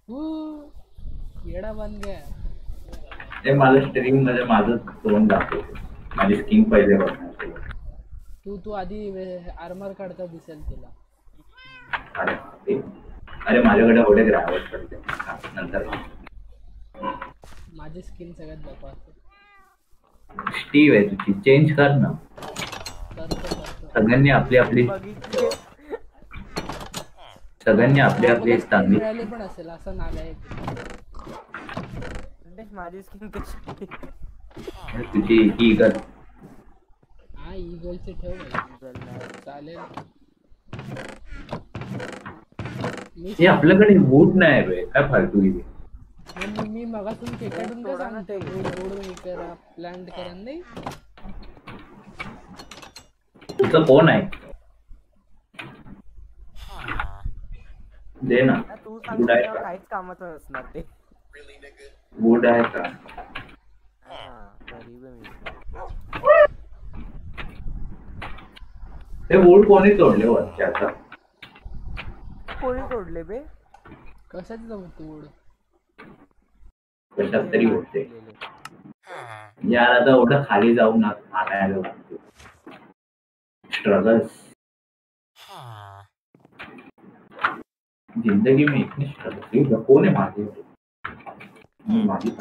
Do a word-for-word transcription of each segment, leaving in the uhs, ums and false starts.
हू, येडा बन गया. ते माझं स्ट्रीम मध्ये माझं तोंड दाखवतो. माझी स्किन पहिले बघणार. तू तू आधी आर्मर काढता दिसेल तुला. अरे ते अरे माझ्याकडे एवढे ग्रॅव्हल्स पडले. हा, नंतर माझी स्किन सगळ्यात बकवास आहे. स्टीव आहे तुझी, चेंज कर ना. करतो करतो. सगळ्यांनी आपली मी आपली बघितले. सगळ्यांनी आपली आपली तुला एक स्किन चांगली मिळाली पण असेल असं नालायक. म्हणजे माझी स्किन कशी तुझी ही कर. हा ईगलचे ठेव भाई. चालेल. मी हे आपल्याकडे वूड नाही बे, काय फालतू गेली. मी मी मगातून केकडून का सांगते गोड गोड हे करा प्लांट करा नाही. तुझं कोण आहे? दे ना. तू वूड आहे सांगितलं का? काहीच कामाचं नसणार ते. वूड आहे का? हा गरीब आहे मी. ते वूड कोणी तोडले वरचे आता? कोणी तोडले बे? कशाच जमत वूड? कशात तरी होते यार. आता एवढं खाली जाऊन आणायला लागतो. स्ट्रगल्स जिंदगी में इतने स्ट्रगल. कोण आहे माझे माझी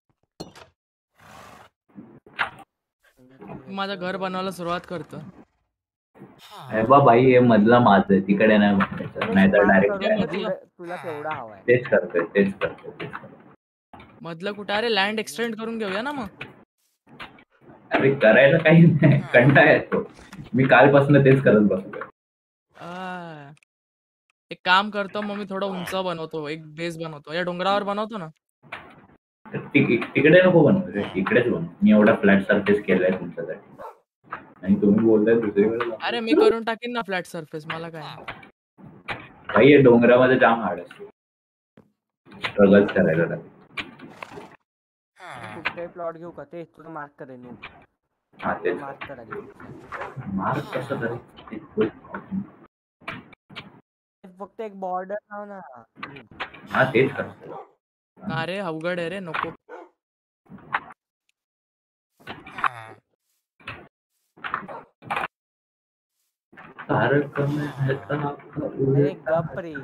माझं घर बनवायला सुरुवात करतो. अरे बा बाई, हे मधला माझं आहे, तिकडे नाही म्हणायचं, नाही तर डायरेक्ट तुला केवढा हवाय तेच करतोय तेच करतोय तेच करतोय. मधलं कुठे? अरे लँड एक्सटेंड करून घेऊया ना मग. अरे करायला काही नाही, कंटाळा येतो. मी कालपासून तेच करत बसतोय. आ, एक काम करतो मग, मी थोडं उंच बनवतो, एक बेस बनवतो. या डोंगरावर बनवतो ना. तिकडे नको बनवू, इकडेच बनवू. मी एवढा फ्लॅट सरफेस केलाय तुमच्यासाठी आणि तुम्ही बोलताय दुसरीकडे. अरे मी करून टाकीन ना फ्लॅट सरफेस, मला काय. भाई हे डोंगरामध्ये जाम हार्ड असतो स्ट्रगल्स करायला लागेल. कुठे प्लॉट घेऊ का ते तुला मार्क करेन. हा तेच मार्क करायला मार्क कसं तरी फक्त एक बॉर्डर लाव ना. हा तेच करतो. अरे अवघड आहे रे, नको. अरे गप रे.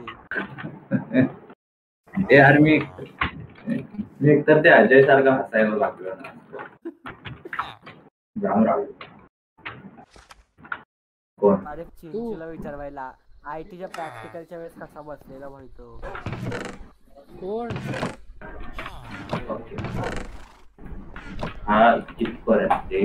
यार मी मी एकतर ते अजय सारखं हसायला लागलो ना. जाम राहिलो. कोण? अरे चिंचूला विचारवायला आयटीच्या प्रॅक्टिकलच्या वेळेस कसा बसलेला म्हणतो. कोण? हा कितपर आहे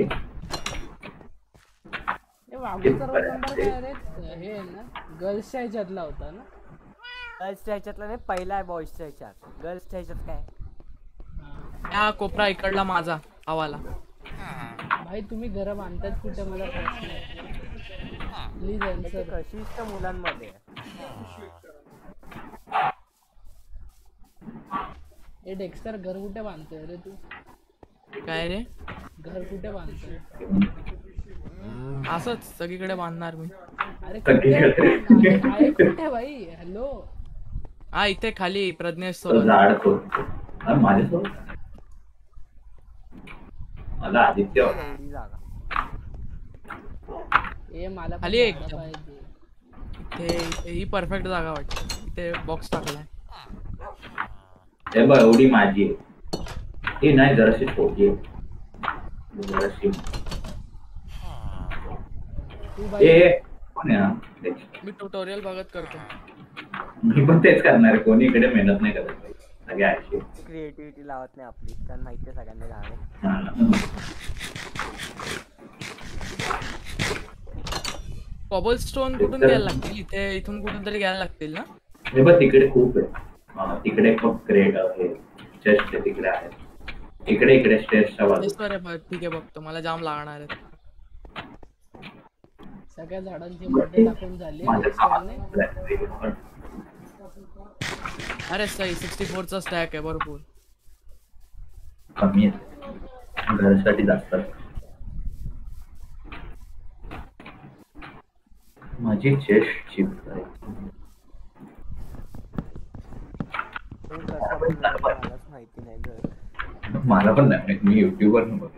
हे वागूचा रोल नंबर काय रे? हे ना गर्ल्सच्या ह्याच्यातला होता ना. गर्ल्सच्या ह्याच्यातला नाही, पहिला आहे बॉईजच्या ह्याच्यात. गर्ल्सच्या ह्याच्यात काय हा कोपरा इकडला माझा हवाला. भाई तुम्ही घर बांधतात कुठे मला प्रश्न प्लीज आन्सर. कशीच मुलांमध्ये हे डेक्स्टर घर कुठे बांधतोय रे तू? काय रे? घर कुठे बांधतोय? असंच सगळीकडे बांधणार मी. अरे कुठे कुठे भाई? हॅलो. हा इथे खाली प्रज्ञेश सोबत. माझ्यासोबत मला आदित्य ए मला खाली एक इथे ही परफेक्ट जागा वाटते. इथे बॉक्स टाकलाय. हे बघ एवढी माझी आहे. ही नाही जराशी छोटी आहे. जराशी मी ट्युटोरियल बघत करतो. मी पण तेच करणार आहे. कोणी इकडे मेहनत नाही करत. सगळे अशी क्रिएटिव्हिटी लावत नाही आपली, कारण माहिती आहे सगळ्यांना गाणे. कॉबल स्टोन कुठून घ्यायला लागतील? इथे इथून कुठून तरी घ्यायला लागतील ना. हे बघ तिकडे खूप आहे. तिकडे खूप ग्रेट आहे. चेस्ट तिकडे आहे. इकडे इकडे स्टेजच्या बाजूला. ठीक आहे बघतो. मला जाम लागणार आहे. सगळ्या झाडांची मोठे टाकून झाले. अरे सही सिक्स्टी फोर चा स्टॅक आहे भरपूर. कमी आहे घरासाठी जास्त. माझी चेस्ट चिप आहे. मलाच माहिती नाही घर. मला पण नाही, मी युट्यूबवर बघ.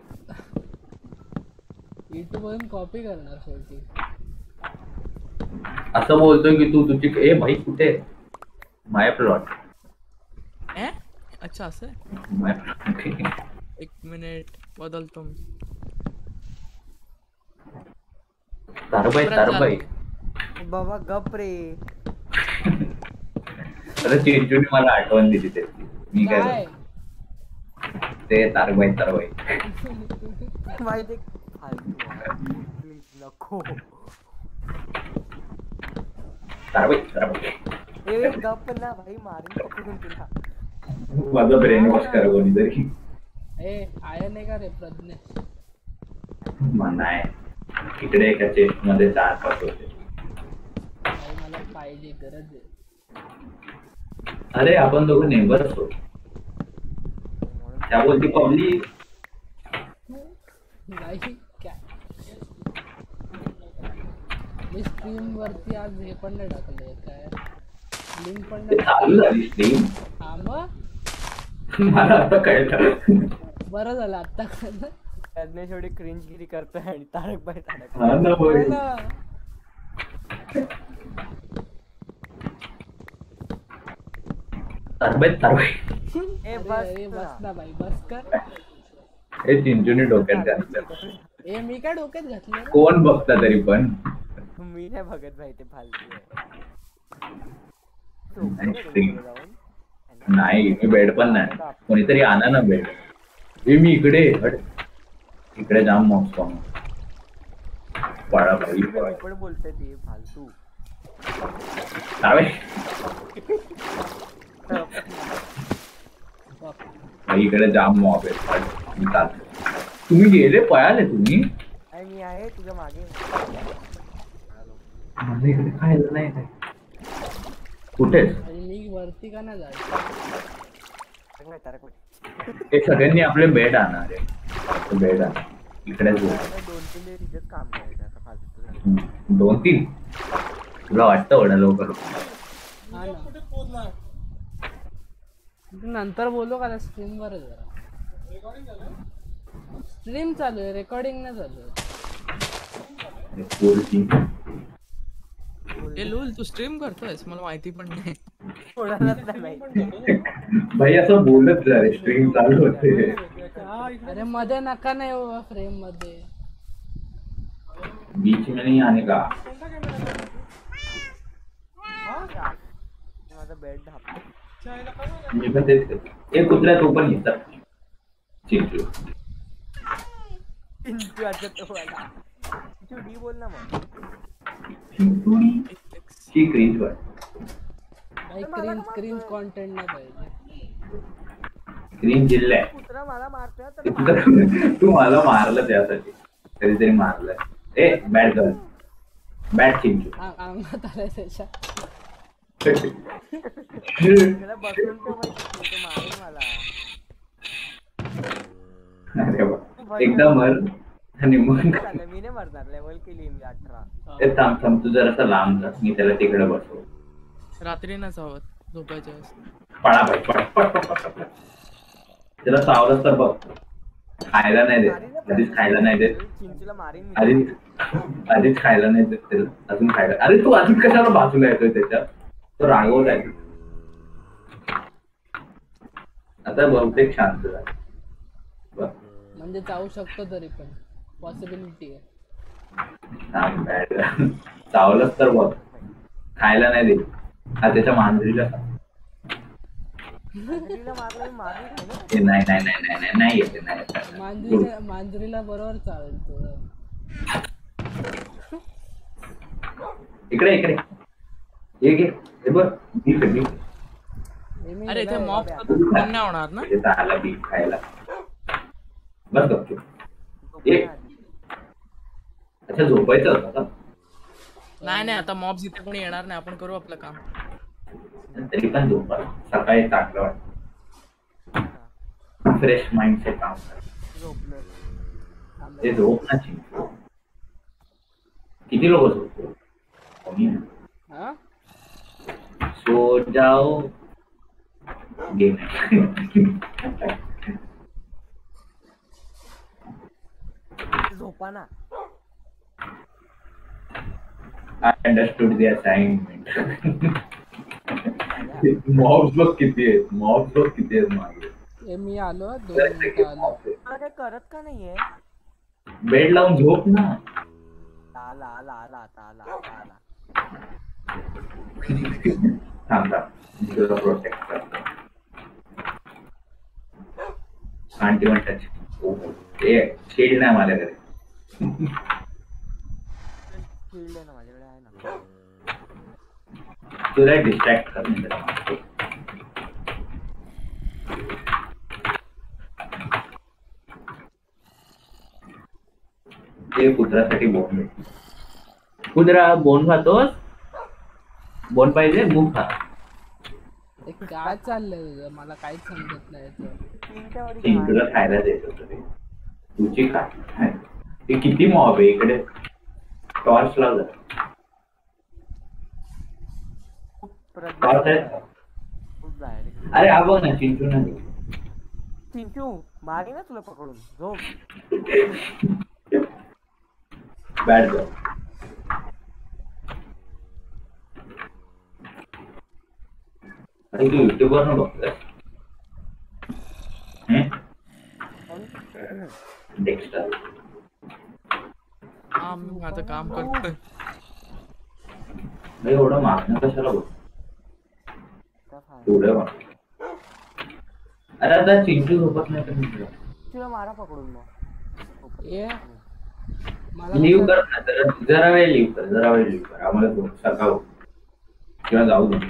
युट्यूब वरून कॉपी करणार शेवटी. असं बोलतोय की तू तुझी ए भाई कुठे माय प्लॉट ए? अच्छा असं आहे? माय प्लॉट. एक मिनिट बदलतो मी. तारबाई तारबाई बाबा गप रे. अरे चिंचूने मला आठवण दिली त्याची. मी काय काय बोलतो? ते तारबाई तारबाई माहिती फालतू आहे. Please, नको. तारबाई तारबाई ए गप ना भाई, मारीन पकडून तुला. माझा ब्रेन वॉश करा कोणीतरी. ए आयन आहे का रे प्रज्ञेश? नाही इकडे एका चेस्ट मध्ये चार पाच होते. भाई मला पाहिजे, गरज आहे. अरे आपण दोघं नेबर असतो. त्या बोलती पब्लिक नाही काय, मी स्ट्रीम वरती आज हे पण नाही टाकलंय, काय लिंक पण ते नाही. चालू झाली स्ट्रीम. हा मग मला आता कळलं. बरं झालं आता कळलं. त्याने शेवटी क्रिंजगिरी करतोय आणि तारक बाई तारक हा ना हो होय. ना. तारबाई तारबाई ए अरे बस अरे ना. बस ना बाई, बस कर. हे चिंचूने डोक्यात घातलं. ए मी काय डोक्यात घातलं रे? कोण बघता तरी पण. मी नाही बघत भाई, ते फालतू आहे. नाही, झोपलं स्ट्रीम. रे जाऊन. नाही मी बेड पण नाही. कोणीतरी आणा ना बेड. हे मी इकडे हट. इकडे जाम मस्त पळा भाई मी पळा. पण बोलते ते फालतू. तारबाई तर बघ. भाई इकडे जाम मॉब आहे. हट, मी चालतो. तुम्ही गेले पळाले तुम्ही. आणि मी आहे तुझ्या मागे. मला इकडे खायला नाही काय. कुठेच आणि मी वरती का नाही जायचं? तारक बाई तारक बाई. हे सगळ्यांनी आपले बेड आणणार आहे. बेड आणा इकडेच बोल. आता दोन तीन दिवस तिथेच काम करायचं आता फालतू झालं. हम्म, दोन तीन तुला वाटतं एवढ्या लवकर? हा ना. नंतर बोलू का स्ट्रीम वर जरा. स्ट्रीम चालू आहे, रेकॉर्डिंग नाही चालू आहे. पोरची. ए लूल तू स्ट्रीम करतोयस? मला माहिती पण नाही. कोणालाच नाही माहिती. भाई असं बोलत जा रे, स्ट्रीम चालू होते. अरे मध्ये नका नाही हो फ्रेम मध्ये. बीच में नहीं आने का. माझा बेड ढापला. मी पण तेच करतो. एक कुत्रा तो पण येतात. चिंटू चिंटू आता तो आला. चिंटू डी बोल ना मग. चिंटूनी ची क्रिंज वर. भाई क्रीन क्रीन कंटेंट नाही पाहिजे. क्रिंज जिल्हा कुत्रा मला मारतोय तर आहे. तू मला मारलं त्यासाठी. कधीतरी मारलं. ए बॅड गर्ल. बॅड चिंटू. आ- अंगात आलाय त्याच्या. त्याला बसून ठेव बाई, चिंटू मारेल मला. अरे वा. एकदा मर आणि मग झालं, मी नाही मरणार. लेवल केली मी अठरा. ए, थांब थांब तू जरासा लांब जा. मी त्याला तिकडे बसव. रात्री नाही जावत झोपायच्या वेळेस. पळा भाई पळ पळ पळ पळ पळ. त्याला सावरच तर बघ. खायला नाही देत. आधीच खायला नाही देत. चिंटूला मारीन मी. आधीच आधीच खायला नाही देत त्याला. अजून खायला. अरे तू अजून कशाला बाजूला येतोय त्याच्या? तो रागवत आहे. आता बहुतेक शांत झाला. बघ. म्हणजे जाऊ शकतो तरी पण पॉसिबिलिटी आहे. सांग बॅड. चावलंच तर बघ. खायला नाही देत. हा त्याच्या मांजरीला सांग. चिंटूला मारलं मी मारून खाईन ना. ए, नाही नाही नाही नाही नाही नाही येते नाही येते. मांजरीला मांजरीला बरोबर चालतो. इकडे इकडे ये घे. हे बघ बीफ आहे, बीफ. हे मी अरे इथे गेलोय. मॉब नाही होणार ना? म्हणजे आला बीफ खायला. बस गपचूप. झोपल्या ए. आधी. अच्छा झोपायचं होतं का? नाही नाही आता मॉब्स इथे कोणी येणार नाही. आपण करू आपलं काम. तरी पण झोपा. सकाळी टाकलं वाटतं. फ्रेश माइंडचे काम कर. झोपलं. ते झोप ना चिंटू. किती लोक झोपतो? कोणी नाही. हा? सो जाओ गेम आहे. झोपा ना. I understood the assignment. Mobs बघ किती आहेत, मॉब्स बघ किती आहेत मागे. ए मी आलो दोन मिनिटं आलो. तुला काही करत का नाहीये? बेड लावून झोप ना. आला आला आला आता आला आता आला. थांब थांब मी तुला प्रोटेक्ट करतो. आंटी म्हणतात ए शेड नाही माझ्याकडे. फील्ड आहे ना माझ्याकडे आहे ना. तुला डिस्ट्रॅक्ट कर मी तुला मारतो. ते कुत्र्यासाठी बोन भेट. कुत्रा बोन खातोस? बोन पाहिजे मूग खा. ए, काय चाललंय तुझं? मला काहीच समजत नाही याचं. तीनच्या वरी चिंटूला खायला देत होतं रे. तुझी खा. ते किती मॉब आहे इकडे. टॉर्च लाव जरा. टॉर्च आहे? खूप बाहेर. अरे हा बघ ना चिंटू नाही. चिंचू मागे ना तुला पकडून झोप. Bad ball. अरे तू युट्यूबवर न बघतोय? डेक्स्टर. हा मी माझं काम करतोय. नाही एवढं मागणं कशाला बघ. एवढं बघ. अरे आता चिंटू झोपत नाही तर मी तुला मारा पकडून मग. ए मला लिव्ह कर ना जरा जरा वेळ लिव्ह कर जरा वेळ लिव्ह कर. आम्हाला दोन सकाळ किंवा जाऊ दे.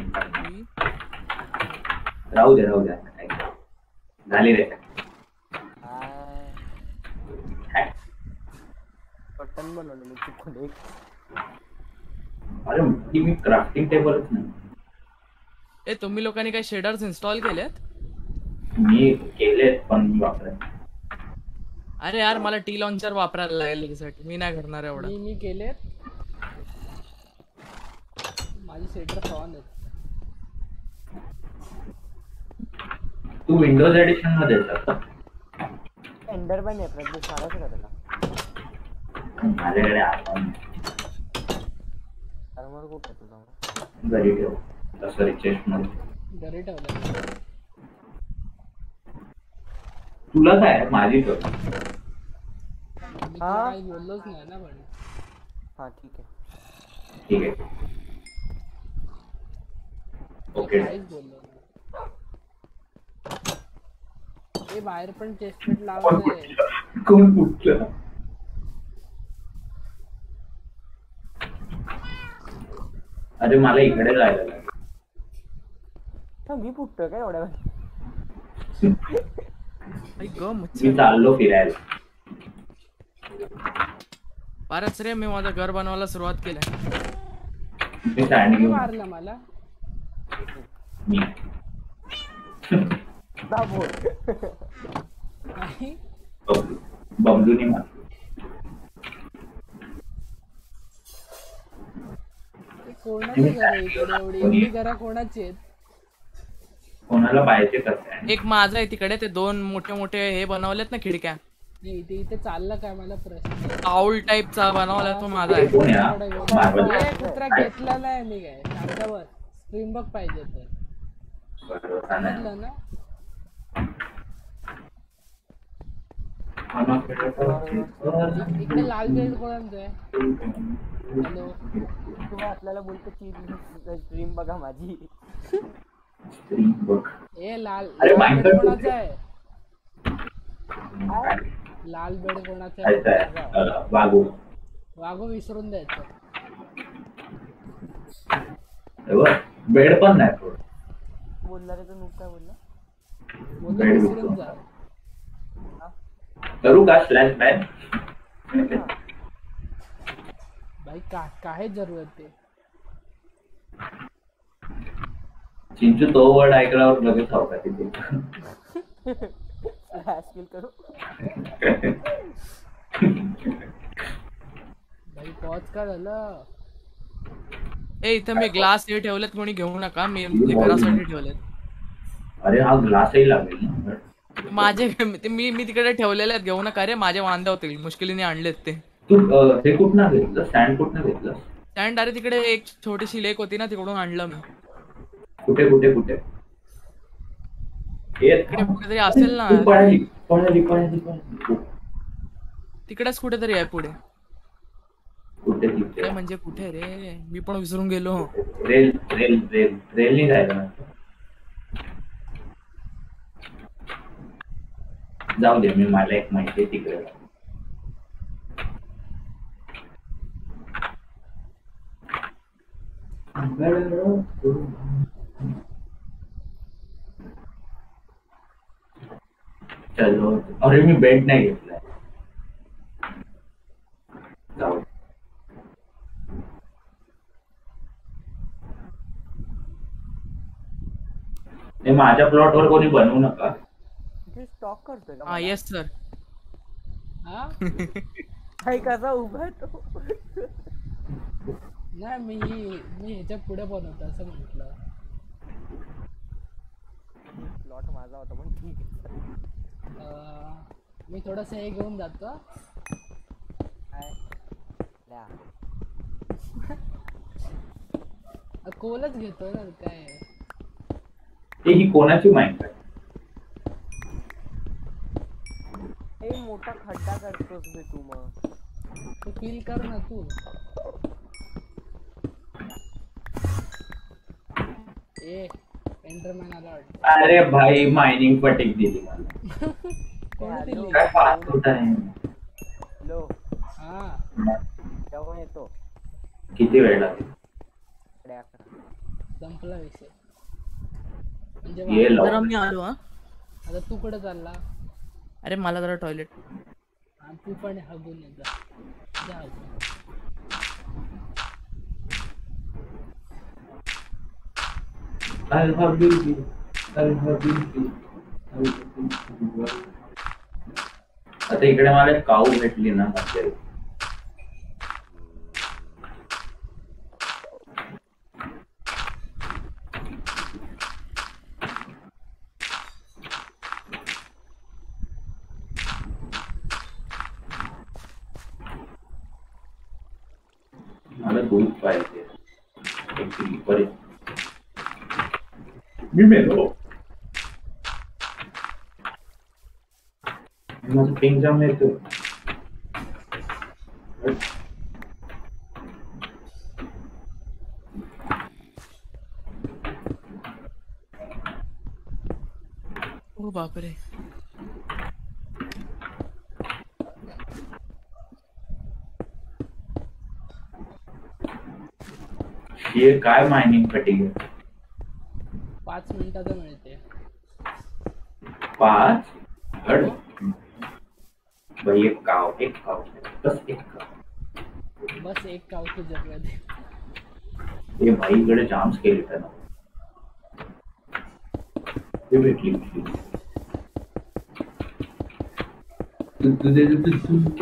राहू दे राहू दे. झाली रे. बटन बनवलं मी चुकून एक. अरे ती मी क्राफ्टिंग टेबलच नाही. ए तुम्ही लोकांनी काही शेडर्स इन्स्टॉल केलेत? मी केलेत पण मी वापरत. अरे यार मला टी लॉन्चर वापरायला लागेल यासाठी. मी नाही करणार एवढं. मी मी केले माझी सेटर ऑन आहेत. तू विंडोज एडिशन मध्ये येतात. एंडर पण आहे प्रत्येक मारायचं का त्याला? माझ्याकडे आता आर्मर कुठे आहे तुझा? घरी ठेव. सॉरी चेस्ट मध्ये घरी ठेवलं. तुला काय माझी कर. मी तुला काही बोललोच नाही ना पण. हा ठीक आहे. ठीक आहे. ओके काहीच बोललो नाही. ए बाहेर पण चेस्टमेंट लावलंय. कोण फुटलं? अरे मला इकडे जायला लागेल. मी फुटतोय का एवढ्या वेळ? आई ग मी मच्छर. चाललो फिरायला. फारच रे मी माझं घर बनवायला सुरुवात केलंय. मी सँड कोणी घेऊन मारलं मला? मी दाबो. नाही बबलूने मारलं. ते कोणाचं घर आहे इकडे? एवढी एवढी घरा कोणाची आहेत? कोणाला पाहिजे कसं. एक माझं आहे तिकडे. ते दोन मोठे मोठे हे बनवलेत ना खिडक्या. नाही, इथे इथे चाललं काय मला प्रश्न. आउल टाईपचा बनवलाय तो माझा आहे. कोण या मार्बल ए, कुत्रा घेतलेला आहे मी काय शांतावर. स्क्रीन बघ पाहिजे तर समजलं ना. इ- इकडे लाल बेल्ट कोणाचं आहे? हॅलो तू आपल्याला बोलतो की ड्रीम बघा माझी. स्क्रीन बघ. ए लाल अरे लाल बेल्ट Minecraft कोणाचा आहे? लाल बेल्ट कोणाचा अच्छा आहे? आहे. अ, वागू वागो विसरून द्यायचं. हे बघ, बेड पण नाही थोडं. बोलला रे तू नुक काय बोलला? बोललो बेल्ट विसरून जा. करू का स्लॅश बॅन. भाई का काय जरूरत आहे? चिंचू तो वर्ड ऐकल्यावर लगेच हवा तिथे. स्किल करू. भाई पॉज का झालं? ए इथे मी ग्लास हे ठेवलेत कोणी घेऊ नका. मी घरासाठी ठेवलेत. अरे हा ग्लासही लागेल ना. माझे ते मी मी तिकडे ठेवलेले आहेत, घेऊ नका रे, माझे वांदे होतील, मुश्किलीने आणलेत ते. तू अं, हे कुठनं घेतलं स्टँड कुठनं घेतलं? स्टँड अरे तिकडे एक छोटीशी लेक होती ना, तिकडून आणलं मी. कुठे कुठे कुठे हे तिकडे कुठेतरी असेल ना, तू पळाली पळाली पळाली पळाली. तिकडेच कुठेतरी आहे पुढे. कुठे ते तिथे म्हणजे कुठे रे, मी पण विसरून गेलो. रेल रेल रेल रेलनी जायला ना. जाऊ दे, मी मला एक माहिती आहे तिकडे. चलो, अरे मी बेड नाही घेतलाय. जाऊ दे. हे माझ्या प्लॉटवर कोणी बनवू नका. तू स्टॉक करतोय का हा मला? Yes sir. हा हाय कसा उभा आहे तो? नाही मी मी ह्याच्या पुढे बनवतो असं म्हटलं. प्लॉट माझा होता पण ठीक आहे. अं, मी थोडस हे घेऊन जातो. काय ल्या. अं, कोलच घेतोय ना काय. ते ही कोणाची माहिती आहे? ए मोठा खड्डा करतोस बे तू मग. तू फील कर ना तू. ए एंटरमॅन आला वाटतं. अरे भाई मायनिंग पटीक दिली मला. कोणी दिली? काय फास्ट होत आहे. लो हा जेवण येतो. किती वेळ लागेल? साडे अकरा. संपला विषय. म्हणजे ये वा- लाव. जरा मी आलो हा. आता तू कुठे चालला? अरे मला जरा टॉयलेट. हा, तू पण हगून ये जा. जा हगून. I have been here. I have been here. I have been here. आता इकडे मला एक काऊ भेटली ना आपल्याला. मला दूध पाहिजे. एक स्लीपर आहे. मी मेलो. माझं पिंक जाम येतो. ओ बापरे. हे काय मायनिंग कटिंग आहे? पाच मिनिटाचं मिळते. पाच हड भाई एक काव एक काव बस एक काव. बस एक काव तुझ्याकडे. हे भाई इकडे जाम्स केले त्यानं. हे भेटली भेटली. तू तुझे तू तू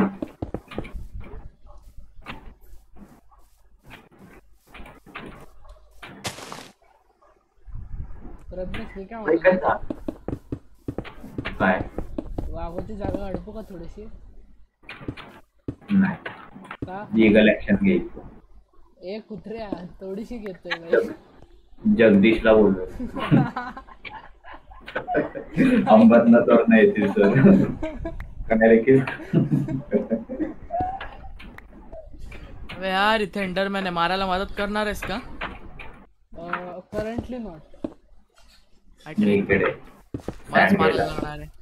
प्रज्ञेश मी काय भाई काय म्हणतो, था? काय वाघोची जागा अडपू का थोडीशी? नाही का लीगल ऍक्शन घ्यायचं. ए कुत्र्या थोडीशी घेतोय बाई. जगदीशला बोललो. अंबरनाथ वर नाही येतील सर. काय रे की अबे यार इथे एंडरमॅन आहे, मारायला मदत करणार आहेस का? Currently not. मी इकडे मलाच मारायला लागणार आहे.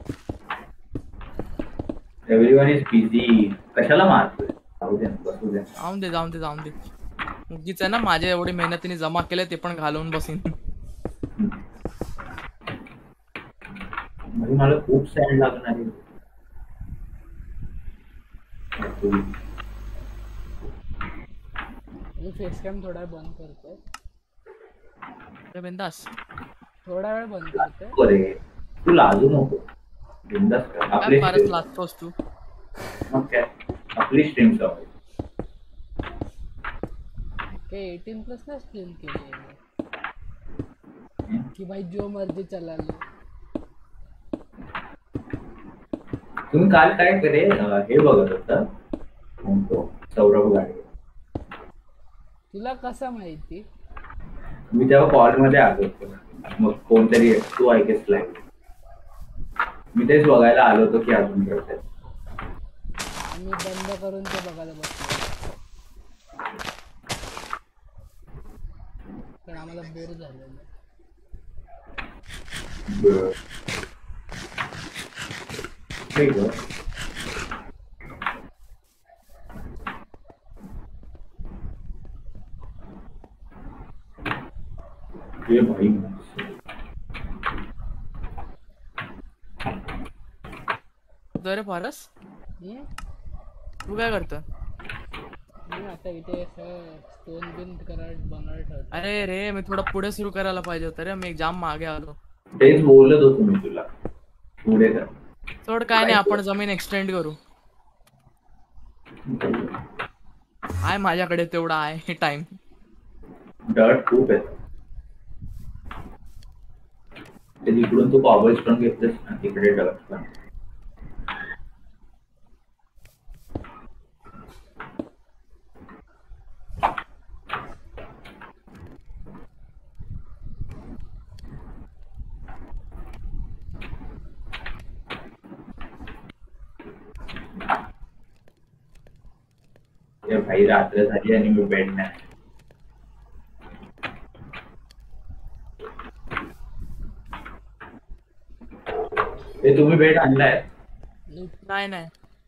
Everyone is busy. कशाला मारतोय? जाऊ दे ना, बसू दे. जाऊन दे जाऊन दे जाऊन दे. उगीच आहे ना, माझ्या एवढी मेहनतीने जमा केले ते पण घालवून बसीन. म्हणजे मला खूप सँड लागणार आहे. मी फेस कॅम थोडा वेळ बंद करतोय. अरे बिंदास. थोडा वेळ बंद करतोय. बरे तू लाजू नको. बिंदास कर. काय आपली फारच stream- लागतोस तू. मग काय आपली स्ट्रीम सवय. काही एटीन प्लस ना स्ट्रीम केली आहे. कि भाई जो मर्जी चला लो. तुम्ही काल काय करे अं, हे बघत होता कोणतो सौरभ गाडगे. तुला कसं माहिती? मी तेव्हा कॉल मध्ये आलो होतो. मग कोणतरी तू ऐकेस लाईव्ह. मी तेच बघायला आलो होतो की अजून करते. आम्ही बंद करून ते बघायला बसलो. पण आम्हाला बोर झालेलं. बरं. ठीक आहे. ये भाई तो रे पारस हम्म? तू काय करतो? मी आता इथे असं स्टोन बिन करत बनवत ठेवतो. अरे रे मी थोडं पुढे सुरू करायला पाहिजे होतं रे, मी जाम मागे आलो. तेच बोलत होतो मी तुला पुढे कर. सोड काय नाही, आपण जमीन एक्सटेंड करू. आहे माझ्याकडे तेवढा आहे टाइम. डर्ट खूप आहे. ते तिकडून तू कॉबल स्टोन घेतलंस ना तिकडे डर्ट पण. ये भाई रात्र झाली आणि मी बेड नाही. ते तुम्ही बेड आणलाय? नाही नाही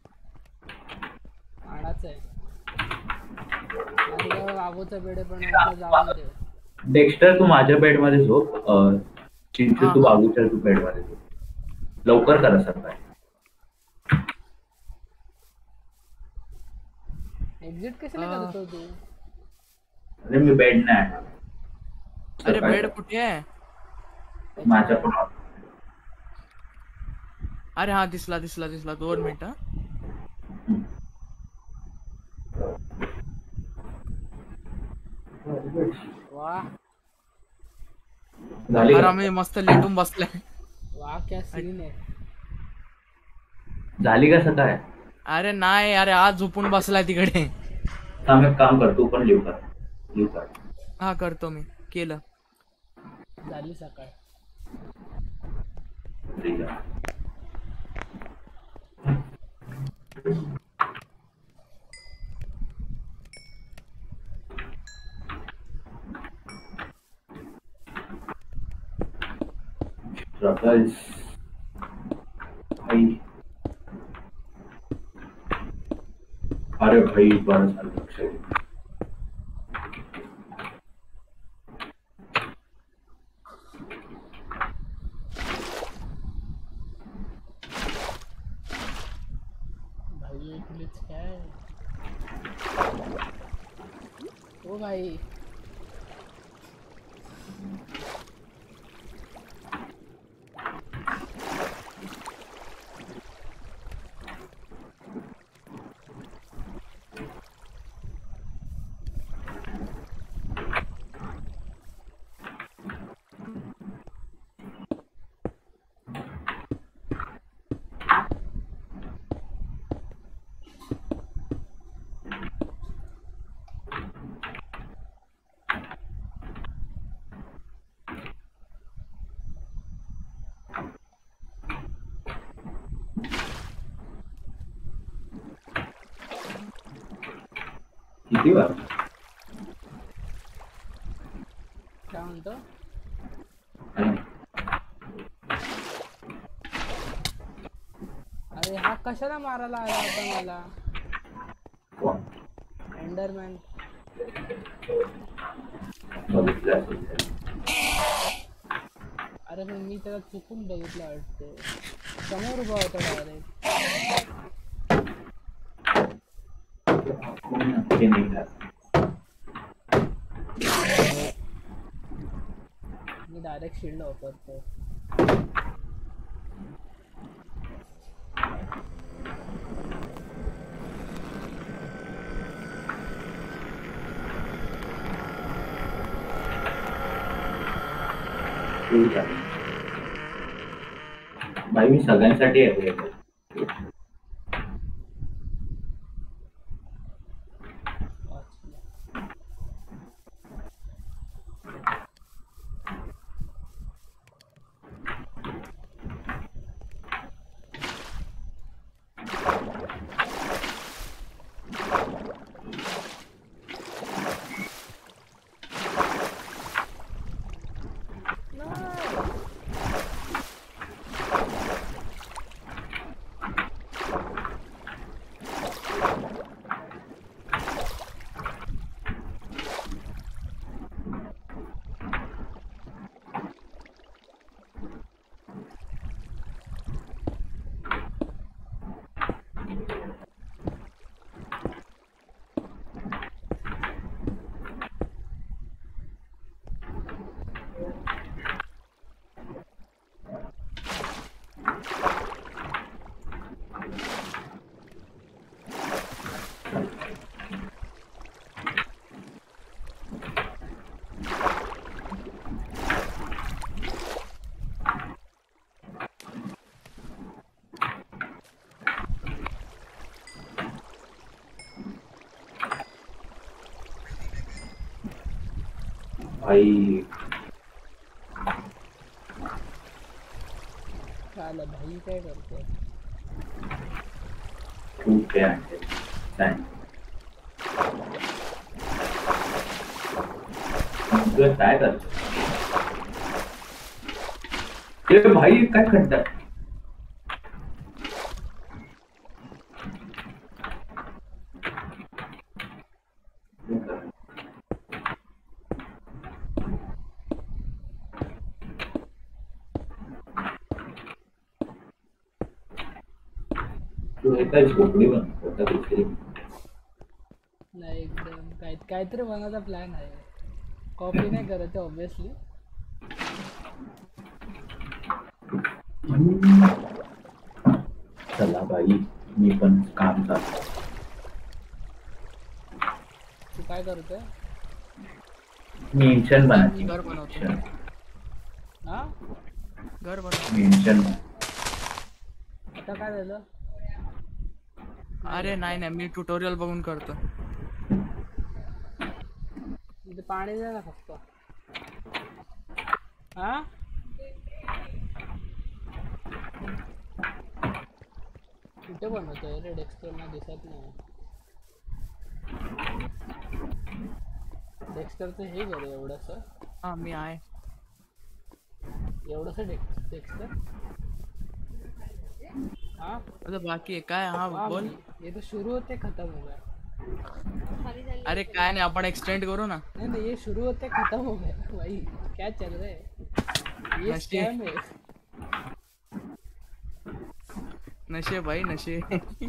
आडाच आहे. माझ्याजवळ वाघोचं बेड पण आता जाऊन दे. डेक्स्टर तू माझ्या बेड मध्ये झोप. अं, चिंचू तू बाबूच्या तू बेड मध्ये झोप. लवकर करा सकाळी. एक्झिट कशाला हा. करतो तू? अरे मी बेड नाही आणला. अरे सकाळी बेड कुठे आहे? माझ्या पण अरे हा दिसला दिसला दिसला दोन मिनिट. वाह झाली अरे का? आम्ही मस्त लेटून बसलाय. वाह क्या सीन आहे. झाली का सकाळ? अरे नाही अरे आज झोपून बसलाय तिकडे. थांब एक काम कर, तू पण लिव कर. लिव कर. हा करतो मी, केलं. झाली सकाळ. ठीक आहे. Struggles. भाई अरे भाई बरं झालं लक्ष दे. भाई एक ग्लिच क्या है? ओ भाई किती वार क्या म्हणतो? अरे हा कशाला मारायला आला होता मला? कोण एंडरमॅन. बघितलं असेल त्याने. अरे पण मी त्याला चुकून बघितलं वाटतं. समोर उभा होता डायरेक्ट. कोण नक्की निघाला. मी डायरेक्ट शिल्ड वापरतो. खूप झालं. भाई मी सगळ्यांसाठी येतो. भाई चाल भाई काय करतोय? खूप काय आहे. काय तुझं काय करतो? ए भाई काय खड्डा. तू एका झोपडी बनवतो का दुसरी? नाही एकदम काय काहीतरी बनायचा प्लॅन आहे. कॉपी नाही करत ऑब्विसली. चला भाई मी पण काम करतो. तू काय करतोय? मेन्शन मी बनवतो. घर बनवतो. हा घर बनवतो. मेन्शन आता काय झालं? अरे नाही नाही मी ट्युटोरियल बघून करतो. इथे पाणी दे ना फक्त. हा कुठे बनवतोय रे? डेक्स्टरला दिसत नाही. डेक्स्टरचं हे घर आहे एवढंस. हा मी आहे. एवढंस डेक्स्टर. हाँ अरे बाकी आहे काय? हा वाह बोल. भाई, ये तो शुरू होते खत्म हो गया. अरे काय नाही आपण एक्सटेंड करू ना. नहीं नहीं ये शुरू होते खत्म हो गया भाई. क्या चल रहा है? ये नशे. स्कैम है. नशे भाई नशे.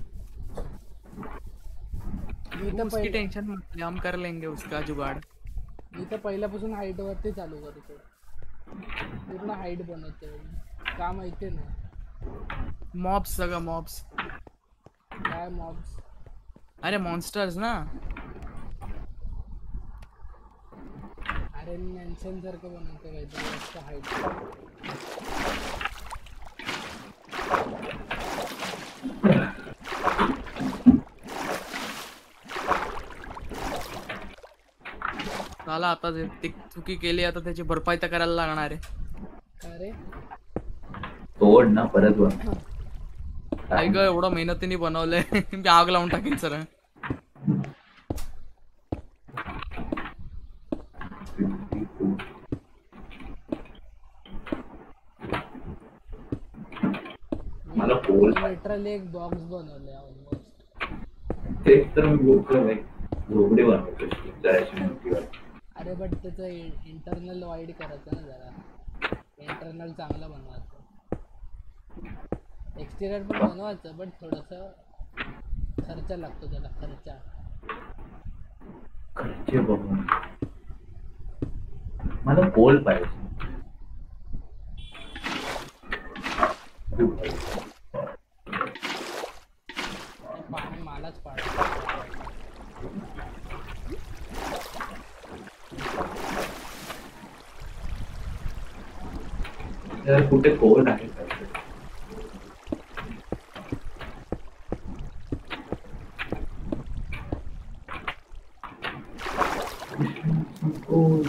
मी तर उसकी पहिले टेंशन मत ले, हम कर लेंगे उसका जुगाड़. मी तर पहिल्यापासून हाईट वरती चालू करतो. पूर्ण हाईट बनवतो. का माहिती ना मॉब्स सगळं मॉब्स. काय मॉब्स? अरे मॉन्स्टर्स ना. अरे मेन्शन सारखं बनवतो काहीतरी जास्त हाईट. झाला आता जे- ती चुकी केली आता त्याची भरपाई तर करायला लागणार आहे. अरे तोड ना परत बन. काय ग एवढं मेहनतीने बनवलंय. मी आग लावून टाकीन सर. मला पोल लिटरली एक बॉक्स बनवलंय ऑलमोस्ट. तेच तर मी बोलतोय भाई. झोपडी बनवतो जराशी मोठीवर. अरे बट त्याचं इंटरनल वाईड करायचं ना जरा. इंटरनल चांगलं बनवायचं. एक्सटिरियर पण बनवायचं बट थोडंसं खर्च लागतो त्याला. खर्च खर्चे बघून मला पोल पाहिजे. पाणी मलाच पाड. तर कुठे कोल आहे का? कोल.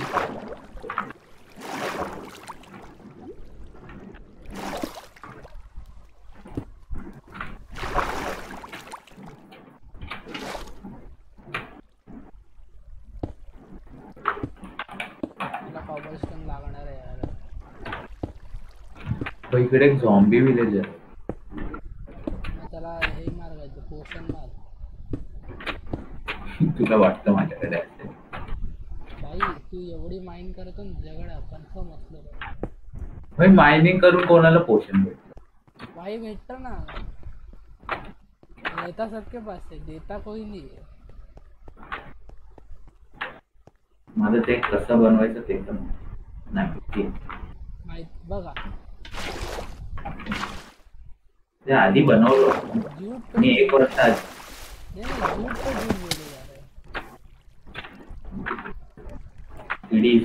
मला कॉबलस्टोन लागणार आहे यार. तो इकडे एक झॉम्बी विलेज आहे. मग त्याला हे मारायचं पोषण मार. तुला वाटतं माझ्याकडे असेल? भाई तू एवढी माइंड करतो ना तुझ्याकडे कन्फर्म असलं बघ. भाई मायनिंग करून कोणाला पोषण भेटतं? भाई भेटत ना. नेता सबके पास है, देता कोई नहीं है. माझं ते कसं बनवायचं ते पण नाही माहिती. माहित बघा ते आधी बनवलं झूठ मी एक वर्ष आधी. नहीं नहीं झूठ पे झूठ बोले जा रहे हैं. इडीज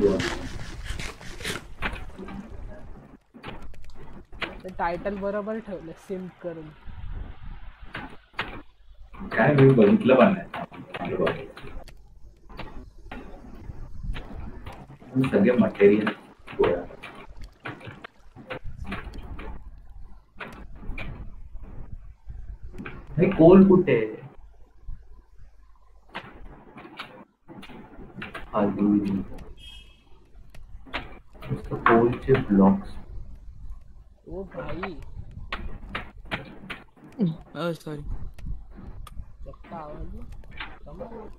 ते टायटल बरोबर ठेवलं सिम्प करून. काय मी बघितलं पण नाही. सगळे मटेरियल गोळा. हे कोल कुठे? खाली कोलचे ब्लॉक्स. ओ भाई सॉरी चक्का आवाज कमाल.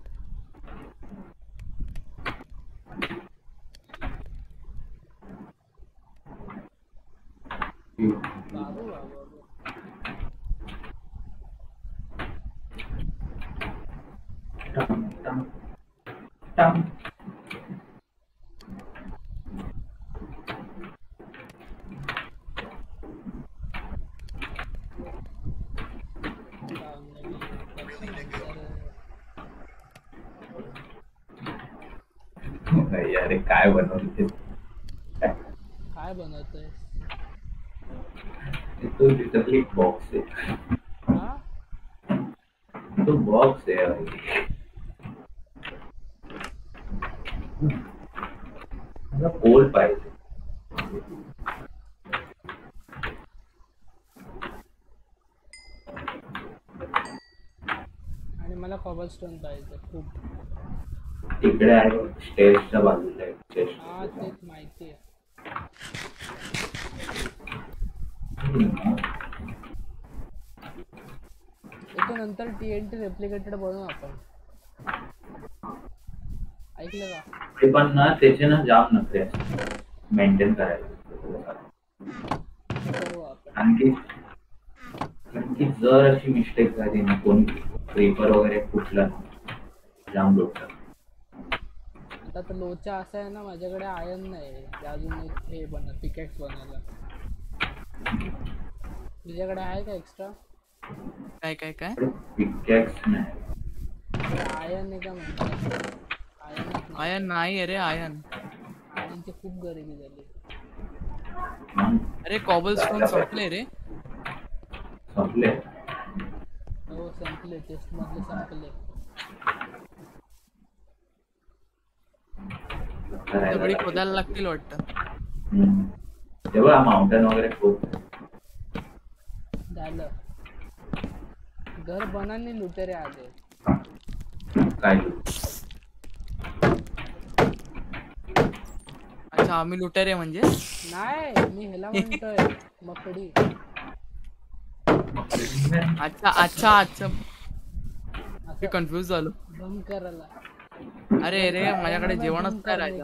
बाबू बाबू टम टम टम. अरे काय बनवलं ते? काय बनवतोय? तो लिटरली बॉक्स आहे. हा तो बॉक्स आहे भाई. मला कोल पाहिजे. आणि मला कॉबलस्टोन पाहिजे खूप. तिकडे आहे स्टेजच्या बाजूला आहे चेस्ट. हा तेच माहिती आहे. इथे नंतर टीएनटी रेप्लिकेटेड बनवू आपण. ऐकलं का? ते पण ना त्याचे ना जाम नखरे मेंटेन करायला. करू आपण. आणखी आणखी जर अशी मिस्टेक झाली ना कोणी पेपर वगैरे फुटला ना जाम डोक्यात. आता तर लोचा असा आहे ना माझ्याकडे आयर्न नाही ते अजून एक हे बनत पिकेक्स बनायला. तुझ्याकडे आहे का एक्स्ट्रा? काय काय काय पिकॅक्स नाही. आयर्न आहे का म्हणतात? आयर्न आयन नाही रे आयन. आयर्नची खूप गरिबी झाली. अरे कॉबलस्टोन संपले रे. संपले. हो संपले. टेस्ट मधले संपले. दगडी खोदायला लागतील वाटतं. तेव्हा माउंटेन वगैरे खूप झालं. घर बनाने लुटेरे आले. काय. अच्छा आम्ही लुटेरे म्हणजे? नाही मी ह्याला म्हणतोय मकडी. अच्छा अच्छा अच्छा मी कन्फ्युज झालो. बम करायला. अरे रे माझ्याकडे जेवणच नाही राहिलं.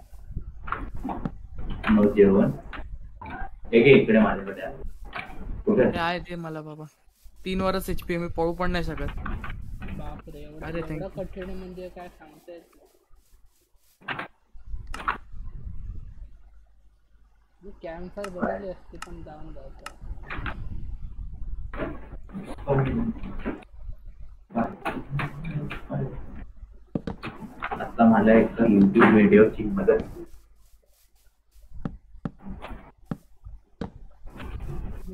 मग जेवण एक इकडे माझ्याकडे आहे. कुठे अरे आहे ते मला बाबा तीन वरच एच पी मी पळू पण नाही शकत. बापरे एवढं अरे, thank एवढं you. कठीण म्हणजे काय सांगता येत नाही. मी कॅम्पफायर बनवली असती पण जाऊन जायचं. आता मला एक युट्यूब व्हिडिओची मदत.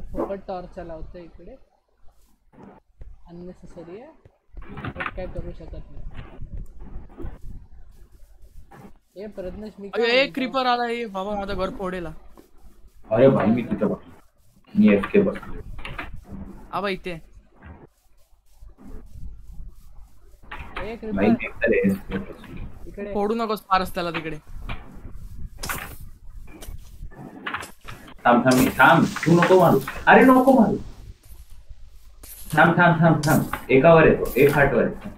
फुकट टॉर्च लावतो इकडे अननेसेसरी आहे बट काय करू शकत नाही. ए प्रज्ञेश मी काय अरे म्हणतो? क्रीपर आला ये बाबा माझं घर फोडेला. अरे भाई मी तिथं बसलो मी एफ के बसलो. आबा इथे ए भाई क्रिपर नेक्टर आहे F K बसलो. इकडे फोडू नकोस फारच त्याला तिकडे. थांब थांब मी थांब तू नको मारू. अरे नको मारू. थांब थांब थांब थांब एकावर येतो एक हाटवर येतो.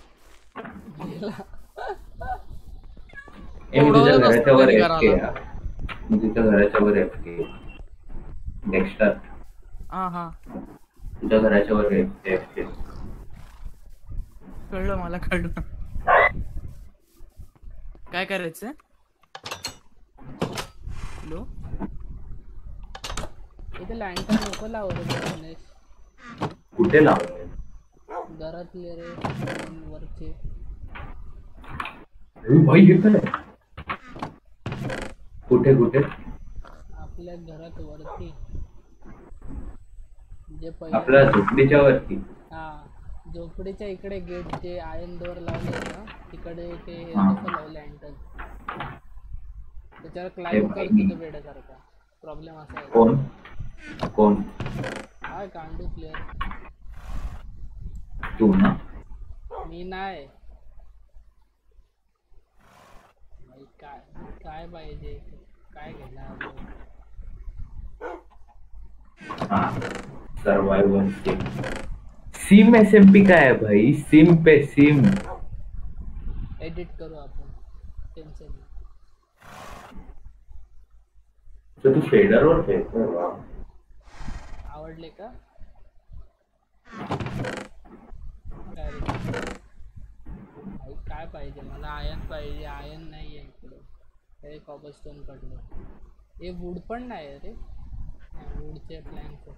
ए मी तुझ्या ओढवलं घराच्या वर नसतं एफ के घराला. मी तुझ्या घराच्या वर एफ के डेक्स्टर हा हा तुझ्या घराच्या वर एफ के. कळलं मला कळलं. काय करायचंय? हॅलो इथे लँटर्न नको लावू रे प्रज्ञेश. कुठे लावले? घरातले रे वरचे अरे भाई हे काय? कुठे कुठे? आपल्या घरात वरती जे पहिले आपल्या झोपडीच्या वरती. हा झोपडीच्या इकडे गेट जे आयन डोअर लावले ना तिकडे ते हा. नको लावले लँटर्न. त्याच्यावर क्लाइंब भाई. करतो तो वेड्यासारखा. प्रॉब्लेम असा आहे कोण कोण काय कांडू प्लेअर तू ना? मी नाही भाई, काय काय पाहिजे काय घेणार हाँ सर्वाइवल सिम सिम एसएमपी का है भाई सिम पे सिम. एडिट करू आपण टेन्शन नाही. तो तू शेडर वर खेळतोय वा. आवडले का काय रे? भाई, काय पाहिजे मला आयन पाहिजे आयन नाही आहे इकडे. हे कॉबलस्टोन कडलं हे वूड पण नाही आहे रे वूडचे प्लॅन्स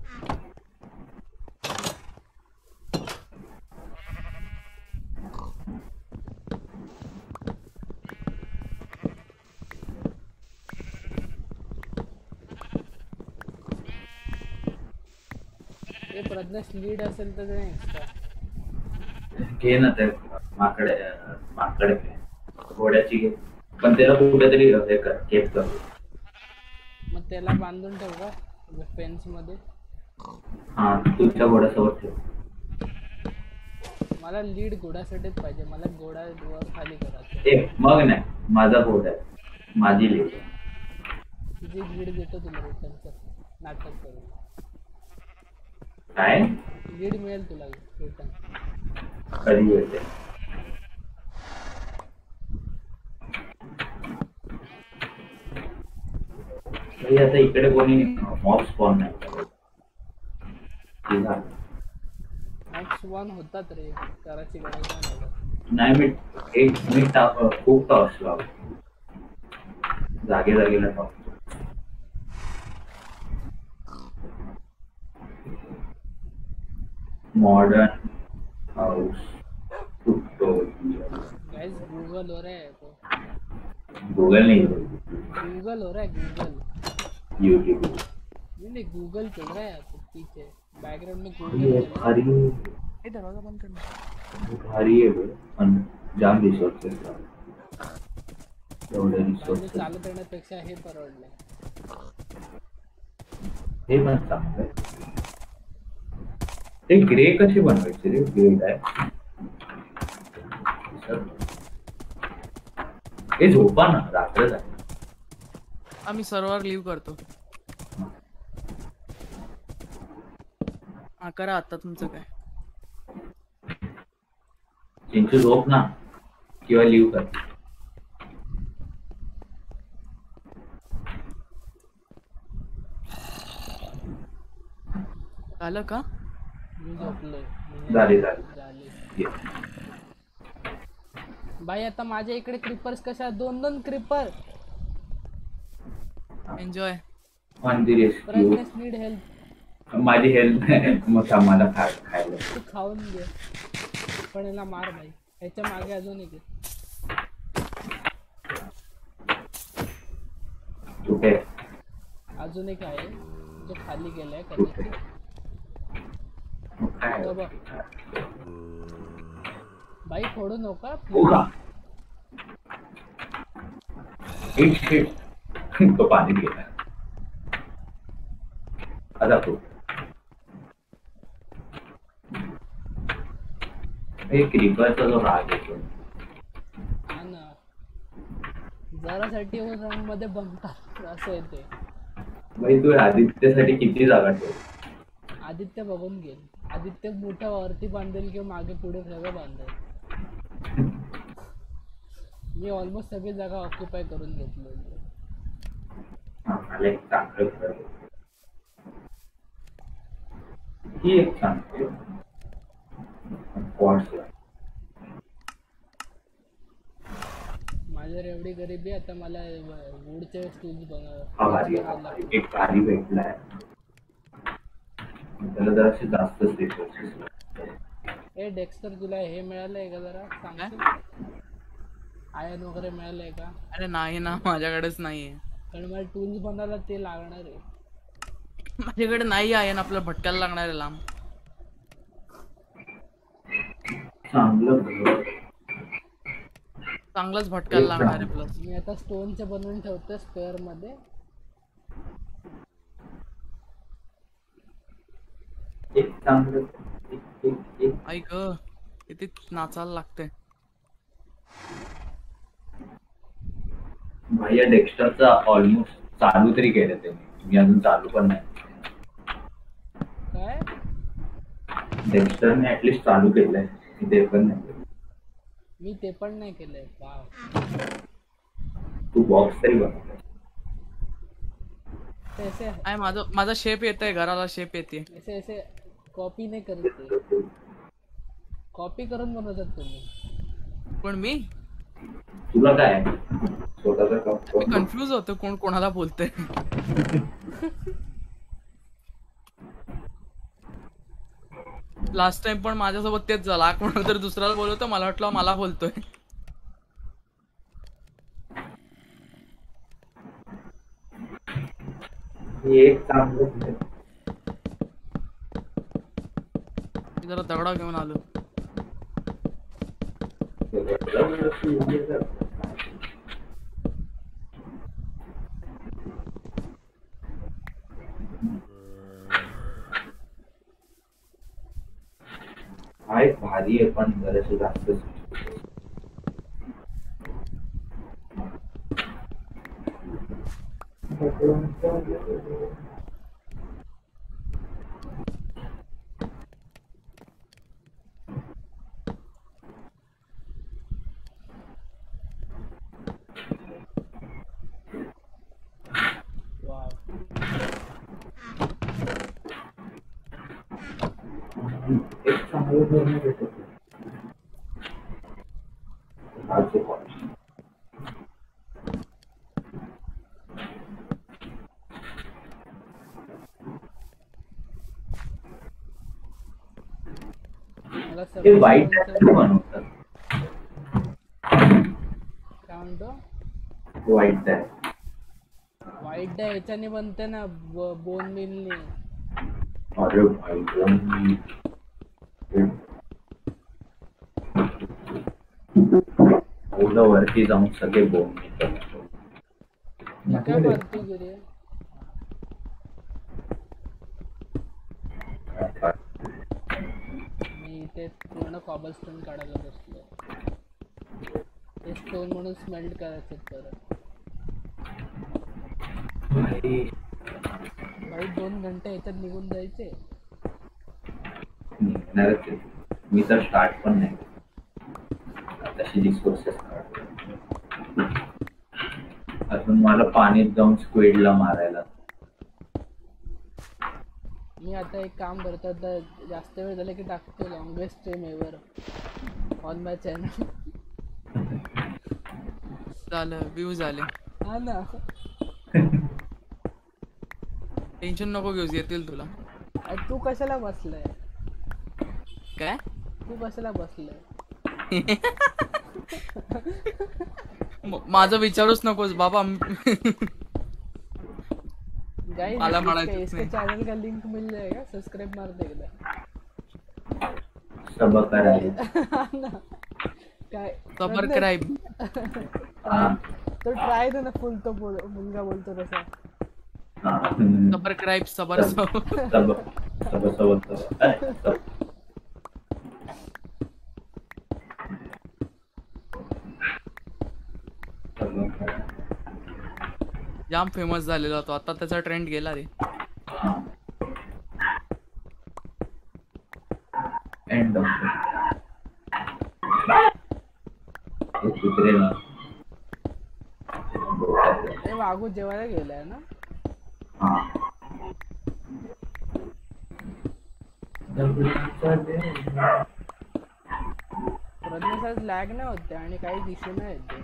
हे प्रज्ञेश लीड असेल तर नाही एक्स्ट्रा घे ना ते माकडे माकडे घे. घोड्याची घे पण त्याला कुठेतरी हे कर केप कर. मग त्याला बांधून ठेव का फेन्स मध्ये. हा तुझ्या घोड्यासोबत ठेव. मला लीड घोड्यासाठीच पाहिजे मला घोडा वर खाली करायचं. ए मग नाही माझा घोडा आहे माझी लेक. तुझी लीड देतो तुला रिटर्न नाटक करून. काय लीड मिळेल तुला रिटर्न. कधी येते? भाई आता इकडे कोणी मॉब स्पॉन नाही. ठीक आहे. मॅक्स वन होतात रे करायची गरज नाही लागत. नाही मी एक मी टाक खूप टॉस लाव जागे जागेला toss. Modern house guys Google हो रहा है तो गूगल नहीं गूगल हो रहा है गूगल यूट्यूब. नहीं नहीं गूगल चल रहा है तो पीछे बैकग्राउंड में ये गूगल चल रहा है. भारी हे दरवाजा बंद कर ना. भारी आहे बे. पण जाम रिसोर्सेस एवढे म्हणजे रिसोर्सेस चालत येण्यापेक्षा हे परवडलंय. हे पण चांगलं आहे. ते ग्रे कसे बनवायचे रे? ग्रे काय हे झोपा ना रात्र आहे. आम्ही सर्व्हर लिव्ह करतो. हा करा आता तुमचं काय. चिंचू झोप ना किंवा लिव्ह कर. झालं का? मी झोपलोय. झाले झाले झाले. ये. भाई आता माझ्या इकडे क्रिपर्स कशा दोन दोन creeper. Enjoy. On the rescue. Pragnesh need help. माझी हेल्थ मग आम्हाला खा खायला तू खाऊन घे पण याला मार भाई. ह्याच्या मागे अजून एक आहे. कुठे अजून एक आहे म्हणजे खाली गेलाय कदाचित. मग काय तो बघ. बाई फोडू नका उगा. प्लीज. हिट हिट तो पाणी गेला आता तो एक क्रीपरचा जो राग येतो हा ना जरासाठी रंग मध्ये बनतात असं येते. भाई तू आदित्यसाठी किती जागा ठेव. आदित्य बघून घेईल. आदित्य मोठ्या वरती बांधेल किंवा मागे पुढे सगळं बांधेल. मी ऑलमोस्ट सगळी जागा ऑक्युपाय करून घेतली. मला एक चांगलं घर ही एक चांगली माझ्यावर एवढी गरिबी आता मला वूडचे स्टूल्स हा भारी बनव. एक भारी भेटलाय त्याला जराशी जास्तच रिसोर्सेस. ए डेक्स्टर तुला हे मिळालंय का जरा सांगशील. आयन वगैरे मिळालंय का. अरे नाही ना माझ्याकडेच नाहीये. कारण मला टूल्स बनायला ते लागणार आहे. माझ्याकडे नाही आहे ना आपल्याला भटकायला लागणार आहे लांब. चांगलं चांगलंच भटकायला लागणार आहे प्लस. मी आता स्टोनचे बनवून ठेवतो स्पेअर मध्ये. एक चांगलं एक एक एक ऐक किती नाचायला लागते. भाई या डेक्स्टरचा ऑलमोस्ट चालू तरी केलं त्यांनी. मी अजून चालू पण नाही. काय डेक्स्टरने ऍटलिस्ट चालू केलंय मी ते पण नाही केलं. मी ते पण नाही केलंय. वाव. तू बॉक्स तरी बनवलाय. ते ऐसे आहे माझं माझा शेप येतोय घराला शेप येते. ऐसे ऐसे कॉपी नाही करत ते. कॉपी करून बनवतात तुम्ही. पण मी तुला काय स्वतःचा कप मी कन्फ्युज होतो कोण कोणाला बोलतोय. लास्ट टाइम पण माझ्यासोबत तेच झाला. कोणाला तरी दुसऱ्याला बोलवतो मला वाटलं मला बोलतोय. एक चांगलं मी जरा दगडा घेऊन आलो. हा एक भारी आहे पण जराशी जास्तच. वाव. एक चांगलं घर नाही भेटत. आजचे कॉलेज मला ते सगळं वाईट स्टोनचं- बनवतात. काय म्हणतो. वाईट आहे वाईट डे ह्याच्याने बनते ना बोन मिलने. अरे भाई ओला वरती जाऊन सगळे बोन मी काय मारतो गिरे. मी इथे पूर्ण कॉबल स्टोन काढायला बसलो. ते स्टोन म्हणून स्मेल्ट करायचं परत. भाई दोन घंटे ह्याच्यात निघून जायचे. निघणारच आहे. मी तर स्टार्ट पण नाही तशी रिसोर्सेस अजून मला पाण्यात जाऊन स्क्विडला मारायला. मी आता एक काम करतो. आता जास्त वेळ झाला की टाकतो longest stream ever on my channel. झालं व्ह्यू झाले. हा ना. टेन्शन नको घेऊस येतील तुला. अरे तू कशाला बसलाय. काय तू कशाला बसलाय. म- माझं विचारूच नकोस बाबा. गाइस मला इसके म्हणायचंच इसके नाही. चैनल का लिंक मिल जाएगा सब्सक्राइब मार दे एकदा सब कराय ना काय सबर प्रज्ञेश, क्राईब. हा try- तो ट्राय दे ना फुल तो बोल मुलगा बोलतो तसा हा हम्म. सबर क्राईब सबर सब सबर. सब सब सब सब अरे, सब सब कराय. जाम फेमस झालेला तो, आता त्याचा ट्रेंड गेला रे. हा एंड ऑफ हे कुत्रे ना अरे वागू जेवायला गेलाय ना. हा प्रज्ञेश आज लॅग नाही होते आणि काही इश्यू नाही येते.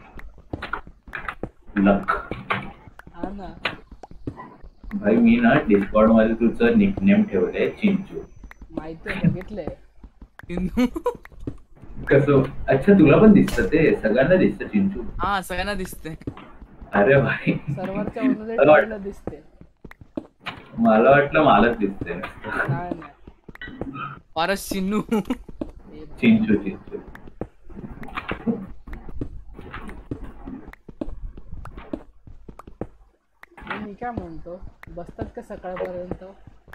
लक हा ना भाई मी ना डिस्कॉर्ड मध्ये तुझं निकनेम ठेवलंय चिंचू. माहितीये बघितलंय. हिंदू. कसं अच्छा तुला पण दिसतं ते सगळ्यांना दिसतं चिंचू. हा सगळ्यांना दिसते. अरे भाई सर्व्हरच्या वरती मला वाट- टीव्हीला दिसते. मला वाटलं मलाच दिसते नाही नाही पारस चिन्नू. हे चिंचू चिंचू. हे मी काय म्हणतो बसतात का सकाळपर्यंत.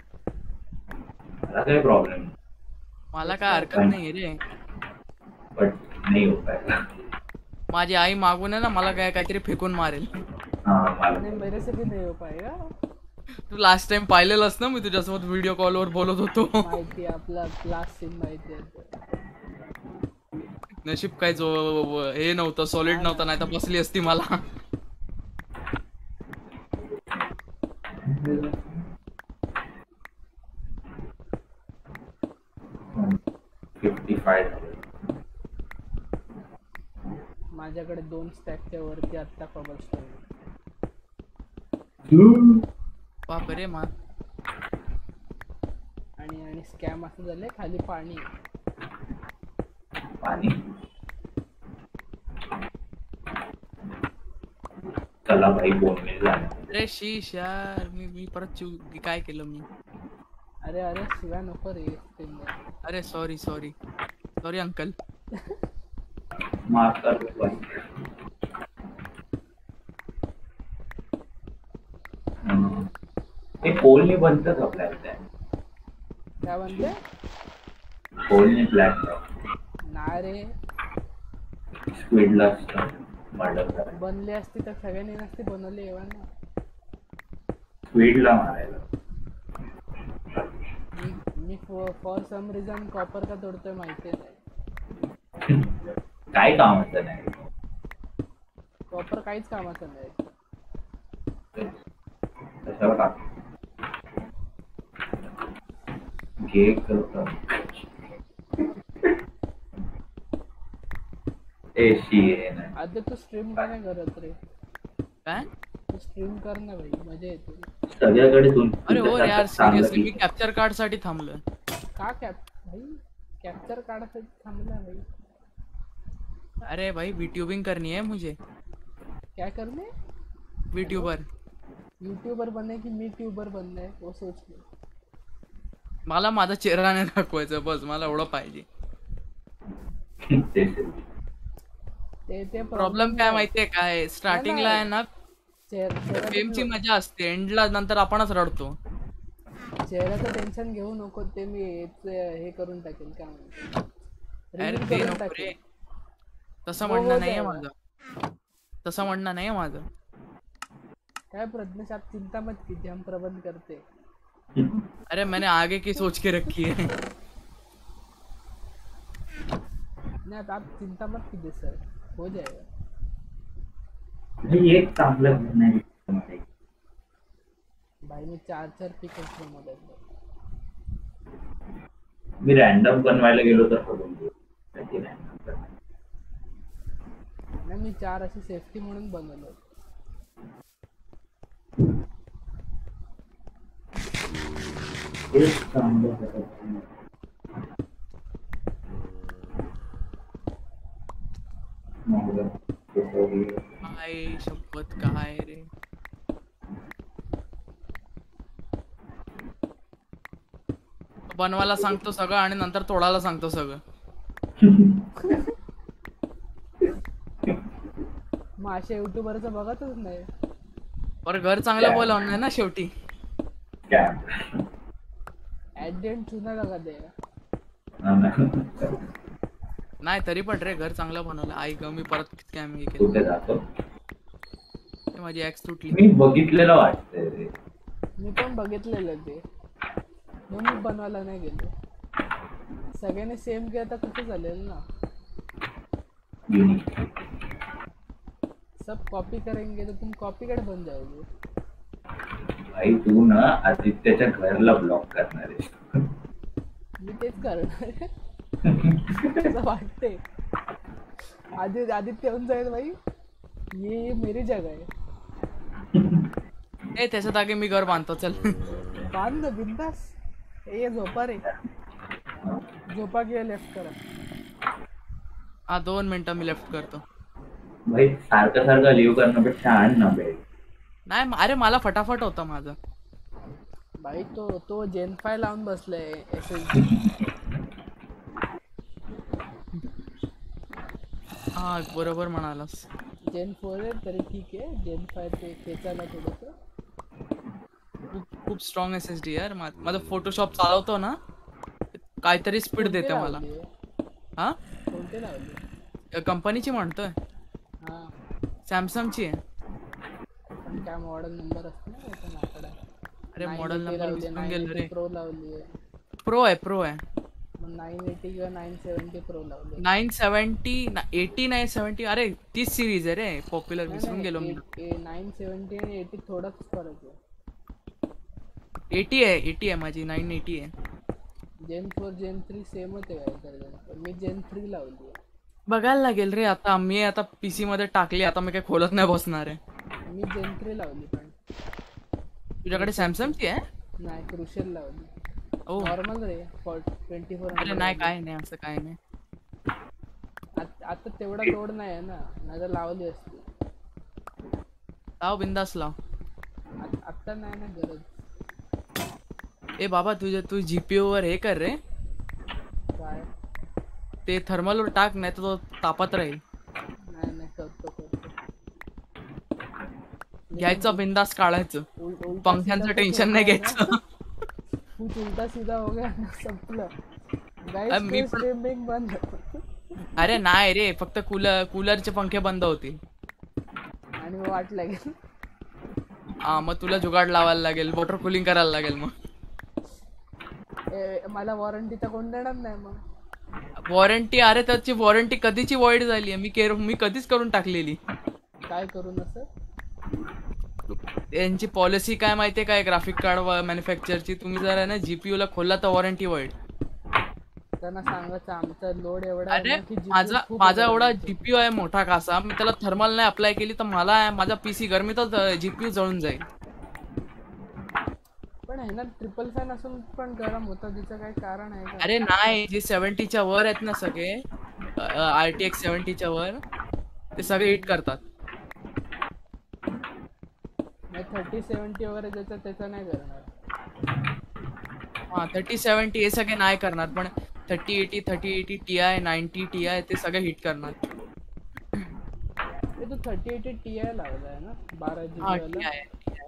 मला काही प्रॉब्लेम नाही मला काय हरकत नाही रे. बट नाही हो पाहिजे. माझी आई मागून आहे ना मला काय काहीतरी फेकून मारेल. हा मला आणि मेरे से भी नहीं हो पाएगा. तू लास्ट टाइम पाहिलेलंस ना मी तुझ्यासोबत व्हिडिओ कॉलवर बोलत होतो. माहिती आहे, आपला क्लास सीन माहिती आहे. नशीब काय जो हे नव्हतं सॉलिड नव्हतं नाही तर बसली असती मला. फिफ्टी फाय माझ्याकडे दोन स्टॅकच्या वरती आत्ता कॉबलस्टोन. बापरे मा. आणि आणि स्कॅम असं झालंय खाली पाणी. पाणी. चला भाई बोलणे झालं. अरे शीश यार मी मी परत चूक काय केलं मी. अरे अरे शिव्या नको रे stream वर. अरे सॉरी सॉरी सॉरी अंकल. माफ कर भाई. हम्म. ते कोलनी बनतं का ब्लॅक काय म्हणते. कोलनी ब्लॅक नाही रे स्क्विडला असतं मर्डर करायला. बनली असती तर सगळ्यांनी नसती बनवली एव्हा ना. स्क्विडला मारायला. मी मी फॉर सम रिझन कॉपर का तोडतोय माहिती नाही. काय कामाचं नाही. कॉपर काहीच कामाचं नाही. कशाला टाक घे करतो. ए शी आहे ना. आता तू स्ट्रीम का नाही करत रे. काय. तू स्ट्रीम कर ना भाई मजा येते. सगळ्याकडे तुम अरे हो रे यार चांगलं सिरियसली मी पिक. कॅप्चर कार्ड साठी थांबलोय. का कॅप भाई कॅप्चर काढायसाठी थांबला भाई. अरे भाई वीट्यूबिंग करनी है मुझे. क्या करने. वीट्यूबर. यूट्यूबर बनने की मी ट्यूबर बनना है वो सोच ले. मला माझा चेहरा नाही दाखवायचा बस मला एवढं पाहिजे. तेच आहे. ते ते प्रॉब्लेम काय माहितीये काय स्टार्टिंगला आहे ना गेमची मजा असते एंडला नंतर आपणच रडतो. चेहऱ्याचं टेन्शन घेऊ नको ते मी हे करून टाकेल काय म्हणतो. अरे Remove ते करून नको टाकेल. रे तसं हो, हो, म्हणणं नाहीये जाएगा. माझं. तसं म्हणणं नाहीये माझं. काय प्रज्ञेश आप चिंता मत कीजिए हम प्रबंध करते. अरे मैंने आगे की सोच के रखी है. नहीं आप चिंता मत कीजिए सर हो जाएगा. भाई एक चांगलं घर नाही दिसत. भाई मी चार चार पिकअप बनवले. मी रॅन्डम बनवायला गेलो तर बघून घेऊ. त्याची random बनवायला. नाही मी चार अशी सेफ्टी म्हणून बनवले. एक चांगलं घर आहे. मग ते सगळी काय शपथ काय रे. बनवायला सांगतो सगळं आणि नंतर तोडायला सांगतो सगळं. मग अशा युट्यूबरचं बघतच नाही. पर घर चांगलं बोलावणार ना शेवटी. Scam. ऍडेंट चुना लगा दे. हा ना. नाही तरी पण रे घर चांगलं बनवलं. आई ग मी परत स्कॅम हे कुठे केलं. जातो ते माझी ऍक्स तुटली. मी बघितलेलं वाटतंय रे. मी पण बघितलेलं ते, म्हणून मी बनवायला नाही गेलो. सगळ्यांनी सेम केलं तर कसं चालेल ना. युनिक. सब कॉपी करेंगे तो तुम कॉपीकॅट बन जाओगे. भाई तू ना आदित्यच्या घरला ब्लॉक करणार आहे. मी तेच करणार आहे. असं वाटते. आदित्य आदित्य येऊन जाईल भाई, ये मेरी जगह आहे. ए त्याच्यात आगे मी घर बांधतो चल. बांध ना बिंदास. ये झोपा रे, झोपा किंवा लेफ्ट करा. हा दोन मिनिटं मी लेफ्ट करतो. भाई सारखं सारखं लिव्ह करण्यापेक्षा आण ना बेड. नाही म- अरे मला फटाफट होता माझा. भाई तो तो जेन फाय लावून बसलाय एस एस हा बरोबर म्हणालास. जेन फोर आहे तरी ठीक आहे. जेन फाय ते खेचायला थोडंसं. खूप खूप स्ट्रॉंग एस एस डी यार. मा- माझं फोटोशॉप चालवतो ना काहीतरी स्पीड कोणती देते मला. लावली आहे? हा कोणती लावली? कंपनीची म्हणतोय, हा सॅमसंगची आहे. पण काय मॉडेल नंबर असते ना त्याचा नाकडा. अरे मॉडेल नंबर विसरून गेलो रे. प्रो लावली आहे. प्रो आहे प्रो आहे. मग नाईन एटी किंवा नाईन सेवन्टी प्रो लावली. Nine seventy eighty nine seventy अरे तीच सिरीज आहे रे पॉप्युलर. विसरून गेलो मी. नाईन सेवन्टी आणि एटी थोडाच फरक आहे. एटी आहे एटी आहे माझी. नाईन एटी आहे. जेन फोर जेन थ्री सेमच आहे काय. मी जेन थ्री लावली आहे. बघायला लागेल रे आता. मी आता पीसी मध्ये टाकली आता. मी काही खोलत नाही बसणार आहे. मी जेन थ्री लावली पण तुझ्याकडे सॅमसंगची आहे? नाही क्रुशियल लावली. ओ नॉर्मल रे ट्वेंटी फोर. अरे नाही काय नाही असं काय नाही. आता तेवढा लोड नाही आहे ना, नाही तर लावली असती. लाव बिंदास लाव. आत- आत्ता नाही ना गरज. ए बाबा तुझ्या तू जीपीओ वर हे कर रे. काय ते थर्मल वर टाक नाही तर तो तापत राहील. नाही नाही करतो करतो. घ्यायचं बिंदास काढायचं. उल- उलटा पंख्यांचं सीधा टेन्शन तो नाही होगा ना. घ्यायचं. कुछ उलटा सीधा हो गया ना संपलं. अरे गाइस मी पण- स्ट्रीमिंग बंद. अरे नाही रे फक्त कूलर कूलरचे पंखे बंद होतील. आणि मग वाट लागेल. हा मग तुला जुगाड लावायला लागेल. वॉटर कुलिंग करायला लागेल. मग ए, मला वॉरंटी तर कोण देणार नाही मग. वॉरंटी अरे त्याची वॉरंटी कधीची वॉइड झाली आहे. मी केर मी कधीच करून टाकलेली. काय करू नसं. यांची पॉलिसी काय माहितीये काय ग्राफिक कार्ड मॅन्युफॅक्चरची. तुम्ही जर आहे ना जीपीयू ला खोलला तर वॉरंटी वाईड. त्यांना सांगायचं आमचा लोड एवढा आहे अरे ना की G P U माझा खूप माझा overload एवढा होतो. जीपीयू आहे मोठा कासा. मी त्याला थर्मल नाही अप्लाय केली तर मला माझा पीसी गरमीतच जीपीयू जळून जाईल. पण आहे ना ट्रिपल फॅन असून पण गरम होतं. तिचं काही कारण आहे का? अरे नाही जे सेव्हन्टीच्या वर आहेत ना सगळे आर टी एक्स सेव्हन्टीच्या वर ते सगळे हिट करतात. थर्टी सेव्हन्टी वगैरे ज्याचं त्याचं नाही करणार. हा थर्टी सेव्हन्टी हे सगळे नाही करणार. पण thirty eighty thirty eighty T I ninety T I ते सगळे हिट करणार. हे तू थर्टी एटी टी आय लावला आहे ना बारा जी हा बी टी वाला.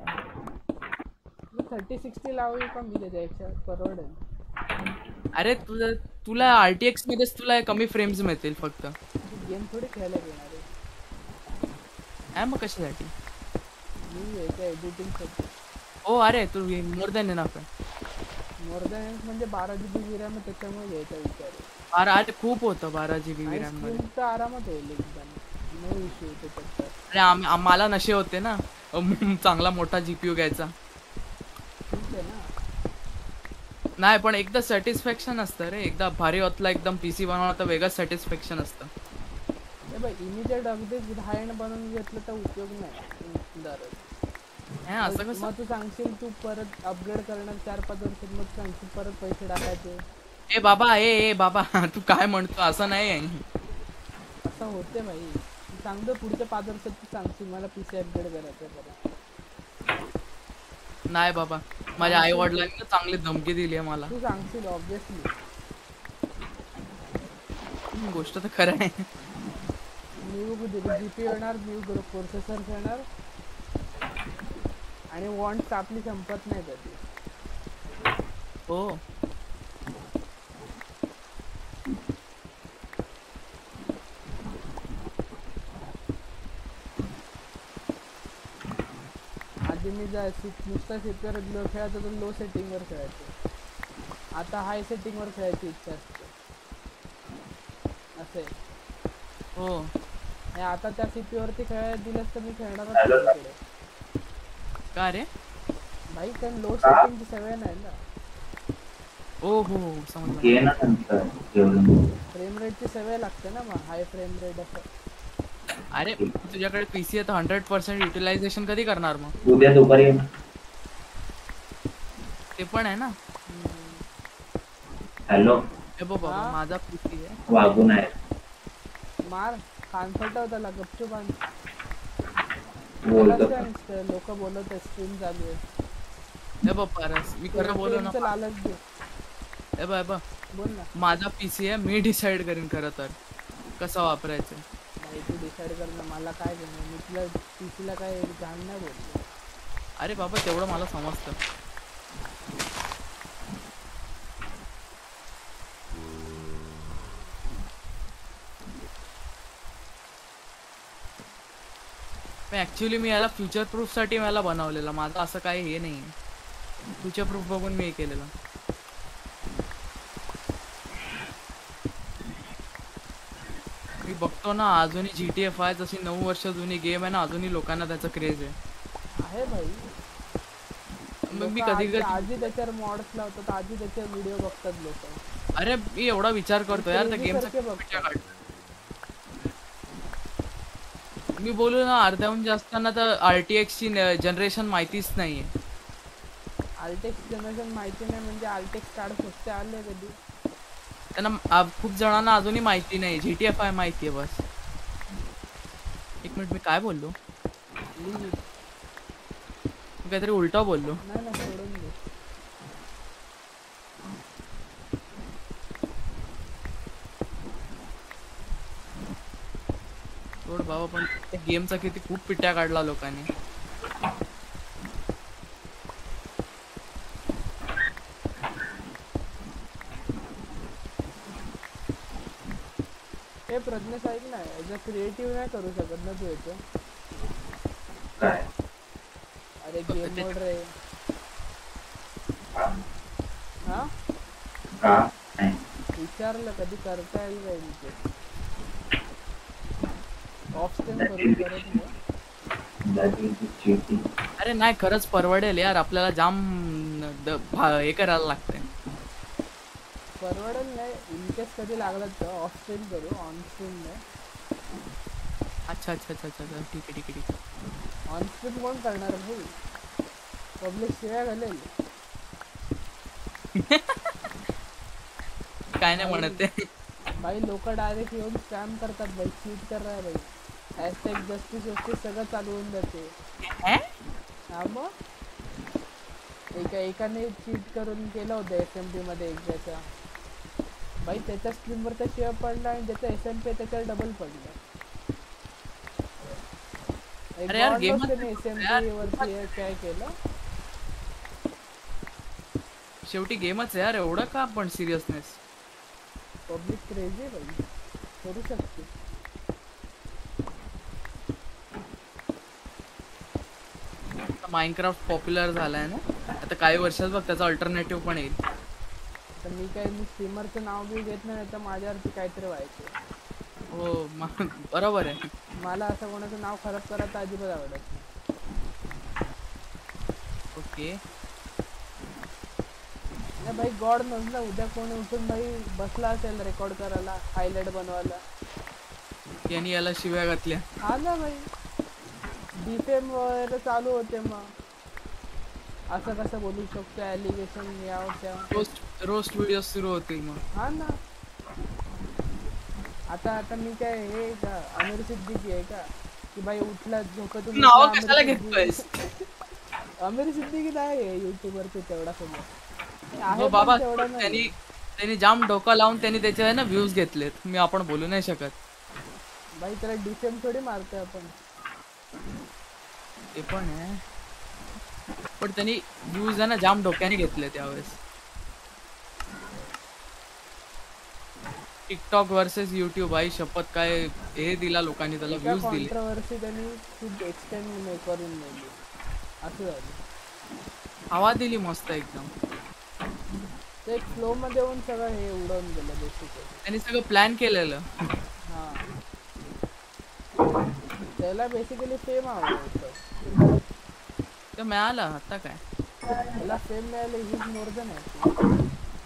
आय थर्टी सिक्स्टी लावू का मी त्याच्यापेक्षा परवडेल. अरे तुझं तुला आरटीएक्स मध्येच तुला कमी फ्रेम्स मिळतील फक्त. गेम थोडी खेळायला घेणार आहे. आहे मग कशासाठी. मी याच्या एडिटिंगसाठी. हो अरे तू मोर दॅन इनफ आहे. मोर दॅन म्हणजे बारा जी बी रॅम त्याच्यामुळे घ्यायचा विचार आहे. बारा अरे खूप होतं बारा जी बी रॅम मध्ये. स्क्रीन तर आरामात होईल एकदम. नो इश्यू त्याच्यात. अरे आम- आम्हाला नशे होते ना अम, चांगला मोठा जीपीयू घ्यायचा. ठीक आहे ना. नाही पण एकदा सॅटिस्फॅक्शन असतं रे. एकदा भारी होतला एकदम पीसी बनवला तर वेगळंच सॅटिस्फॅक्शन असतं. हे बघ इमिजिएट अगदीच हाय एंड बनवून घेतलं तर उपयोग नाही दररोज. हे असं कसं. मग तू सांगशील तू परत अपग्रेड करणार चार पाच वर्षात मग सांगशील परत पैसे टाकायचे. ए बाबा ए ए बाबा तू काय म्हणतो असं नाही आहे. असं होते भाई. तू सांगतो पुढच्या पाच वर्षात तू सांगशील मला पीसी अपग्रेड करायचं परत. नाही बाबा माझ्या आई वडिलांनी ना चांगली धमकी दिली आहे मला. तू सांगशील ऑब्विसली. गोष्ट तर खरं आहे. न्यू जीपी येणार, न्यू प्रोसेसर येणार आणि वॉन्ट्स आपली संपत नाही कधी. हो आधी मी जा नुसता सीपीवर लो खेळायचो तर लो सेटिंगवर खेळायचो. आता हाय सेटिंगवर खेळायची इच्छा असते असे. हो आणि आता त्या सीपीवरती खेळायला दिलंस तर मी खेळणारच नाही तिकडे. का रे? भाई कारण लो सेटिंगची सवय नाही ना. ओ हो हो समजलं. घे ना नंतर जेवण. फ्रेम रेटची सवय लागते ना मग हाय फ्रेम रेट असं. अरे तुझ्याकडे पीसी आहे तर हंड्रेड पर्सेंट युटिलायझेशन कधी करणार मग? उद्या दुपारी ये ना. ते पण आहे ना. हॅलो हे बघ बाबा हा? माझा पीसी आहे. वागून आहे. मार कानफटा त्याला गपचूप आण. बोलतो लोक बोलत स्ट्रीम चालू आहे. हे बघ पारस मी खरं बोलू ना. लालच दे. हे बघ हे बघ बोल ना. माझा पीसी आहे मी डिसाइड करीन खरं तर कसं वापरायचं. नाही तू डिसाईड कर ना. मला काय घेणं. मी तुला पीसीला काय घाण नाही बोलतो. अरे बाबा तेवढं मला समजतं. ऍक्च्युली मी याला फ्युचर प्रूफ साठी मला बनवलेलं. माझं असं काही हे नाही. फ्युचर प्रूफ बघून मी हे केलेलं. मी बघतो ना अजूनही जी टी एफ आहे जशी नऊ वर्ष जुनी गेम आहे ना अजूनही लोकांना त्याचा क्रेज आहे. आहे भाई. मग मी लोकं कधी आधी- कधी आधी त्याच्यावर मॉड्स लावतात. आधी त्याचे व्हिडिओ बघतात लोक. अरे मी एवढा विचार करतो यार त्या Crazy गेमचा सारखे बघतात. मी बोलू ना अर्ध्याहून जास्ताना तर आरटीएक्स ची जनरेशन माहितीच नाहीये. आल्टेक्स जनरेशन माहिती नाही म्हणजे आल्टेक्स कार्ड स्वस्त आले कधी. त्यांना आ- खूप जणांना अजूनही माहिती नाही. जीटीएफ आय माहिती आहे बस. एक मिनिट मी काय बोललो? ली. मी काहीतरी उलटा बोललो. नाही ना सोडून दे. सोड बाबा पण त्या गेमचा किती खूप पिट्या काढला लोकांनी. हे प्रज्ञेश ऐक ना याचं क्रिएटिव्ह नाही करू शकत ना तू याचं. काय अरे गेम मोड रे. हा का नाही विचारलं कधी करता येईल काय इथे. ऑफ स्क्रीन करून करत नाही. That will be cheating. अरे नाही खरंच परवडेल यार आपल्याला जाम द- भा- हे करायला लागतंय. परवडेल नाही इनकेस कधी लागलं तर ऑफ स्क्रीन करू ऑन स्क्रीन नाही. अच्छा अच्छा अच्छा अच्छा अच्छा. ठीक आहे ठीक आहे ठीक आहे. ऑन स्क्रीन कोण करणार भाई. पब्लिक शिवाय घालेल. काय नाही म्हणत ते. भाई लोक डायरेक्ट येऊन स्कॅम करतात भाई. चीट कर रहा है भाई. हॅशटॅग जस्टिस वस्टिस सगळं चालू होऊन जाते. हे? हा मग एका एकाने चीट करून केलं होतं एस एम पी मध्ये एकदाचा. भाई त्याच्या स्क्रीनवरचा शेअर पडला आणि ज्याचा एस एम पी त्याच्यावर डबल पडला. अरे यार, game च एस एम पी वरती हे काय केलं. शेवटी गेमच आहे यार एवढं का पण सिरियसनेस. पब्लिक क्रेझी भाई करू शकते. माइनक्राफ्ट पॉप्युलर झालाय ना आता काही वर्षात बघ त्याचा अल्टरनेटिव्ह पण येईल. तर मी काही मी स्ट्रीमरचं नाव बी घेत नाही तर माझ्यावरती काहीतरी व्हायचं. हो म- बरोबर आहे. मला असं कोणाचं नाव खराब करायचं अजिबात आवडत नाही. ओके नाही भाई गॉड नसलं उद्या कोणी उठून भाई बसला असेल रेकॉर्ड करायला हायलाइट बनवायला. यांनी याला शिव्या घातल्या. हा ना भाई डिफेम वगैरे चालू होते मग असं कसं बोलू शकतो ॲलिगेशन यावर त्या. रोस्ट रोस्ट व्हिडिओ सुरू होतील मग. हा ना आता आता मी काय हे का अमीर सिद्दीकी आहे का की भाई उठला झोपेतून नाव उठला, कशाला आमिर घेतोयस? सिद्दीकी. आमिर सिद्दीकी नाही आहे युट्यूबर ते तेवढा फेमस आहे हो पण बाबा तेवढा पण त्यांनी नाही. त्यांनी जाम डोका लावून त्यांनी त्याचे आहे ना व्ह्यूज घेतलेत मी आपण बोलू नाही शकत भाई त्याला डिसेम थोडी मारतोय आपण. ते पण आहे पण त्यांनी व्ह्यूज आहे ना जाम डोक्याने घेतले त्यावेळेस टिकटॉक वर्सेस युट्यूब आई शपथ काय हे दिला लोकांनी त्याला एका व्ह्यूज दिले कॉन्ट्रोवर्सी त्यांनी खूप एक्सटेंड करून नेली असं झालं. हवा दिली मस्त एकदम ते एक फ्लो मध्ये येऊन सगळं हे उडवून गेलं बेसिकली. त्यांनी सगळं प्लॅन केलेलं हा त्याला बेसिकली फेम हवं होतं. ते मिळालं आता काय त्याला फेम मिळालं इज मोर दॅन हॅपी.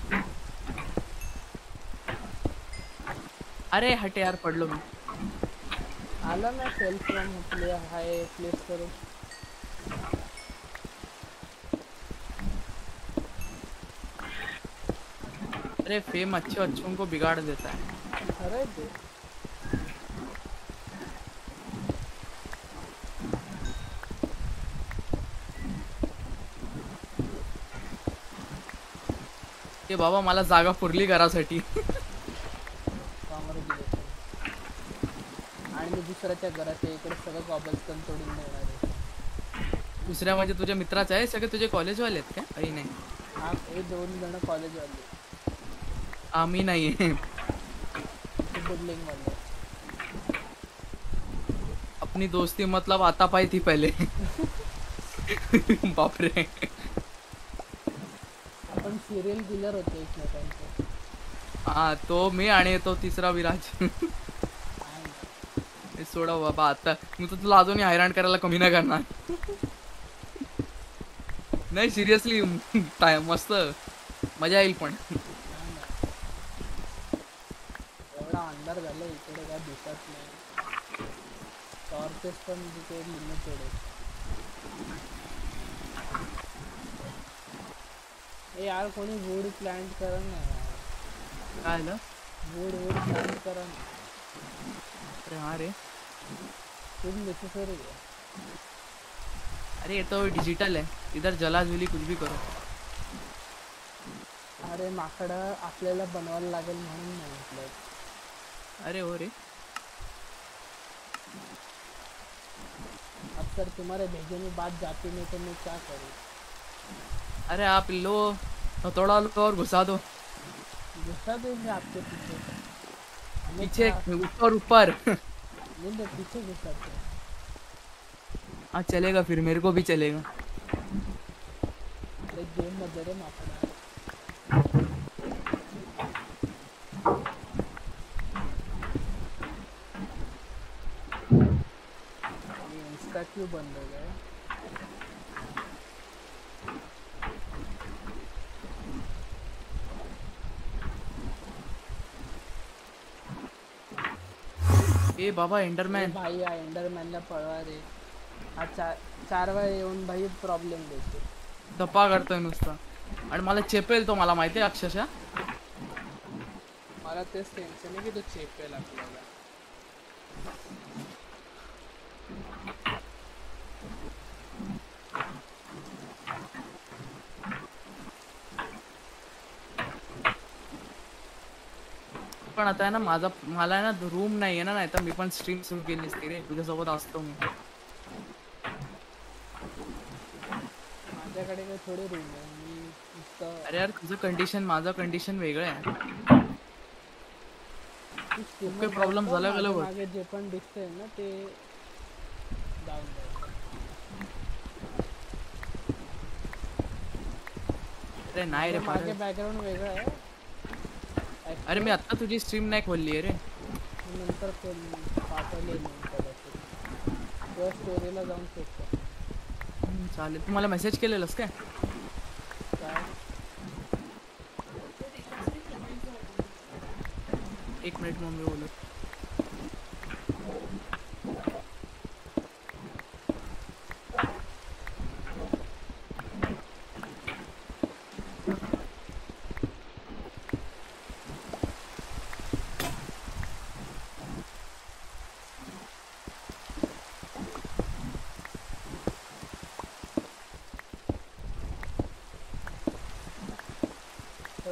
अरे हटे यार पडलो मी आला ना self from play high place करून. अरे फेम अच्छे अच्छों को बिगाड़ देता है खरं आहे ते. ते बाबा मला जागा पुरली घरासाठी Congratulations. आणि मी दुसऱ्याच्या घराच्या इकडे सगळं कॉबलस्टोन तोडून देणार आहे. दुसऱ्या म्हणजे तुझ्या मित्राचं आहे सगळे तुझे कॉलेजवाले आहेत का काही नाही हा हे दोन जण कॉलेज वाले आम्ही नाही बिल्डिंग वाले. अपनी दोस्ती मतलब आता पाई थी पहले बापरे आपण सिरियल किलर होतो एकमेकांचे. हा तो मी आणि तो तिसरा विराज काय नाही. हे सोडा बाबा आता मी तर तुला अजूनही हैराण करायला कमी नाही करणार नाही सिरियसली टाइम मस्त मजा येईल पण काय नाही. एवढा अंधार झाला इकडे काय दिसत नाही. टॉर्चेस पण तिथे लिमिटेड आहेत. ए यार कोणी वूड प्लांट करा ना यार. काय झालं वूड वूड प्लांट करा ना. अरे हाँ रे खूप नेसेसरी आहे. अरे ये तो डिजिटल है इधर जला जुली कुछ भी करो अरे माकडं आपल्याला बनवायला लागेल म्हणून नाही म्हटलं. अरे हो रे अब सर तुम्हारे भेजे में बात जाती नहीं तो मैं क्या करूँ. अरे आप लो हथौड़ा लो और घुसा दो गुस्सा देंगे आपके पीछे. हमें पीछे क्या- ऊपर ऊपर नहीं नहीं पीछे घुसाते हैं. हाँ चलेगा फिर मेरे को भी चलेगा अरे गेम मध्ये रे माकडा. इंस्टा क्यों बंद हो गया. ए बाबा ए एंडरमॅन भाई या एंडरमॅनला पळवा रे. हा चार चार वेळा येऊन भाई प्रॉब्लेम देतो. धप्पा करतोय नुसता आणि मला चेपेल तो मला माहिती आहे अक्षरशः मला तेच टेन्शन आहे की तो चेपेल आपल्याला. पण आता आहे ना माझा मला आहे ना रूम नाही आहे ना नाही तर मी पण स्ट्रीम सुरू केली असती रे तुझ्यासोबत असतो मी माझ्याकडे काही थोडी रूम आहे. मी नुसतं अरे यार तुझं कंडिशन माझं कंडिशन वेगळं आहे तू streamer काही problem बघतो, झाला का माझ्या लगेच? मागे जे पण दिसतंय ना ते डाऊन जायचं. अरे नाही रे मागे फार बॅकग्राऊंड वेगळं आहे. अरे मी आत्ता तुझी स्ट्रीम नाही खोलली आहे रे मी नंतर खोल- पाठवले लिंक कदाचित किंवा स्टोरीला जाऊन चेक कर. हम्म, चालेल तू मला मेसेज केलेलंस काय काय एक मिनिट मम्मी बोलत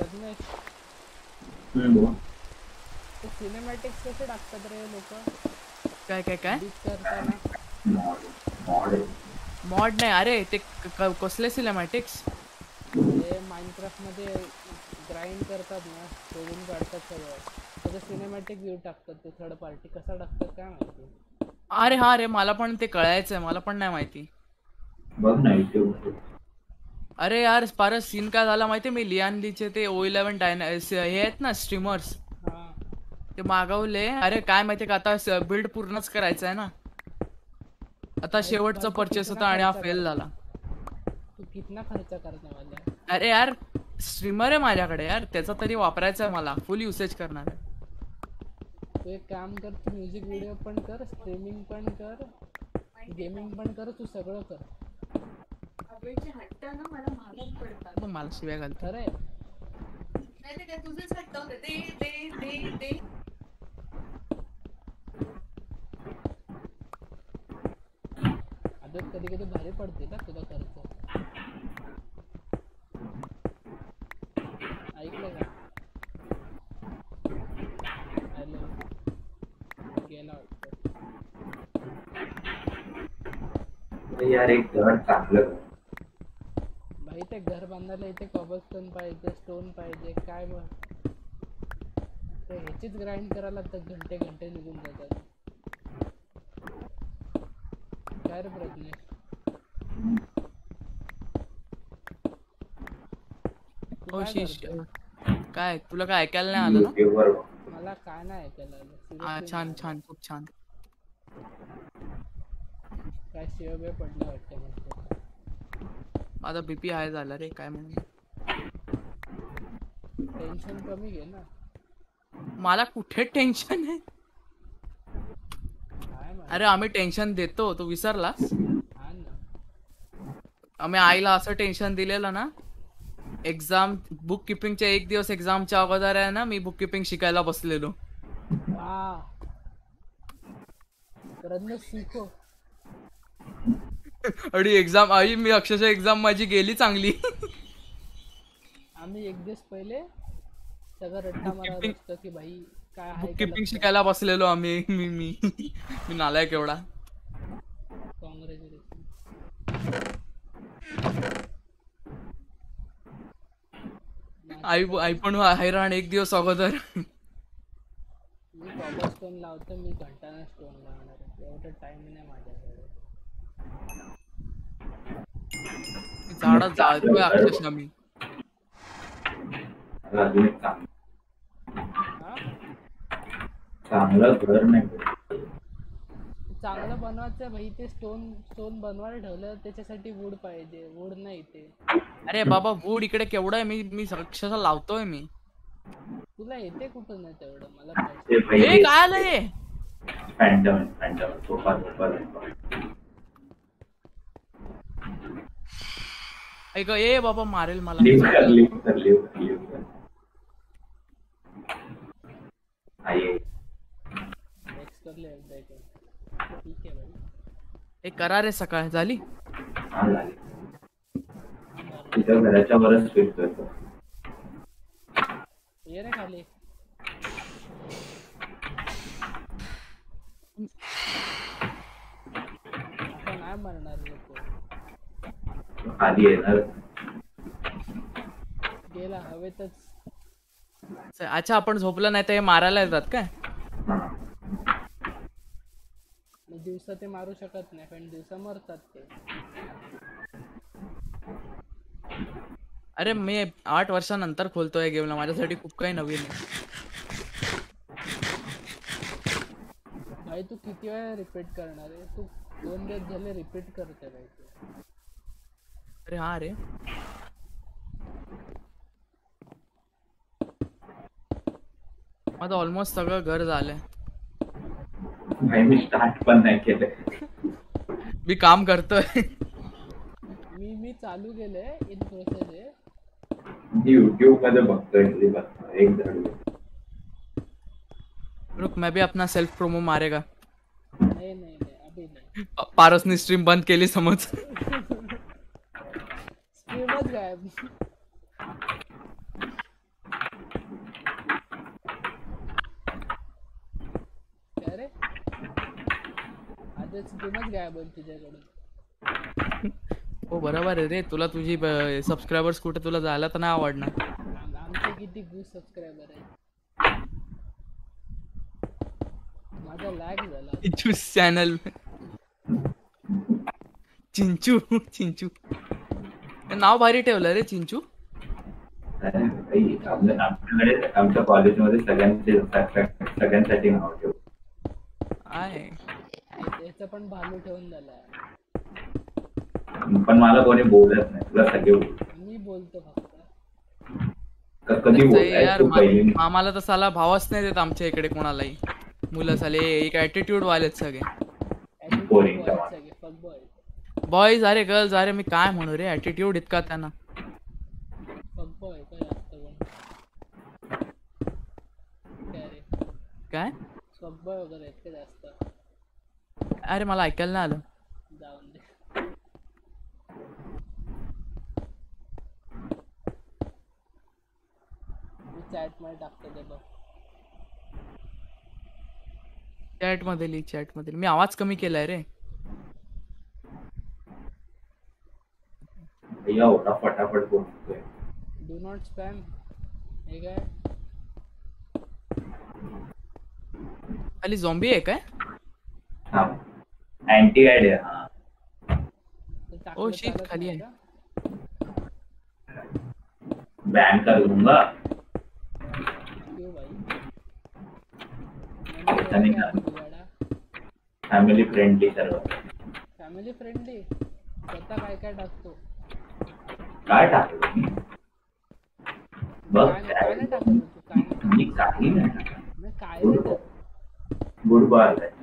प्रज्ञेश हम्म, बोल. ते सिनेमॅटिक्स कसे टाकतात रे लोक काय काय काय एडिट करताना? मॉड मॉड आहे. मॉड नाही अरे ते क- क- कसले सिनेमॅटिक्स ते माइनक्राफ्ट मध्ये ग्राइंड करतात ना, शोधून काढतात सगळं, त्याचं सिनेमॅटिक व्ह्यू टाकतात. ते थर्ड पार्टी कसा टाकतात काय माहिती. अरे हा रे मला पण ते कळायचंय मला पण नाही माहिती. बघ ना युट्यूब. अरे यार पारस सीन काय झाला माहिती मी लियान लीचे ते ओ इलेव्हन डायना हे आहेत ना स्ट्रीमर्स हा ते मागवले. अरे काय माहिती का आता बिल्ड पूर्णच करायचं आहे ना, आता भाई शेवटचा भाई तू परचेस कितना होता आणि हा खर्च फेल कर झाला. तू कितना खर्च करने वाला है? अरे यार स्ट्रीमर आहे माझ्याकडे यार, त्याचा तरी वापरायचा आहे मला, फुल युसेज करणार आहे. तू एक काम कर, तू म्युझिक व्हिडिओ पण कर, स्ट्रीमिंग पण कर, गेमिंग पण कर, तू सगळं कर. अबेचे हट्ट ना मला महागात पडतात. मग मला शिव्या घालतो. खरंय. नाही ते काय तुझेच हट्ट होते. दे दे दे दे. अजून कधी कधी भारी पडते ना तुला खर्च. ऐकलं का? हॅलो गेला वाटतं. अरे यार एक घर चांगलं कर. भाई ते घर बांधायला इथे कॉबलस्टोन पाहिजे, स्टोन पाहिजे, काय मग ते ह्याचीच ग्राइंड करायला तर घंटे घंटे निघून जातात. काय रे प्रज्ञेश? तू ओ काय शीश करतोय? काय तुला काय ऐकायला नाही आलं ना? युट्यूबवर बघ. मला काय नाही ऐकायला आलं. हा, Seriously छान नाही छान खूप छान. आलं. काय शिवबे पडलं वाटतं मस्त. माझा बीपी हाय झाला रे काय म्हणून. टेन्शन कमी घे ना. मला कुठे टेन्शन आहे. काय माहिती. अरे आम्ही टेन्शन देतो तू विसरलास. हा ना. आम्ही आईला असं टेन्शन दिलेलं ना, एक्झाम बुक किपिंगच्या एक दिवस एक्झामच्या अगोदर आहे ना मी बुक किपिंग शिकायला बसलेलो. वाह प्रज्ञेश सीखो. आणि एक्झाम आई मी अक्षरशः एक्झाम माझी गेली चांगली. आम्ही एक दिवस पहिले सगळं रट्टा मारत Bookkeeping- असतो की भाई काय आहे बुक का किपिंग लक्षात. शिकायला बसलेलो आम्ही मी मी मी नालायक एवढा. कॉंग्रॅच्युलेशन. आई आई पण हैराण एक दिवस अगोदर. मी कॉबलस्टोन लावतो, मी घंटाना स्टोन लावणार आहे. एवढं टाइम नाही माझ्याकडे. झाडात जातोय अक्षरशः मी. मला अजून एक चांगलं हा चांगलं घर नाही भेटत. चांगलं बनवायचं भाई. ते स्टोन स्टोन बनवायला ठेवलं त्याच्यासाठी वूड पाहिजे. वूड नाही ते. अरे बाबा वूड इकडे केवढं आहे मी मी अक्षरशः लावतोय मी. तुला येते कुठं नाही तेवढं मला ते पाहिजे. हे पहिले काय आलं हे. फॅन्टम फॅन्टम सोफा सोफा ऐक ए बाबा मारेल मला. लिव्ह कर लिव्ह कर लिव्ह कर लिव्ह कर. आई एक्सटरले एकदा एक. ठीक आहे भाई. हे करा रे सकाळ झाली. हा झाली. तिथं घराच्या वरच स्वीट करतो. ये रे खाली. आता नाही मरणार लोक. खाली येणार. गेला हवेतच. अच्छा आपण झोपलं नाही तर हे मारायला येतात काय. हा. आणि दिवसा ते मारू शकत नाही पण दिवसा मरतात ते. अरे मी आठ वर्षानंतर खोलतोय गेमला, माझ्यासाठी खूप काही नवीन आहे. भाई तू किती वेळा रिपीट करणार आहे. तू दोन दिवस झाले रिपीट करते भाई तू. अरे हा रे माझं ऑलमोस्ट सगळं घर झालंय. भाई मी स्टार्ट पण नाही केलंय. मी काम करतोय. मी मी चालू केलंय. इन प्रोसेस आहे. मी युट्यूब मध्ये बघतोय घरी बघतोय एक धड. रुक मैं भी अपना सेल्फ प्रोमो मारेगा. नाही नाही नाही अभी नाही. पारसनी स्ट्रीम बंद केली समज. स्ट्रीमच गायब. गायब होईल तुझ्याकडून. हो बरोबर आहे रे, तुला तुझी सबस्क्रायबर्स कुठे तुला जायला तर नाही आवडणार. आम- आमचे किती गुस सबस्क्रायबर आहे. माझा लॅग झाला. चिंचू चॅनल. चिंचू चिंचू हे नाव भारी ठेवलं रे चिंचू. अरे भाई, आपल्या- आपल्याकडे आमच्या कॉलेजमध्ये सगळ्यांचे सगळ्यांसाठी नाव ठेवू. आहे त्याचं पण भालू ठेवून झालाय. पण मला कोणी बोलत नाही, तुला सगळे बोलतात. मी बोलतो फक्त. क- कधी तसं बोलताय यार तू पहिली? मा- आम्हाला तर साला भावच नाही देत आमच्या इकडे कोणालाही. मुलं साले एक ऍटिट्यूड वालेत सगळे. Boring Attitude चा boys सगळे, fuck boys. बॉईज अरे गर्ल्स अरे मी काय म्हणू रे, ऍटिट्यूड इतका त्यांना. Fuck boy काय जास्त कोण. काय रे काय fuck boy वगैरे आहेत का जास्त. अरे मला ऐकायला नाही आलं. जाऊन दे. मी चॅट मध्ये टाकतो ते बघ. चॅट मध्ये लिही, चॅट मध्ये लिही. मी आवाज कमी केलाय रे. भैया एवढा फटाफट बोलतोय. Do not spam. हे काय खाली झॉम्बी आहे काय? हा अँटी ऍड आहे. हा ते टाकलं Oh shit, चालत खाली नाही आहे. का? बॅन कर दूंगा. क्यों भाई. ऐसा नहीं करना. फॅमिली फ्रेंडली सर्व. Family friendly. स्वतः काय काय टाकतो. काय टाकलं मी? बघ काय नाही- काय नाही टाकलं तू. काय नाही टाकलं. मी काही नाही टाकलं. नाही, काय नाही टाकलं. गुड बॉय आहे.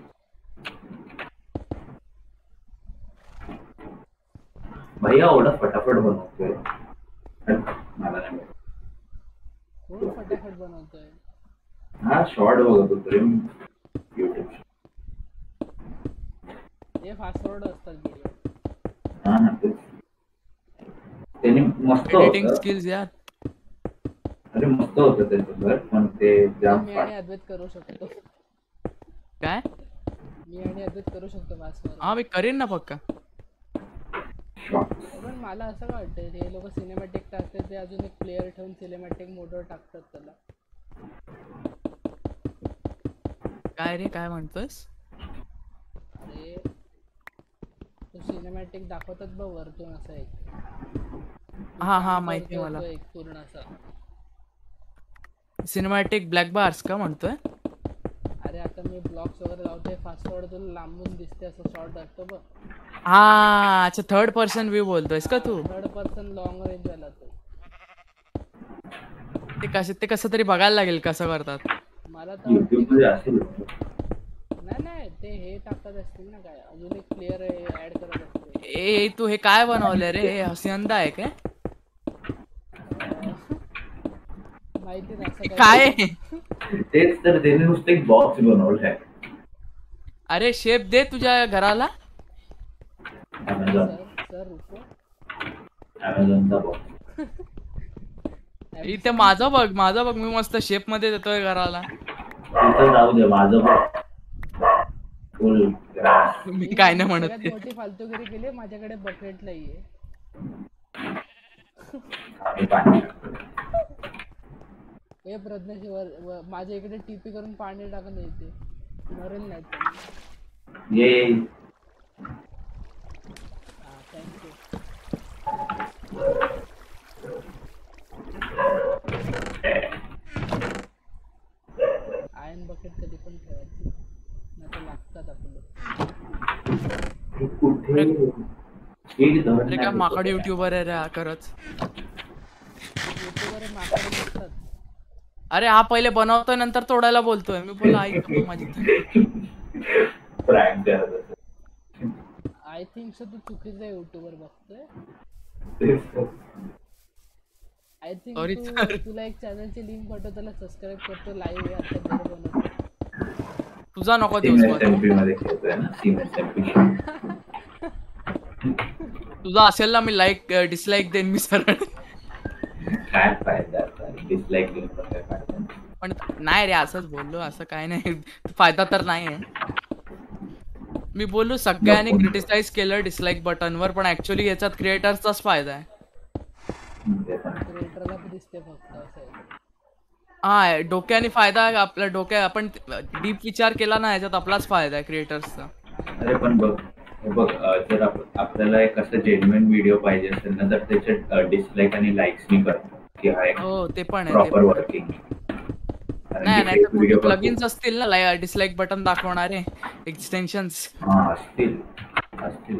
भैया एवढं फटाफट बनवतोय. मला नाही माहित. कोण फटाफट बनवतोय. हा शॉर्ट बघत होतो रे युट्यूब. हे फास्ट फॉरवर्ड असतात व्हिडिओ. हा ना तेच. त्याने मस्त एडिटिंग होतं. स्किल्स यार. अरे मस्त होतं त्याचं घर, पण ते जाम मी आणि अद्वैत करू शकतो. काय मी आणि अद्वैत करू शकतो फास्ट फॉरवर्ड. हा मी करेन ना पक्का. शॉर्ट. पण मला असं का वाटतं हे लोक सिनेमॅटिक टाकतात ते अजून एक प्लेअर ठेवून सिनेमॅटिक मोडवर टाकतात त्याला. काय रे काय म्हणतोस? अरे तो सिनेमॅटिक दाखवतात बघ वरतून असं एक. हा हा माहिती आहे मला. तो एक पूर्ण असा. सिनेमॅटिक ब्लॅक बार्स का म्हणतोय? अरे आता मी ब्लॉग्स वगैरे लावतोय फास्ट फॉरवर्ड तुला लांबून दिसते असं शॉर्ट असतो बघ. हा अच्छा थर्ड पर्सन व्ह्यू बोलतोयस का तू? थर्ड पर्सन लॉंग रेंज वाला तो. ते कसं ते कसं तरी बघायला लागेल कसं करतात. मला तर युट्यूब वाटतं मध्ये असेल. नाही नाही ते हे टाकत असतील ना काय अजून एक प्लेअर ऍड करत असतील. ए तू हे काय बनवलंय रे? हे हसियंदा आहे काय? माहिती नाही असं हे काय आहे? तेच तर त्याने नुसतं एक बॉक्स बनवलाय. अरे शेप दे तुझ्या घराला. अमेझॉन सर सर रुको. अमेझॉनचा बॉक्स. इथे माझं बघ माझं बघ मी मस्त शेप मध्ये देतोय घराला. तिथं जाऊ दे माझं बॉक्स. फुल मी काय नाही म्हणत सगळ्यात ते. मोठी फालतूगिरी केली माझ्याकडे बकेट नाहीये. आम्ही पाणी टाकतो. हे प्रज्ञाशी वर व- माझ्या इकडे टीपी करून पाणी टाकून येते. मरेल नाही तर. ये हा थँक्यू. आयन बकेट कधी पण ठेवायची नाही तर लागतात आपलं. हे कुठे एक धरण अरे काय नाही माकड दिसत. युट्यूबर आहे रे हा खरंच. युट्यूबर माकडे नसतात. अरे हा पहिले बनवतोय नंतर तोडायला बोलतोय. मी बोला ऐक ना माझी. Prank करत होते. आय थिंक सो तू चुकीचा युट्यूबर बघतोय. तेच तर. आय थिंक Sorry, तू sir. तुला एक चॅनलची लिंक पाठव त्याला सबस्क्राईब करतो लाईव्ह आता घर बनवतो. तुझा नको दिवस सिमेंट बघ. टेम्पी मध्ये खेळतोय ना सिमेंट टेम्पी. तुझा असेल ना मी लाईक डिसलाईक देईन मी सरळ. काय फायदा डिसलाईक देऊन पण काय फायदा नाही. पण नाही रे असंच बोललो असं काय नाही फायदा तर नाही आहे. मी बोललो सगळ्यांनी क्रिटिसाइज केलं डिसलाईक बटनवर, पण ऍक्च्युअली याच्यात क्रिएटर्सचाच फायदा आहे. ते पण आहे. क्रिएटरला दिसते फक्त असं आहे. हा डोक्याने फायदा आहे आपल्या डोक्या आपण डीप विचार केला ना याच्यात आपलाच फायदा आहे क्रिएटर्सचा. अरे पण बघ हे बघ अं, जर आप- आपल्याला एक असं जेन्युइन व्हिडिओ पाहिजे असेल ना तर त्याचे डिसलाईक आणि लाईक्स मी करतो की हा एक हो ते पण आहे ते प्रॉपर पण आहे. वर्किंग. नाही नाही तर कुठे प्लगइन्स असतील ना डिसलाईक बटन दाखवणारे एक्सटेन्शन्स. हा असतील असतील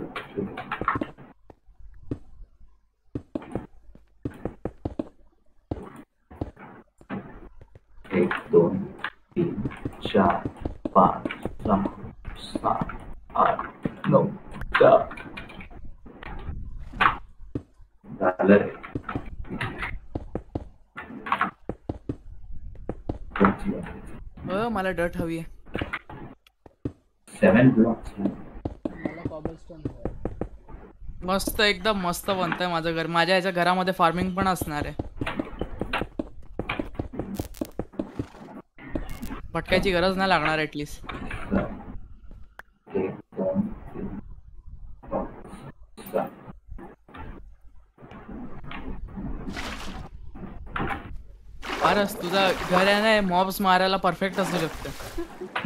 एक दोन तीन चार पाच सहा सात आठ नऊ दहा झालं रे. अ मला डट हवी आहे. सेवन ब्लॉक्स मला कॉबलस्टोन हवंय. मस्त एकदम मस्त बनतंय माझं घर. माझ्या ह्याच्या घरामध्ये फार्मिंग पण असणार आहे. भटकायची गरज नाही लागणार ऍटलीस्ट. एक दोन तीन पाच सहा फारच तुझं घर आहे ना मॉब्स मारायला परफेक्ट असू शकतं.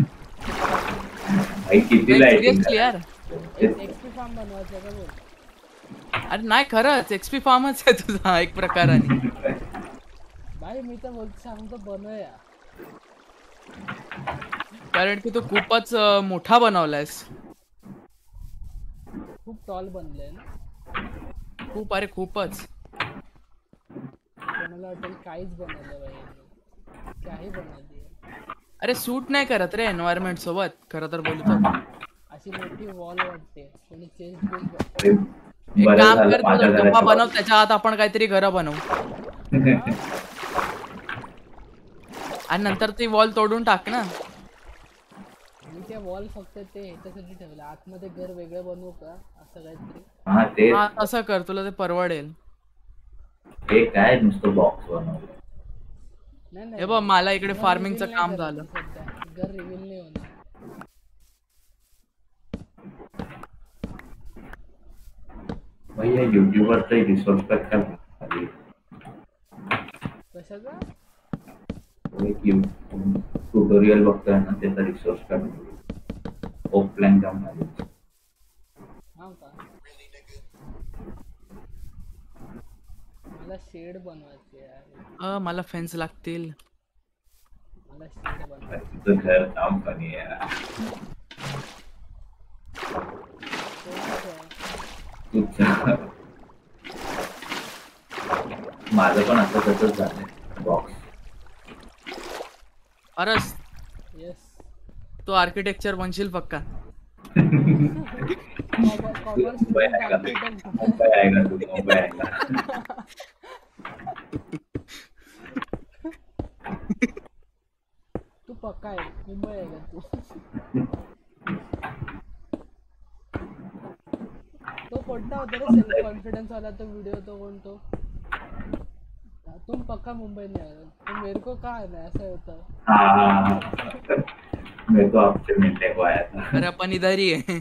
भाई किती लाईटिंग सिरियसली यार. एक्सपी फार्म बनवायचं का बोल. अरे नाही खरंच एक्सपी फार्मच आहे तुझा एक प्रकाराने. भाई मी तर बोलतो सांगतो बनवूया. कारण की तू खूपच अं, मोठा बनवलायस. खूप टॉल बनलंय ना. खूप अरे खूपच. कोणाला वाटेल काहीच बनवलं भाई काही बनवली. अरे सूट नाही करत रे एन्व्हायरमेंट सोबत खरं तर बोलू तर. अशी मोठी वॉल वाटते कोणी चेस्ट बिस्ट. एक बरं काम झालं कर माझ्या तू डब्बा घराच्या बनव त्याच्या आत आपण काहीतरी घरं बनवू आणि नंतर ती वॉल तोडून टाक ना. मी त्या वॉल फक्त ते ह्याच्यासाठी ठेवलं आतमध्ये घर वेगळं बनवू का असं काहीतरी. हा ते हा असं कर तुला ते परवडेल. ते काय नुसतं बॉक्स बनवलं. नाही हे बघ मला इकडे घर फार्मिंगचं reveal काम नाही झालं. करायचं सध्या. घर रिव्हील नाही होणार. भाई या युट्यूबवरचा डिसरिस्पेक्ट झाली. कशाचा. एक ट्युटोरियल बघतोय ना त्याचा रिसोर्स ऑफलाईन जाऊन आली. हा का. मला शेड बनवायचे यार. अ मला फेन्स लागतील. मला शेड बनवायचे. तुझं घर काम फनी आहे. तुझं माझं पण असं तसंच झालंय बॉक्स. अरस येस. तू आर्किटेक्चर बनशील पक्का. मुंबई आहे का तू? मुंबई आहे का तू? मुंबई आहे का? तू पक्का आहे मुंबई आहे का तू. तो कोणता होता रे सेल्फ कॉन्फिडन्स वाला तो व्हिडिओ तो कोणतो. तुम पक्का मुंबई नहीं आ रहे तो मेरे को कहा है ना ऐसा होता है. हाँ मेरे को आपसे मिलने को आया था. अरे अपन इधर ही है.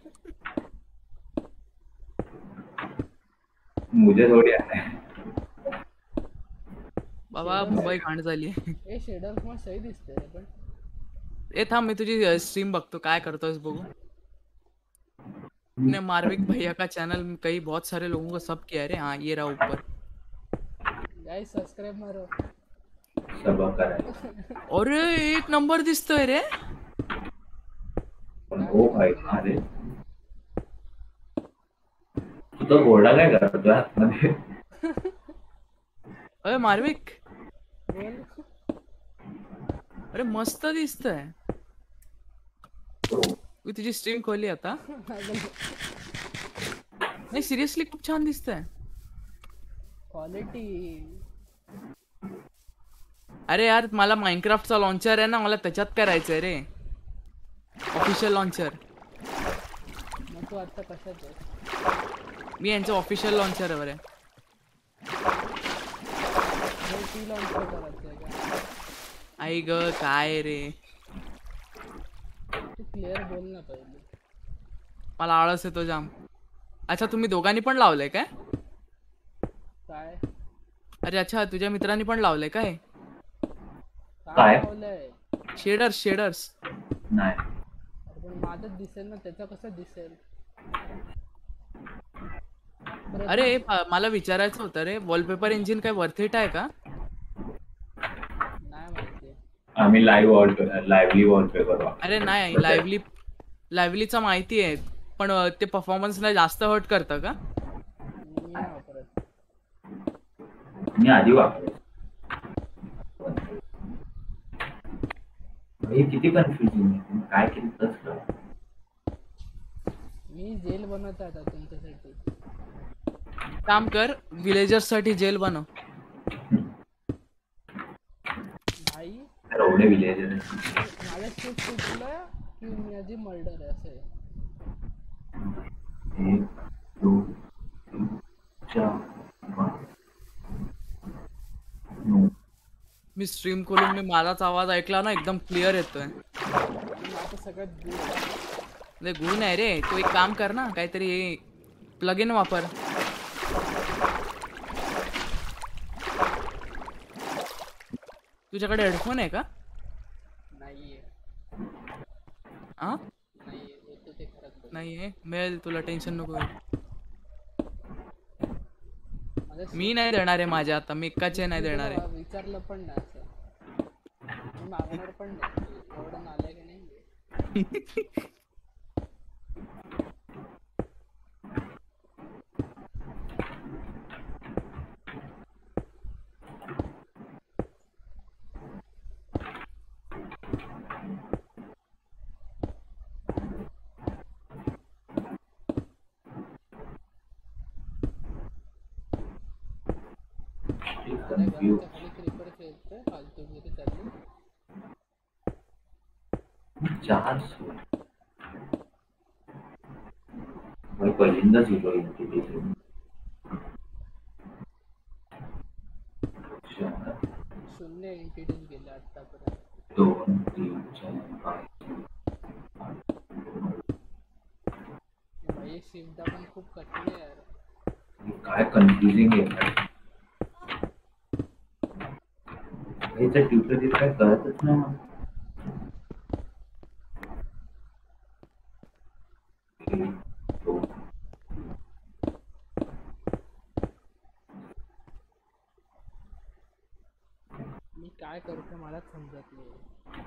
मुझे थोड़ी आना है. बाबा मुंबई खांड झाली. ए शेडर मग सही दिसते रे पण. ए थांब मी तुझी स्ट्रीम बघतो काय करतोयस बघू. ने मार्विक भैया का चैनल कई बहुत सारे लोगों को सब किया है रे. हाँ ये रहा ऊपर. गाइस सब्सक्राइब मारो. सब करा. अरे एक नंबर दिसतोय रे. ओ भाई अरे तू तो घोडा काय करतोय आतमध्ये. अरे मार्विक बोल. अरे मस्त दिसतंय. मी तुझी स्ट्रीम खोली आता. नाही सिरियसली खूप छान दिसतंय. क्वालिटी. अरे यार मला माइनक्राफ्टचा लॉन्चर आहे ना मला त्याच्यात करायचंय रे. Official launcher. मग तू आता कशात आहे. मी यांचं ऑफिशियल लॉन्चरवर आहे. टी लॉन्च करायचं आहे का. आई ग काय रे. तू क्लिअर बोल ना पहिले. मला आळस येतो जाम. अच्छा तुम्ही दोघांनी पण लावलंय काय? काय अरे अच्छा तुझ्या मित्रांनी पण लावलंय काय? काय काय? लावलंय? Shaders shaders. नाही. अरे पण माझं दिसेल ना, त्याचं कसं दिसेल? परत अरे प- मला विचारायचं होतं रे वॉलपेपर इंजिन काय वर्थ इट आहे का? नाही माहिती. आम्ही लाईव्ह वॉल लाईव्हली वॉलपेपर अरे नाही लाईव्हली लाईव्हलीचा माहिती आहे पण अं, ते परफॉर्मन्सला जास्त हर्ट करतं का? मी नाही वापरत. मी आधी वापरतो. हे किती कन्फ्युजिंग आहे. काय केलं तसं? मी जेल बनवत आहे आता तुमच्यासाठी. काम कर विलेजर्स साठी जेल बनव. नाही एवढे विलेज माझ्या शिफ्ट सुटलं की माझी मर्डर आहे असं आहे. एक दोन तीन चार पाच नऊ. मी स्ट्रीम खोलून मी माझाच आवाज ऐकला ना एकदम क्लिअर येतोय. मी आता सगळ्यात दूर आहे. लय गुण आहे रे तू एक काम कर ना काहीतरी प्लग इन वापर. तुझ्याकडे हेडफोन आहे का? नाहीये हा नाहीये होतं ते खरंच. नाहीये मिळेल तुला टेन्शन नको घेऊ. माझ्या मी नाही देणार आहे माझ्या आता मी एकाचे नाही मी देणार तुला आहे. विचारलं पण नाही असं. मी मागणार पण नाही. एवढं नालाय की नाही. माझ्या घराच्या खाली क्रिपर खेळतोय फालतूगिरी चालली. चार भाई पहिल्यांदा झिरो येते. शून्य एंटिटीज गेले आतापर्यंत. दोन तीन चार पाच. भाई शिवदा पण खूप कठीण आहे यार. काय कन्फ्युजिंग आहे. ह्याचं ट्युटोरियल काय कळतच नाही मला. मी काय करतो मलाच समजत नाही.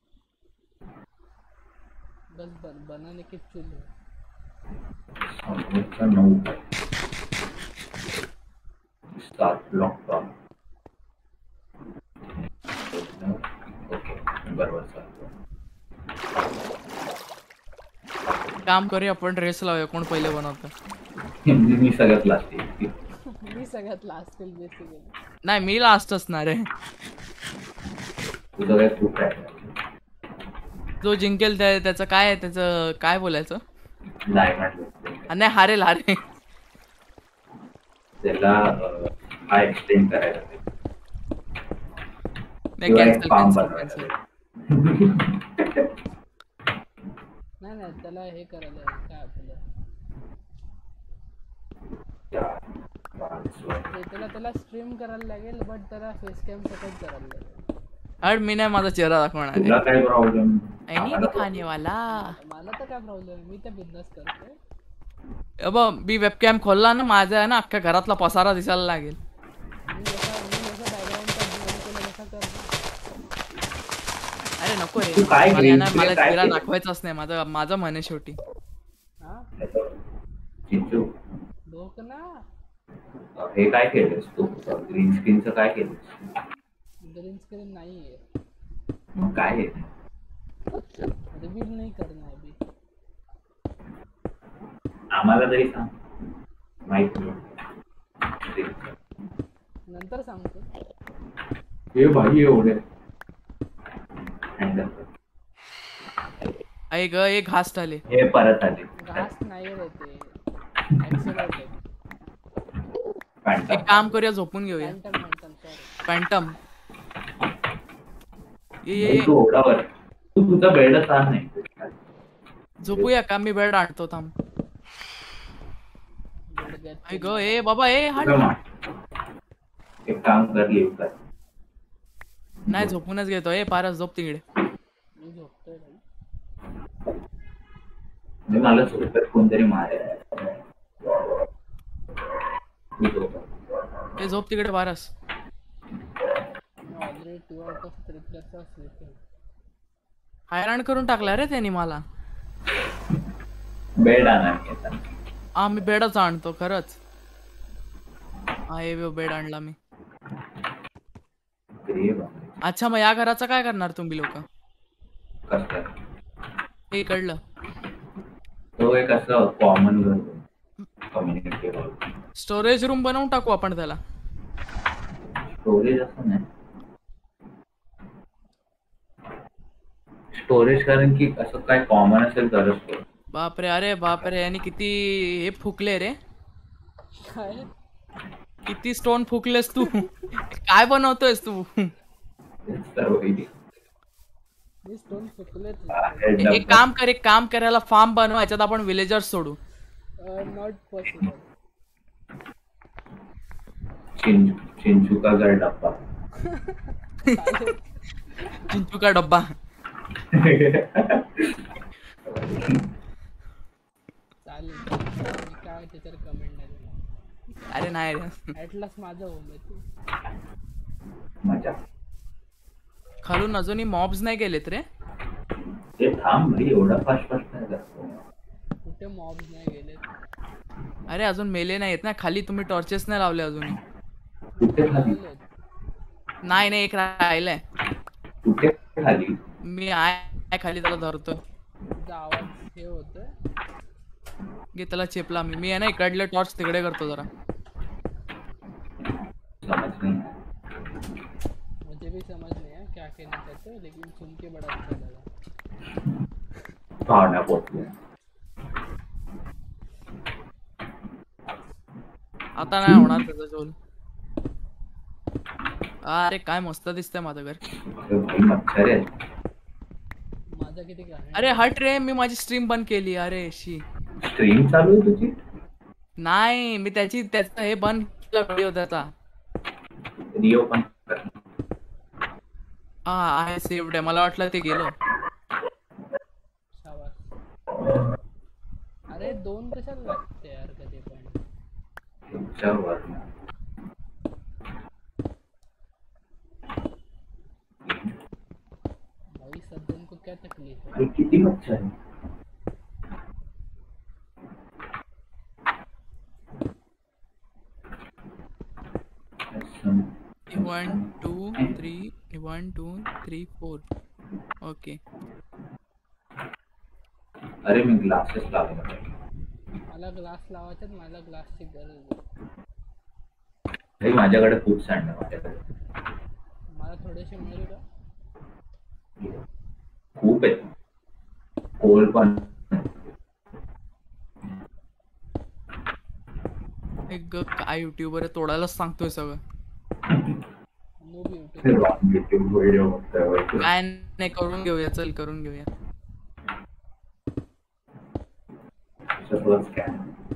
बस बन बनाने की चूल है. समोरचा नऊ सात लॉक ओके बरोबर चालतो. काम करूया आपण रेस लावूया कोण पहिले बनवतं. मी सगळ्यात लास्ट आहे. मी सगळ्यात लास्ट फेल बेसिकली. नाही मी लास्ट असणार आहे. तुझं काय खूप आहे. जो जिंकेल त्या त्याचं काय आहे त्याचं काय बोलायचं. डायमंड नाही हारेल हारे त्याला हा एक्सटेंड करायला नाही कॅन्सल कॅन्सल कॅन्सल. नाही नाही त्याला हे करायला काय आपलं ते त्याला त्याला स्ट्रीम करायला लागेल बट त्याला फेस कॅम सकट करायला लागेल. अरे मी नाही माझा चेहरा दाखवणार तुला आहे. काय प्रॉब्लेम. I need खाने वाला. मला तर काय प्रॉब्लेम आहे. मी तर बिझनेस करतोय. अब मी वेबकॅम खोलला ना माझा आहे ना अख्ख्या घरातला पसारा दिसायला लागेल. मी जसा मी जसा बॅकग्राऊंडचा ड्रॉइंग केला तसा करतो. अरे नको रे तू काय मला ना green मला screen काय चेहरा केलं? दाखवायचाच नाही माझं माझं मन आहे शेवटी. हा चिंचू डोक ना. हे काय केलंस तू ग्रीन स्क्रीनचं काय केलंस. ग्रीन स्क्रीन नाही आहे. मग काय आहे. रिव्हील नाही करणार अभी. आम्हाला तरी सांग माहित नाही. नंतर सांगतो. हे भाई एवढे हँडल ऐक ग एक घास आले. हे परत आले. घास नाही रे ते. ऍक्सिडेंट आहे. पॅन्टा एक काम करूया झोपून घेऊया. Phantom Phantom sorry. पॅन्टम ये ये भाई, ये. तू ओढावर तू तुझा बेडच आण नाही. झोपूया का? मी बेड आणतो थांब. गुडघ्यात आई ग ए बाबा ए हट. तुझं मा- एक काम कर लिव कर. नाही झोपूनच घेतो. ए पारस झोप तिकडे. मी झोपतोय भाई. म्हणजे मला झोपेत कोणतरी मारेल. तू झोप. ए झोप तिकडे पारस. मी already two out of three plus sleeping. हैराण करून टाकला रे त्यांनी मला. बेड आणा घेताना. हा मी बेडच आणतो खरंच. हा हे बेड आणला मी. ते बघ. अच्छा मग या घराचं काय करणार तुम्ही लोक? कसं हे कळलं. तो एक असं कॉमन घर कम्युनिटी हॉल. स्टोरेज रूम बनवून टाकू आपण त्याला. स्टोरेज असं नाही. स्टोरेज कारण की असं काय कॉमन असेल तरच तो. बापरे अरे बापरे यांनी किती हे फुकले रे. काय किती स्टोन फुकलेस तू. काय बनवतोयस तू? सर्व काही. मी स्टोन फुकलेच ए- एक काम कर एक काम करायला फार्म बनव. याच्यात आपण विलेजर्स सोडू. Not possible. चिंचू चिंचू का घर डब्बा. चिंचू का डब्बा. चालेल मी काय त्याच्यावर कमेंट नाही देणार. अरे नाही रे. ऍटलास माझं होम आहे तू. मजा. खालून अजूनही मॉब्स नाही गेलेत रे. ते थांब भाई एवढा फास्ट फास्ट नाही करतो. कुठे मॉब्स नाही गेले. अरे अजून मेले नाहीत ना खाली. तुम्ही टॉर्चेस नाही लावले अजूनही. कुठे खाली. नाही नाही एक राहिलंय. कुठे खाली. मी आहे खाली त्याला धरतोय. तुझा आवाज हे होतोय. घे त्याला चेपला मी. मी आहे ना इकडले टॉर्च तिकडे करतो जरा. समज नाही. मुझे भी समझ नहीं है क्या कहना चाहते हो लेकिन सुन के बड़ा अच्छा लगा. पाहुण्या पोचले. आता नाही होणार त्याचा झोल. अरे काय मस्त दिसतंय माझं घर. अरे भाई मच्छर आहे. माझा किती काय अरे हट रे मी माझी स्ट्रीम बंद केली. अरे शी. स्ट्रीम चालू आहे तुझी. नाही मी त्याची त्याचा हे बंद केला व्हिडिओ त्याचा. रिओ पण कर. हा आहे सेव्ड आहे. मला वाटलं ते गेलं. शाबास. अरे दोन कशाला लागते यार कधी पण. तुमच्यावर भाई सज्जन को क्या तकलीफ है. अरे किती मच्छर आहे. One two three one two three four. Okay. अरे मी ग्लासेस लावले. मला ग्लास लावायचे मला ग्लासची गरज आहे. भाई माझ्याकडे खूप सँड आहे. माझ्याकडे मला थोडेसे मिळेल का. खूप आहे. कोल पण. एक ग- काय युट्यूबर आहे तोडायलाच सांगतोय सगळं. Noob YouTube. युट्यूब व्हिडिओ बघतोय. काय नाही करून घेऊया. चल करून घेऊया. सगळं स्कॅम.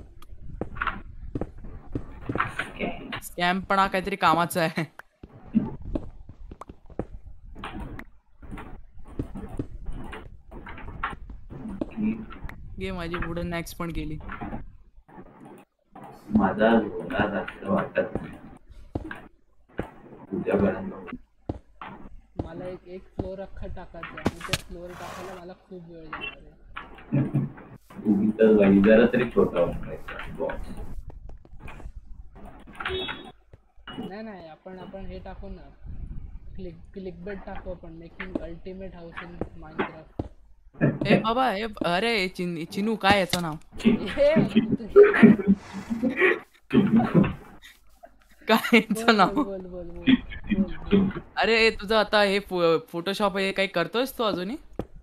स्कॅम. स्कॅम पण हा काहीतरी कामाचा आहे. घे माझी वुडन नॅक्स पण गेली. माझा झोला जास्त वाटत नाही. उद्यापर्यंत मला एक एक फ्लोअर अख्खा टाकायचा आणि त्या फ्लोअर टाकायला मला खूप वेळ जाणार आहे. तुम्ही तर वही जरा तरी छोटा बॉक्स. नाही नाही आपण आपण हे टाकू ना. क्लिक क्लिक बेट टाकू आपण. Making ultimate house in Minecraft. ए बाबा ए अरे चिन चिनू काय याचं नाव. काय याचं नाव. बोल बोल बोल बोल. अरे तुझं आता हे फोटोशॉप हे काही करतोयस तू अजूनही.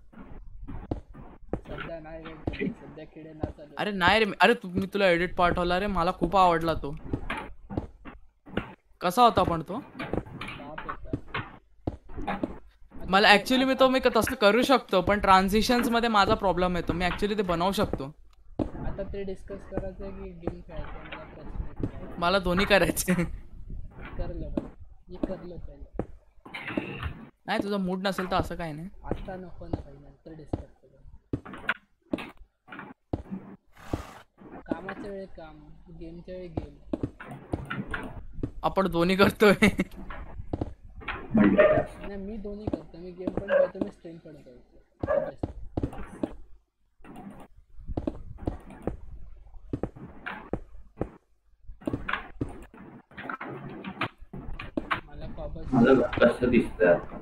सध्या नाही रे, सध्या किडे ना चालू. अरे नाही रे अरे तू मी तुला एडिट पाठवला रे. मला खूप आवडला तो. कसा होता पण तो. बाप होता. मला ऍक्च्युली मी तो मी क- तसं करू शकतो पण ट्रान्झिशन्स मध्ये माझा प्रॉब्लेम येतो मी ऍक्च्युली ते बनवू शकतो आता ते डिस्कस करायचं की गेम खेळायचं मला प्रश्न आहे. मला दोन्ही करायचे करलं बरं. मी करलं पहिलं. नाही तुझा मूड नसेल तर असं काही नाही आता नको ना भाई नंतर डिस्कस करू. कामाच्या वेळी काम गेमच्या वेळी गेम. आपण दोन्ही करतोय मल्टीटास्क. नाही मी दोन्ही करतो मी गेम पण खेळतो मी स्ट्रीम पण करतो. मला कॉबल मला कसं दिसतंय आता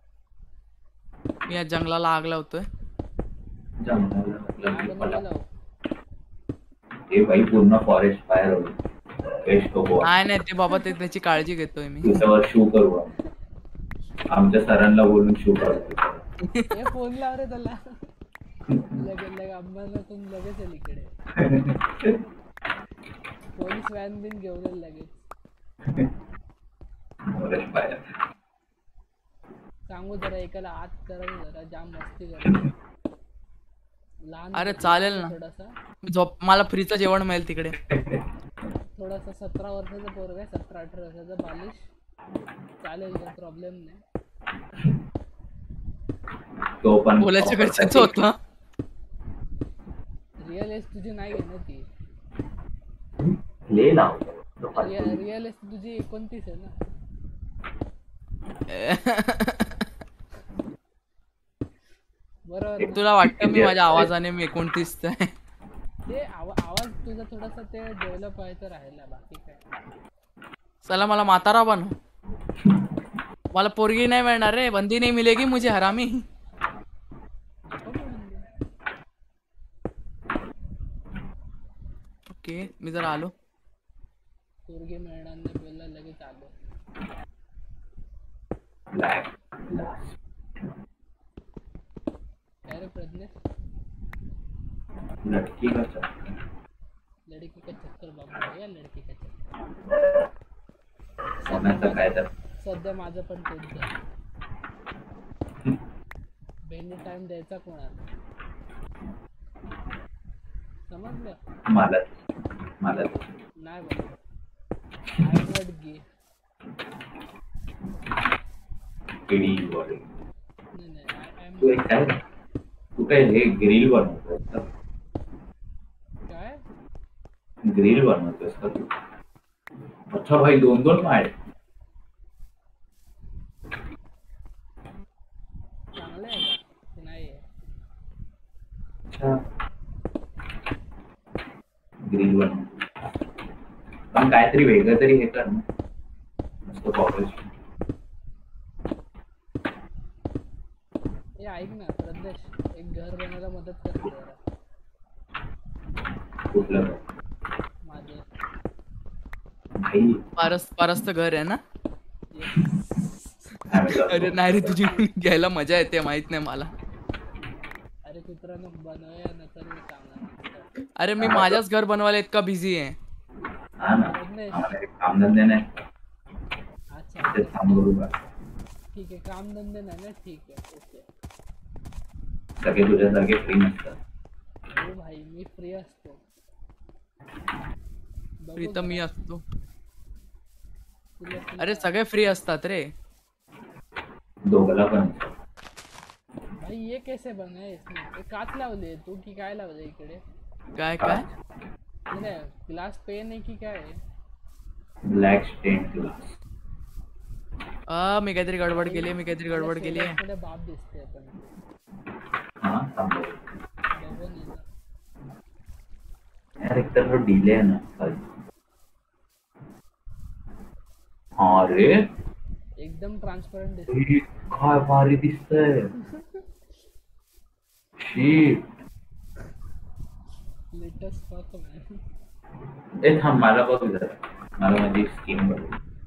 मी या जंगलाला आग लावतोय जंगलाला म्हटलं की मला लावू. हे भाई पूर्ण फॉरेस्ट फायर होईल वेस्ट हो नाही नाही ते बाबा ते त्याची काळजी घेतोय मी त्याच्यावर शू करू आम्ही. आमच्या सरांना बोलून शू करू हे फोन लाव रे त्याला लगेच लगे आम्हाला तुम लगेच येईल इकडे पोलीस व्हॅन बिन घेऊन येईल लगेच. फॉरेस्ट फायर सांगू जरा एकाला आत करा जरा जाम मस्ती करा. लहान अरे चालेल ना थोडासा झोप मला फ्रीचं जेवण मिळेल तिकडे थोडासा सतरा वर्षाचा पोरगा आहे सतरा अठरा वर्षाचा बालिश चालेल काही प्रॉब्लेम नाही. तो पण बोलायचं गरजेचं होतं रिअल एज तुझी नाही आहे ना ती ले लाव रिअल एज तुझी एकोणतीस आहे ना. बरोबर तुला वाटतं मी माझ्या आवाजाने मी एकोणतीस आहे ते आवा आवाज तुझा थोडासा ते डेव्हलप व्हायचं राहिला बाकी काय. चला मला म्हातारा बनव मला पोरगी नाही मिळणार रे बंदी नाही मिलेगी मुझे हरामी ओके मी जरा आलो पोरगी मिळणार नाही बोलला लगेच आलो. ब्लॅक काय रे प्रज्ञेश लड़की का चक्कर लड़की का चक्कर बाबा या लड़की का चक्कर. सोन्याचं काय तर सध्या माझं पण तेच झालं. बहिणी टाइम द्यायचा कोणाला समजलं मला मला नाही बरोबर. आय वॉट गे किडी बॉडी नाही नाही आय एम तू एक काय तू काय हे ग्रिल बनवतोस का काय ग्रिल बनवतोस का तू अच्छा भाई दोन दोन माळ चांगलं आहे का की नाही आहे. अच्छा ग्रिल बनव पण काहीतरी वेगळं तरी हे कर ना मस्त कॉपरेशन हे ऐक ना प्रदेश एक घर बनायला मदत कर ना जरा कुठलं माझं. भाई पारस पारसचं घर आहे ना Amazon अरे नाही रे तुझी घ्यायला मजा येते माहित नाही मला अरे कुत्र्यानं बनवूया नंतर मी सांगणार. अरे मी माझ्याच घर बनवायला इतका बिझी आहे हा ना आम्हाला एक कामधंदे नाही अच्छा ते थांबवू का ठीक आहे कामधंदे नाही ना ठीक आहे ओके. सगळे तुझ्यासारखे फ्री नसतात हो भाई मी फ्री असतो. बघू फ्री तर मी जरा. असतो तुला free अरे का? सगळे फ्री असतात रे दोघाला पण भाई ये कैसे बना है इसमें ये काच लावले तू की काय लावले इकडे काय काय नाही ग्लास पेन आहे की काय आहे? ब्लॅक स्टेन ग्लास अ मी काहीतरी गडबड केली मी काहीतरी गडबड केली आहे तुला बाप दिसते पण हा थांबव बघून ये ना. यार एक तर डिले आहे ना हा रे एकदम ट्रान्सपरंट दिसते. हे काय भारी दिसतंय शीट लेटेस्ट फक मॅन. ए थांब मला बघ जरा मला माझी स्कीम बघ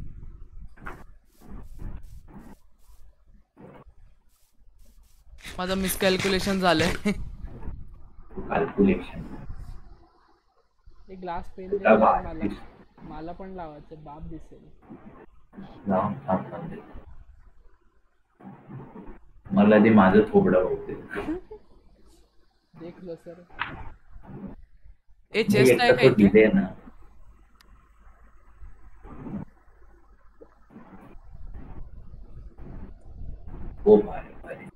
माझं मिसकॅल्क्युलेशन झालंय कॅल्क्युलेशन एक ग्लास पेन तुला दे बाप मला दिस मला पण लावायचं बाप दिसेल. लावून थांब थांब दे. मला ते माझं थोबडं होते. देख लो सर. ए चेस्ट आहे का तो इथे? डिले ना. हो भारी भारी.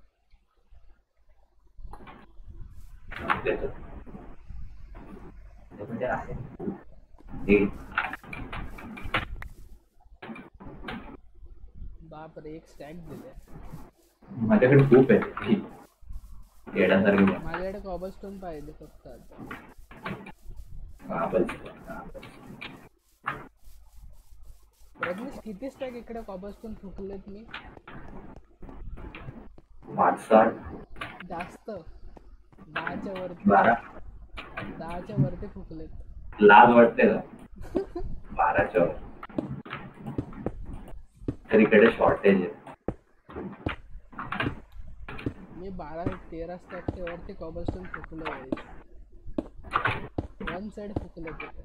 देतो. ते म्हणजे आहे. हे बापरे एक स्टॅक दिले. माझ्याकडे खूप आहे. येण्यासारखी माझ्याकडे कॉबलस्टोन पाहिजे फक्त आता. रजनीश किती स्टॅक इकडे कॉबलस्टोन फुकलेत मी? पाच सात जास्त. दहाच्या वरती. बारा. दहाच्या वरती फुकलेत. लाज वाटते का? बाराच्या वर. तर इकडे शॉर्टेज आहे. मी बारा तेरा स्टॅकच्या वरती कॉबलस्टोन फुकले आहे. वन साइड फुकले तिथे.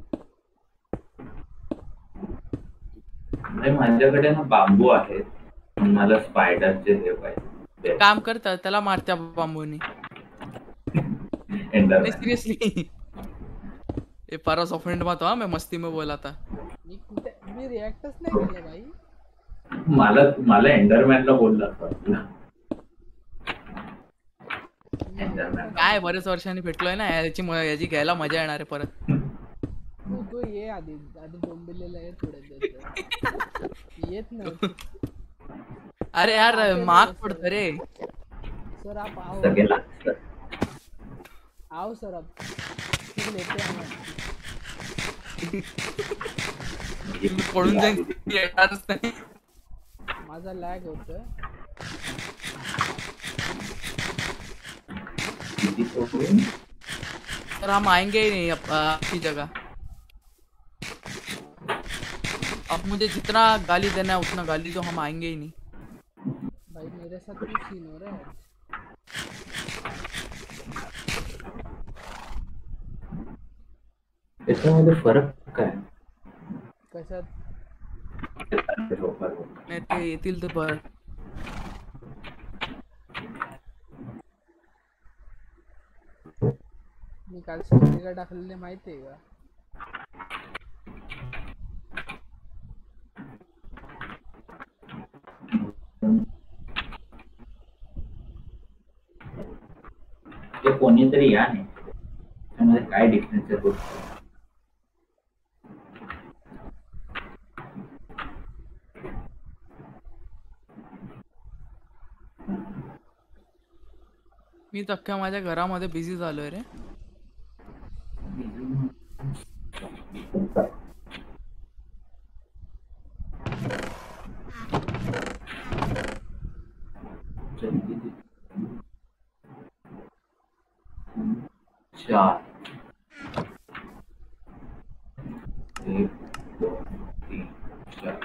माझ्याकडे ना बांबू आहे. मला स्पायडरचे हे पाहिजे. काम करतात त्याला मारत्या बांबूनी. सीरियसली ये पारस ऑफेंड मत हुआ, मैं मस्ती में बोला था. मी कुठे मी रिॲक्टच नाही केलं भाई. मला मला एंडरमॅनला बोलला होता. काय बरेच वर्षांनी भेटलोय ना याची म- याची घ्यायला मजा येणार आहे परत. तू तू ये आधी आधी डोंबिवलीला ये थोडे दिवस. येत नाही. अरे यार महाग पडतं रे. सर आप आओ. सगळे लागतात. आओ सर आप फिर लेते हैं हम. पडून जाईल येणारच नाही. माझा लॅग होतोय. सर हम आएंगे ही नहीं अब आपकी जगह. अब मुझे जितना गाली देना है उतना गाली दो, हम आएंगे ही नहीं. भाई मेरे साथ कुछ सीन हो रहा है. त्याच्यामध्ये फरक काय? कशात? नाही ते येतील तर बरं. मी काल स्टोरीला टाकलेले माहिती आहे का? ते कोणीतरी या नाही त्यामध्ये काय डिफरन्स आहे? मी तर अख्ख्या माझ्या घरामध्ये बिझी झालोय रे. चार एक दोन तीन चार.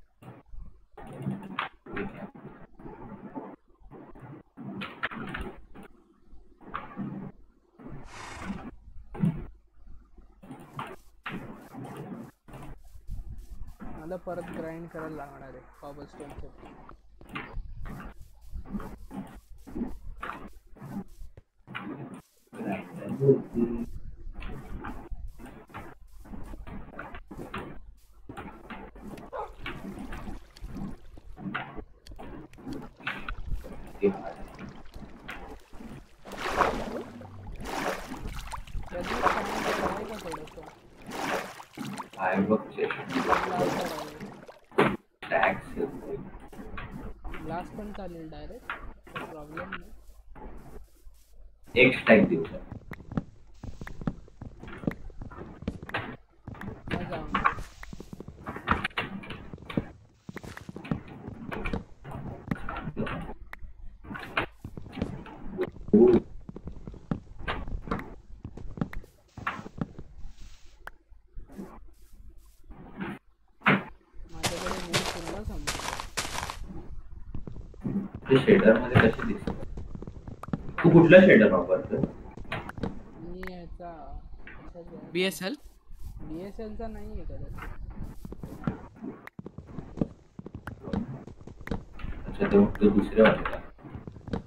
मला परत ग्राइंड करायला लागणार आहे कॉबलस्टोन साठी. ग्लास पण चालेल डायरेक्ट. प्रॉब्लेम नाही. एक स्टॅक देऊ शकतो. शेडर मध्ये कसे दिसत? तू कुठला शेडर वापरतो? मी ह्याचा बीएसएल बीएसएल चा नाही आहे कदाचित. अच्छा तो तो दुसऱ्या वाटला.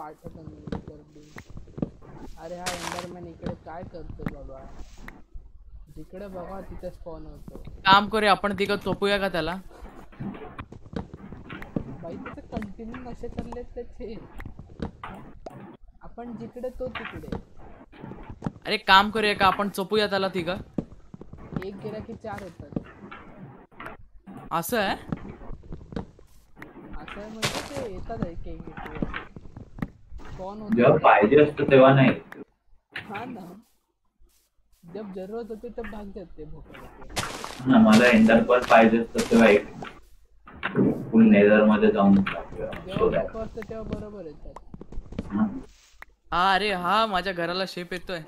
आठवत नाही गर्दी. अरे हा एंडरमॅन इकडे काय करतो बाबा? जिकडे बघा तिथे स्पॉन होतो. काम करूया आपण तिकडे चोपूया का त्याला? बाई त्याचे कंटिन्यू नशे चाललेत त्याचे. आपण जिकडे तो तिकडे. अरे काम करूया का आपण चोपूया त्याला तिघ? एक गेला की चार येतात. असं आहे? असं आहे म्हणजे ते येतात एक एक कौन जेव्हा होता. पाहिजे असतं तेव्हा नाही. हा ना, जब जरूरत होती तब भाग जाते भोकाला. ना मला एंडर पर पाहिजे असतं तेव्हा एक फुल नेदर मध्ये जाऊन जेव्हा शोधायला. भोका असतं तेव्हा बरोबर येतात. हा. हा अरे हा माझ्या घराला शेप येतोय.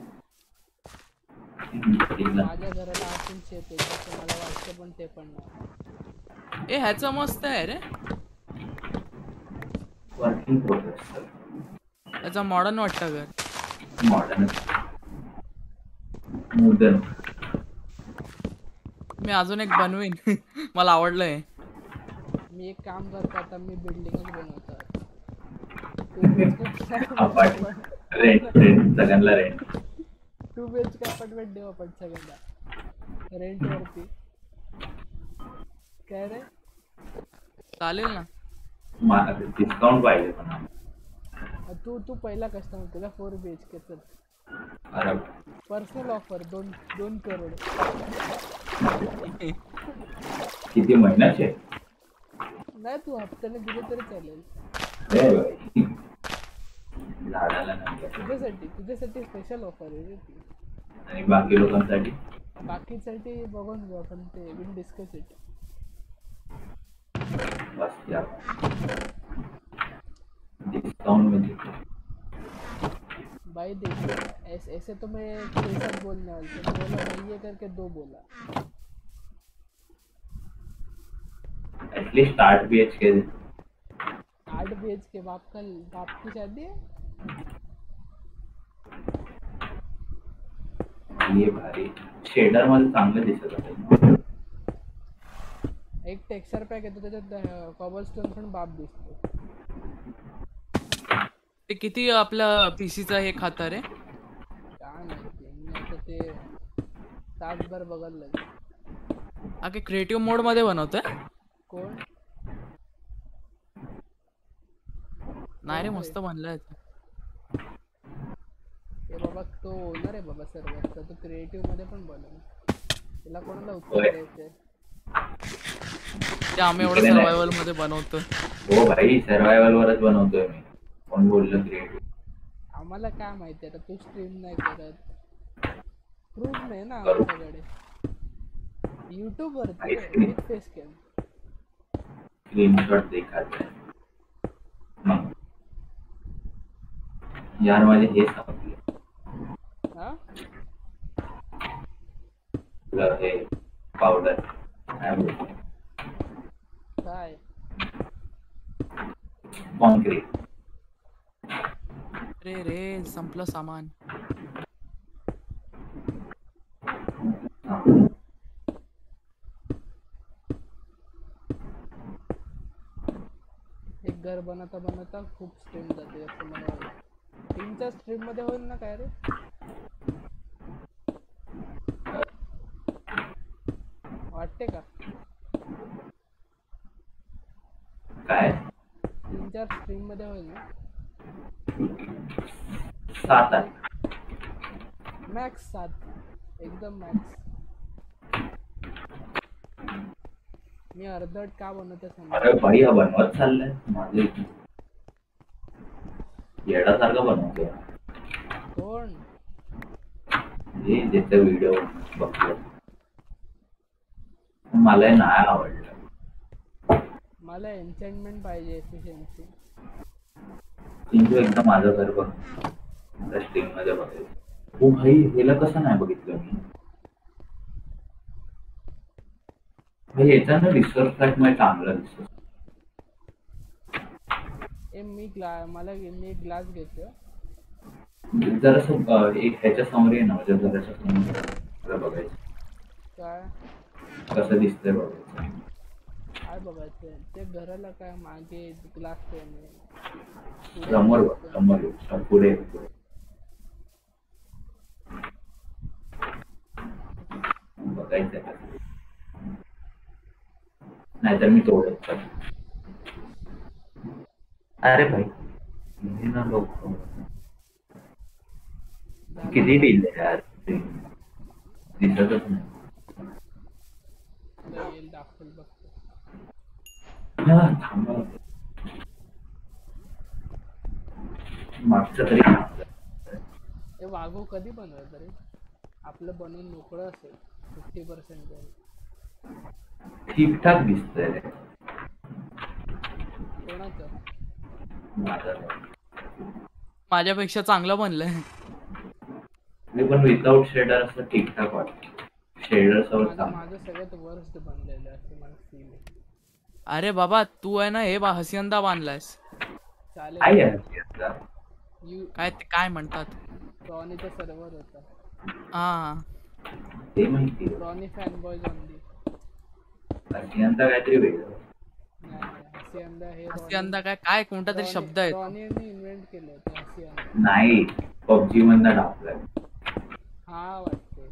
माझ्या घराला आतून शेप येतो असं मला वाटतं, पण ते पण नाही. ए ह्याचं मस्त आहे रे. Working progress. त्याचा मॉडर्न वाटतं घर. Modern modern. मी अजून एक बनवीन. मला आवडलंय. मी एक काम करतो आता, मी बिल्डिंगच बनवतो. अपार्टमेंट रेंट रेंट सगळ्यांना rent. Two B H K apartment देऊ आपण सगळ्यांना रेंट वरती. काय रे? चालेल ना. डिस्काउंट पाहिजे पण आम्हाला. तू तू पहिला कस्टमर तुला फोर बी एच के चल. अरे पर्सनल ऑफर दोन दोन करोड. किती महिन्याचे? नाही तू हप्त्याने दिले तरी चालेल. ए बाई. झाडाला नाही. तुझ्यासाठी तुझ्यासाठी स्पेशल ऑफर आहे रे ती. आणि बाकी लोकांसाठी बाकीसाठी बघून घेऊ आपण, ते विल डिस्कस इट. बस या डिस्काउंट में देखो भाई देखिए ऐसे ऐसे तो मैं तेरे साथ बोलने वाला था, बोला नहीं ये करके दो बोला. एटलीस्ट आठ बी एच के. आठ बी एच के बाप का बाप की शादी है. ये भारी शेडर मध्ये चांगलं दिसत होतं. एक टेक्स्चर पॅक येतो त्याच्यात कॉबलस्टोन पण बाप दिसतो. ते किती आपलं पीसीचा हे खातं रे? काय माहिती, मी आता ते तासभर बघायला लागेल. हा की क्रिएटिव्ह मोड मध्ये बनवतोय? कोण? नाही रे मस्त बनलंय. ते बाबा तो ओनर आहे बाबा सर्व्हरचा, तो क्रिएटिव्ह मध्ये पण बनव. तिला कोणाला उत्तर द्यायचंय? ते आम्ही एवढं सर्वायवल मध्ये बनवतो. हो भाई सर्वायवल वरच बनवतोय मी. कोण बोललं क्रिएटिव्ह? आम्हाला काय माहिती आता, तू स्ट्रीम नाही करत, प्रूफ नाही ना आमच्याकडे. युट्यूब वरती विथ फेस कॅम स्क्रीनशॉट देखा मग यार माझे हे संपले. हा तुला हे पावडर काय बोलतो काय कॉन्क्रीट. रे रे संपलं सामान. एक घर बनवता बनवता खूप स्ट्रीम जाते असं मला वाटतं. तीनच्या स्ट्रीम मध्ये होईल ना काय रे? वाटते का? काय तीन चार स्ट्रीम मध्ये होईल ना? सात आहे. मॅक्स सात, एकदम मॅक्स. मी अर्धट का बनवते समजा. अरे भाई हा बनवत चाललाय माझे येडासारखं बनवतोय. कोण? हे ज्याचा व्हिडिओ बघतो मला नाही आवडलं. मला एन्चेंटमेंट पाहिजे, एफिशियन्सी. चिंटू एकदा माझं घर बघ स्ट्रीम मध्ये बघायचं. हो भाई हेला कसं नाही बघितलं मी भाई. याचा ना रिसर्च फ्लॅट मध्ये चांगला दिसतो. ए मी ग्ला मला मी एक ग्लास घेतो. जरासं एक ह्याच्या समोर आहे ना, माझ्या घराच्या समोर बघायचं काय कसं दिसतंय बघायचं. आज बघायचं ते घराला काय मागे ग्लास पेन समोर बघ, समोर बघ, पुढे पुढे. बघायचं का? नाहीतर मी तोडत चालेल. अरे भाई हे ना लोक किती डील आहे यार ते दिसतच नाही. येईल दाखवल बघतो. हा, थांबा. मागचं तरी हे वाघू कधी बनवायचं रे आपलं बनवून मोकळं असेल फिफ्टी पर्सेंट ठीकठाक दिसतंय रे. कोणाचं माझं माझ्यापेक्षा चांगलं बनलंय. मी पण विदाउट शेडर असं ठीकठाक वाटतं. शेडर सवय माझं चांगलं. माझं सगळ्यात वर्स्ट बनलेलं आहे असं मला फील आहे. अरे बाबा तू आहे ना हे बा हसियंदा बांधलायस. काय चालेल आहे याचा? यू काय ते काय म्हणतात. रॉनीचा सर्व्हर होता हा ते माहिती रॉनी फॅन बॉयज ऑनली अत्यंत काहीतरी वेगळं. नाही हसियंदा हे हसियंदा काय काय कोणता तरी शब्द आहे तो. रॉनीने इन्व्हेंट केलं होतं हसियंदा. नाही पबजी मधनं टाकलंय. हा वाटते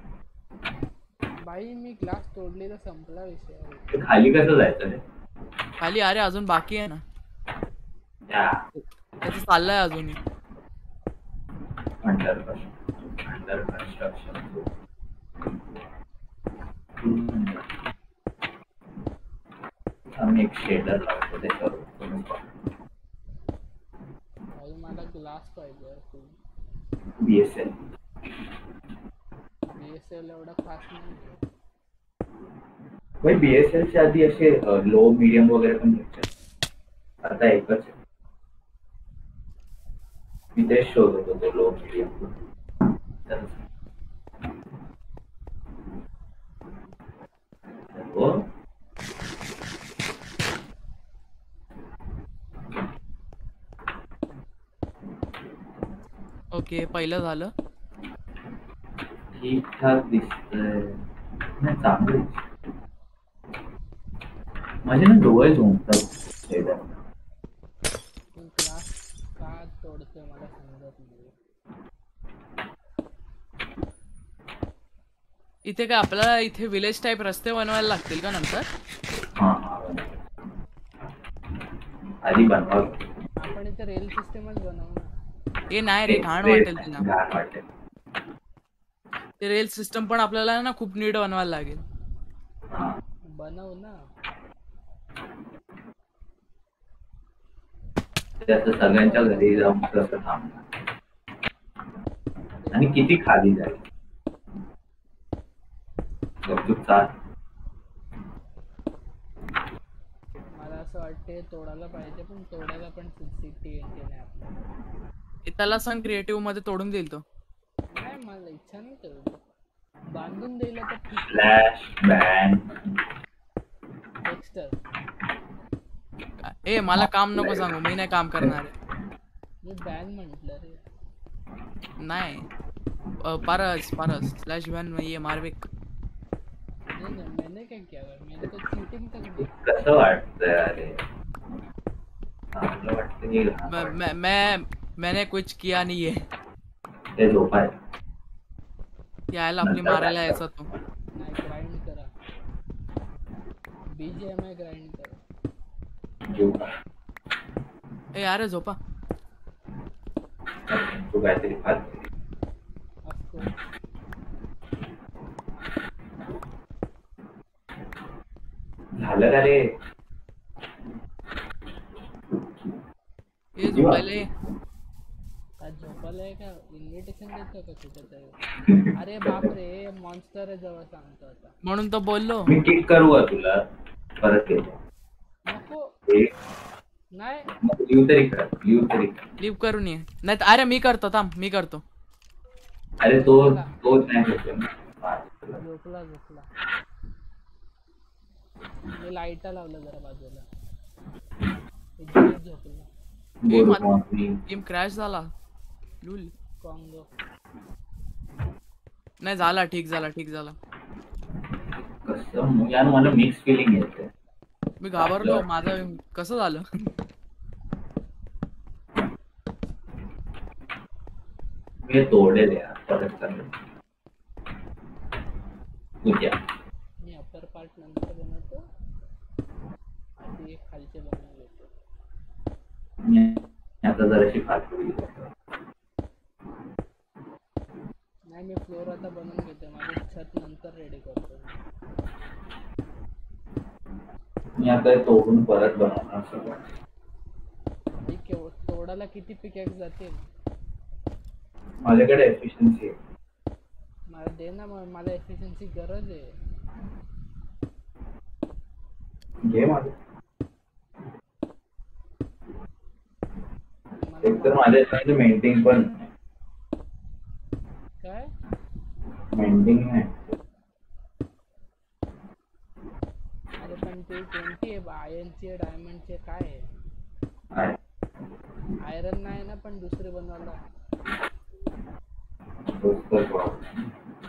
बाई मी ग्लास तोडलेला संपला विषय. ते खाली कसं जायचं रे? खाली अरे अजून बाकी आहे ना या त्याचं चाललंय अजून. Under under construction. आम्ही एक शेडर लावतो त्याच्यावर. भाई मला ग्लास पाहिजे बीएसएल बीएसएल एवढा खास नाही. भाई बीएसएल च्या आधी असे लो मीडियम वगैरे पण भेटतात. आता एकच आहे. मी तेच शोधत होतो लो मीडियम. हो ओके पहिलं झालं. ठीक ठाक दिसतंय. नाही चांगलं दिसतंय. माझे ना डोळे झोंबतात. ग्लास का तोडतोय मला समजत नाही. इथे काय आपल्याला इथे विलेज टाईप रस्ते बनवायला लागतील का नंतर. हा आधी बनवा. आपण इथे रेल सिस्टमच बनवू ना. हे नाही रे घाण वाटेल तिला. घाण वाटेल. ते रेल सिस्टम पण आपल्याला ना खूप नीट बनवायला लागेल. हा बनव ना. त्याचं सगळ्यांच्या घरी जाऊन कसं थांबणार आणि किती खाली जाईल. गपचूप चाल. मला असं वाटते तोडायला पाहिजे पण तोडायला पण सिटी नाही आपल्याला. हे त्याला सांग क्रिएटिव्ह मध्ये तोडून देईल तो. नाही मला इच्छा नाही तोड बांधून दिलं तर ठीक. फ्लॅश बॅन टेक्स्टर ए मला काम नको सांगू मी नाही काम करणार आहे. मी बॅन म्हटलं रे. नाही अ, पारस पारस स्लॅश बॅन ये मारविक. नहीं नहीं मैंने क्या किया है? मैंने तो चीटिंग तक नहीं. कसं वाटतंय अरे. चांगलं वाटतं की घाण मैं वाटतं? मैं मैं मैंने कुछ किया नहीं है. ते झोपाय. यायला आपली मारायला यायचा तो. नाही ग्राइंड करा. बीजीएमआय ग्राइंड करा. जीव ए अरे झोपा. तू काहीतरी खात. Of course. झालं का रे? ये झोपायले. आज झोपायला का इन्व्हिटेशन देतो का कुठेतरी. अरे बाप रे मॉन्स्टर जवळ सांगतो आता. म्हणून तर बोललो. मी किक करू का तुला परत येतो. नको एक नाही. लिव तरी कर. लिव तरी कर. लिव करून ये. नाही अरे मी करतो थांब मी करतो. अरे तो तोच नाही होतो. झोपला झोपला. मी लाईटा लावलं जरा बाजूला. इथे झोपला. ए, गुड मा- मॉर्निंग. गेम क्रॅश झाला. लूल कॉंगो. नाही झाला ठीक झाला ठीक झाला. कसं यार मला मिक्स फिलिंग येते. मी घाबरलो माझं कसं झालं. मी तोडेल यार परत चालेल उद्या. मी अपर पार्ट नंतर बनवतो आधी एक खालचे बनवून घेतो. मी आता जराशी फालतू नाही मी फ्लोर आता बनवून घेतो माझी छत नंतर रेडी करतो. मी आता हे तोडून परत बनवणार सगळं. मी केव तोडायला किती पिकॅक्स जातील. माझ्याकडे एफिशियन्सी आहे. मला दे ना मग मला एफिशियन्सी गरज आहे. घे माझं. मला एक तर माझ्या मेंटेन पण काय मेंटेन नाही. अरे पण ते कोणती आहे आयर्नची आहे डायमंडची आहे काय आहे. आहे. आयरन नाही ना पण दुसरे बनवायला. तोच तर problem.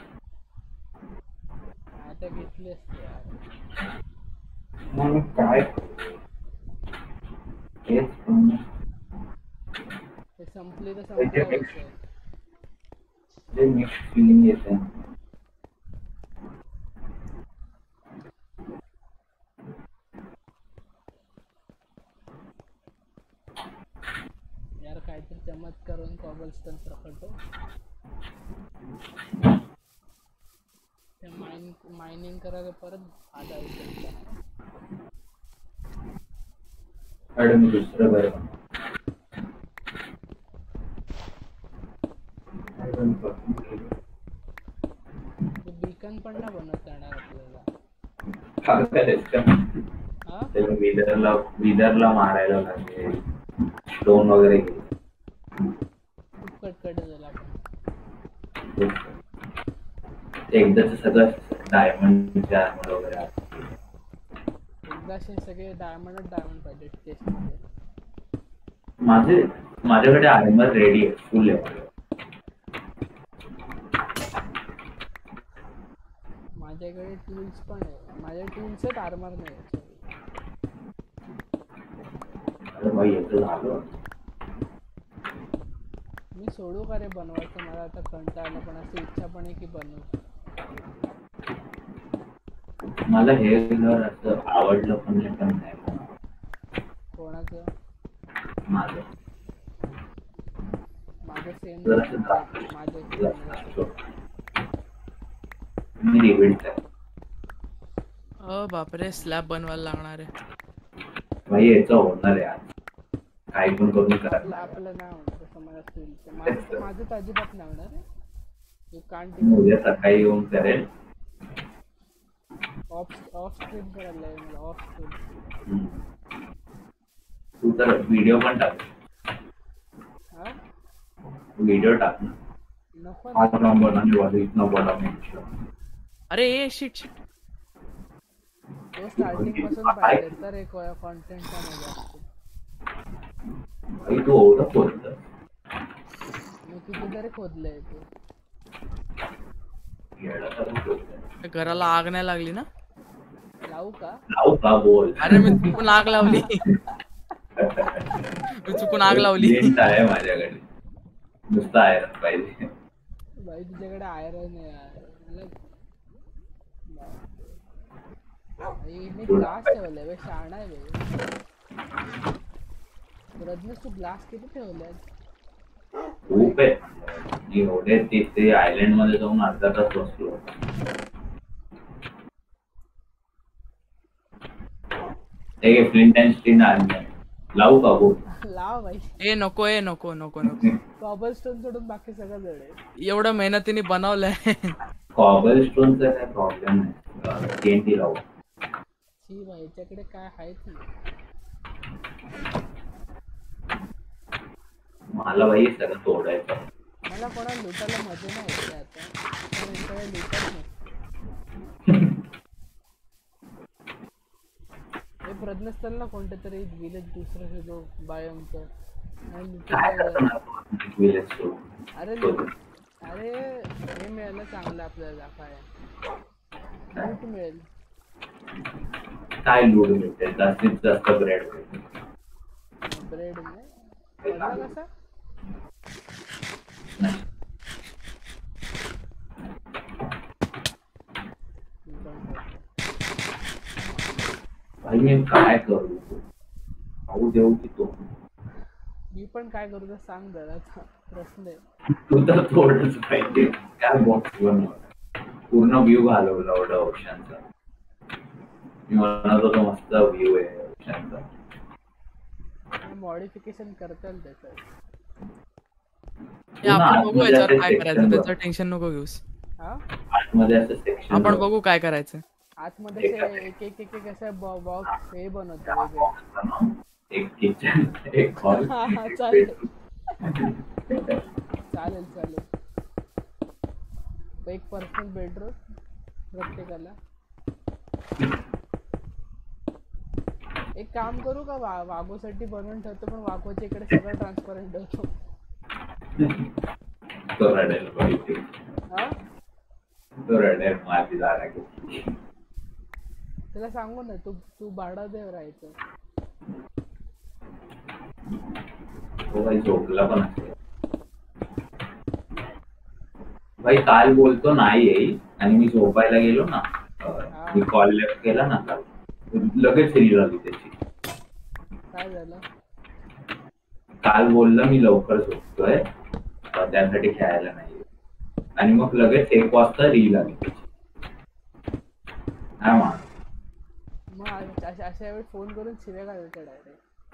आता घेतली असते यार. मग मी काय करू? हेच पण ते संपली तर संपलं विषय. जे मिक्स फिलिंग येते. यार काहीतरी चमत्कार करून कॉबलस्टोन प्रकटतो. ते माइन मायनिंग करायला परत आधा विषय. अरे मी दुसरं बरं बनवतो. बीकन पण ना बनवता येणार आपल्याला. काय करायचं? हा त्याला विदरला विदरला मारायला लागेल. स्टोन वगैरे घे. खूप कटकट झाला आपण. एकदाच सगळं डायमंड आर्मर वगैरे आहे. एकदा असे सगळे डायमंड डायमंड पाहिजे टेस्ट मध्ये. माझे माझ्याकडे आर्मर रेडी आहे फुल आहे. माझ्याकडे टूल्स पण आहे. माझ्या टूल्स आहेत आर्मर नाही. अरे भाई याचं झालं. मी सोडू का रे बनवायचं. मला आता कंटाळा पण अशी इच्छा पण आहे की बनवू. मला हे घर असं आवडलं पण नाही पण नाही. कोणाचं माझं माझं सेम जरासं माझं मी रिबिल्ड आहे. अ बापरे स्लॅब बनवायला लागणार आहे. भाई याचं होणार आहे आज. काही पण करून आपलं करा. आपलं नाही होणार तसं मला फील. माझं माझं तर अजिबात नाही होणार आहे. यू कांट मी उद्या सकाळी येऊन करेल. ऑफ ऑफ स्क्रीन करायला लागेल मला. Off screen. हम्म. तू तर व्हिडिओ पण टाक. हा व्हिडिओ टाक ना. नको पाच नंबर आणि वाजू इतना बडा मिनिट. अरे ए शिट शिट. तो स्टार्टिंग पासून पाहिजे तर एक कॉन्टेंटचा मजा असतो. भाई तू एवढं बोलतं. मी कितीतरी खोदलंय ते. येडा करून बोलतोय. त्या घराला आग नाही लागली ना. लावू का लावू का बोल. अरे मी चुकून आग लावली. मी चुकून आग लावली. Flint आहे माझ्याकडे. नुसतं आयरन पाहिजे. भाई तुझ्याकडे आयरन आहे यार. मला भाई मी ग्लास ठेवलाय बे. शहाणा आहे बे. रजनीश तू ग्लास किती ठेवलाय. खूप आहे. मी एवढे तिथे आयलंड मध्ये जाऊन अर्धा तास बसलो. एक फ्लिंट अँड स्टील आणलं. लावू का बोल. लाव भाई. ए नको ए नको नको नको. कॉबलस्टोन सोडून बाकी सगळं जड आहे. एवढं मेहनतीने बनवलंय. कॉबल स्टोनचा काय प्रॉब्लेम नाही. टीएनटी लावू. शी भाई याच्याकडे काय आहे ती. मला भाई सगळं तोडायचं. मला कोणाला लुटायला मजा नाही येते आता. पण इकडे लुटत नाही. हे प्रज्ञस्थलला कोणतं तरी विलेज दुसरं हे जो बायोमचं काय करणार विलेज सोडून. अरे लूट- अरे हे मिळालं चांगलं आपल्याला काय लूट मिळेल. काय लूट भेटेल जास्तीत जास्त ब्रेड भेटेल ब्रेड नाही पडला कसा नाही. मी पण करतो. भाई मी काय करू खाऊ देऊ की तो मी पण काय करू तर सांग जरा प्रश्न आहे. तू तर थोडंच पाहिजे काय बॉक्स बनव पूर्ण व्ह्यू घालवला एवढा ऑप्शनचा मी म्हणत होतो मस्त व्ह्यू आहे ऑप्शनचा मॉडिफिकेशन करता येईल त्याचं. हे आपण बघू याच्यावर काय करायचं त्याचं टेन्शन नको घेऊस. हा आतमध्ये असं सेक्शन आपण बघू काय करायचं. आतमध्ये असे एक एक एक एक असे बॉक्स हे बनवतो वेगळे. एक किचन एक हॉल हा, हा, चालेल चालेल चालेल एक पर्सनल बेडरूम प्रत्येकाला. एक काम करू का वा वाघोसाठी बनवून ठेवतो पण वाघोच्या इकडे सगळं ट्रान्सपरंट ठेवतो. तो रडेल पाहिजे हा तो रडेल माझी जागा घेतली त्याला सांगू ना तू तू भाडादेव राहायचं. तो भाई झोपला पण असेल भाई काल बोलतो नाही येईल आणि मी झोपायला गेलो ना अं, मी कॉल लेफ्ट केला ना काल लगेच रील आली त्याची. काय झालं काल बोललं मी लवकर झोपतोय अं, त्यासाठी खेळायला नाही आणि मग लगेच एक वाजता रील आली त्याची. हा मा मग अशा अशा वेळी फोन करून शिव्या घालायच्या डायरेक्ट.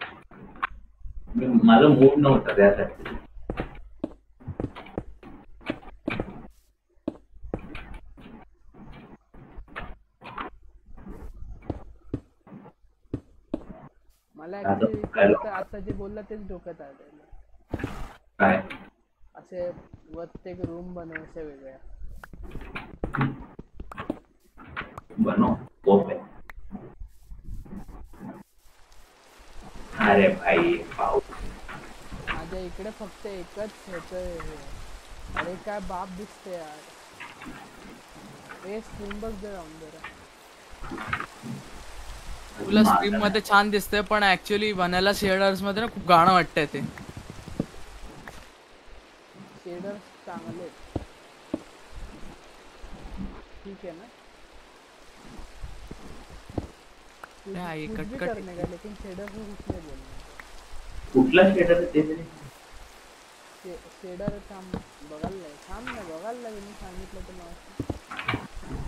माझा मूड नव्हता त्यासाठी. मला आता ऍक्च्युली काय आता जे बोलला तेच डोक्यात आलं. काय असे प्रत्येक रूम बनव अशा वेगळ्या. बनव स्कोप आहे. अरे भाई पाऊस माझ्या इकडे फक्त एकच ह्याचं हे. अरे काय बाप दिसते यार. हे स्क्रीन बघ जरा जाऊन जरा. तुला स्क्रीन मध्ये छान दिसतंय पण ऍक्च्युली बनायला शेडर्स मध्ये ना खूप गाणं वाटतंय ते. शेडर चांगले ठीक है ना. कुछ नाही, कुछ भी कटकट. करने का लेकिन शेडर को कुछ नहीं बोलना. कुठला शेटर ते तरी शे- शेडर थांब बघायला नाही थांब ना बघायला लागेल मी सांगितलं तर मग.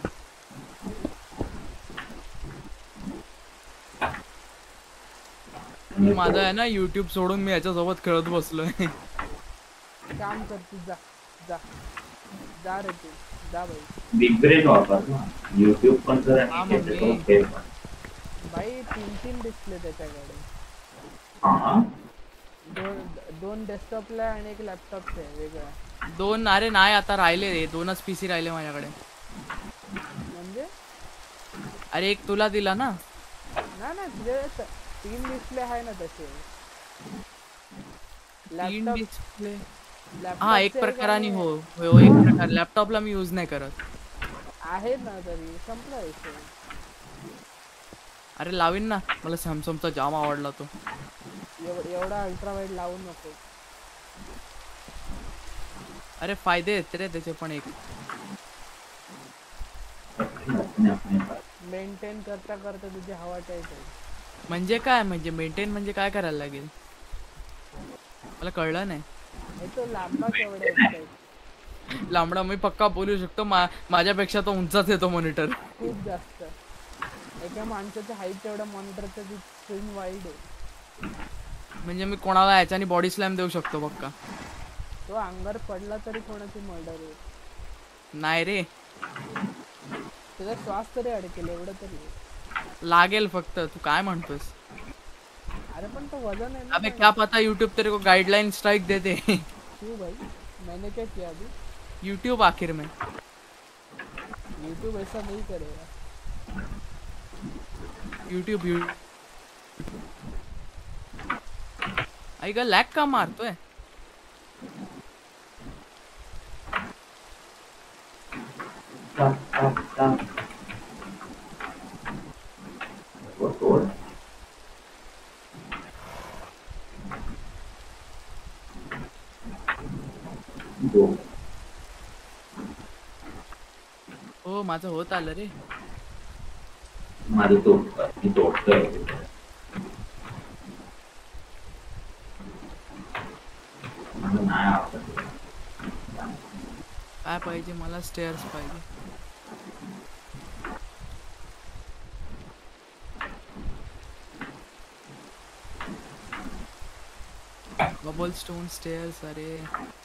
माझं आहे ना युट्यूब सोडून मी याच्यासोबत खेळत बसलोय. काम कर तू जा जा जा रे तू जा भाई. बिग ब्रेन वापर ना युट्यूब पण कर हा, आणि मग त्याच्यासोबत मी- खेळ पण. भाई तीन तीन डिस्प्ले त्याच्याकडे. हा दोन दोन डेस्कटॉपला आणि एक लॅपटॉपचे वेगळा. दोन अरे नाही आता राहिले रे दोनच पीसी राहिले माझ्याकडे. म्हणजे अरे एक तुला दिला ना. ना ना तुझे त- तीन डिस्प्ले आहे ना तसे. तीन लॅपटॉप डिस्प्ले लॅपटॉप हा एक प्रकाराने हो हो एक प्रकार लॅपटॉपला मी यूज नाही करत. आहे ना तरी संपला विषय. अरे लावीन ना मला सॅमसंगचा जाम आवडला तो. एव- एवढा अल्ट्रा वाईड लावू नको. अरे फायदे आहेत रे त्याचे पण एक. अपने अपने पास. मेंटेन करता करता तुझी हवा टाईट आहे. म्हणजे काय म्हणजे मेंटेन म्हणजे काय करायला लागेल मला कळलं नाही. हे तो लांबा केवढा आहे. लांबडा मी पक्का बोलू शकतो मा माझ्यापेक्षा तो उंचाच येतो मॉनिटर. खूप जास्त. एका माणसाच्या हाईट एवढा मॉनिटरचा ती स्क्रीन वाईड आहे. म्हणजे मी कोणाला याच्याने बॉडी स्लॅम देऊ शकतो पक्का. तो अंगावर पडला तरी कोणाची मर्डर आहे. नाही रे त्याचा श्वास तरी अडकेल एवढं तरी आहे. लागेल फक्त. तू काय म्हणतोस. अरे पण तो वजन आहे ना. अबे क्या पता यूट्यूब तेरे को गाइडलाइन स्ट्राइक दे दे. क्यों भाई मैंने क्या किया अभी. यूट्यूब आखिर में यूट्यूब ऐसा नहीं करेगा. यूट्यूब यू आई का लॅग का मारतोय. ता, ता, ता. हो माझं होत आलं रे. माझं तो मी तोडतोय. मला नाही आवडत. काय पाहिजे मला? स्टेअर्स पाहिजे. Bubble stone stairs. अरे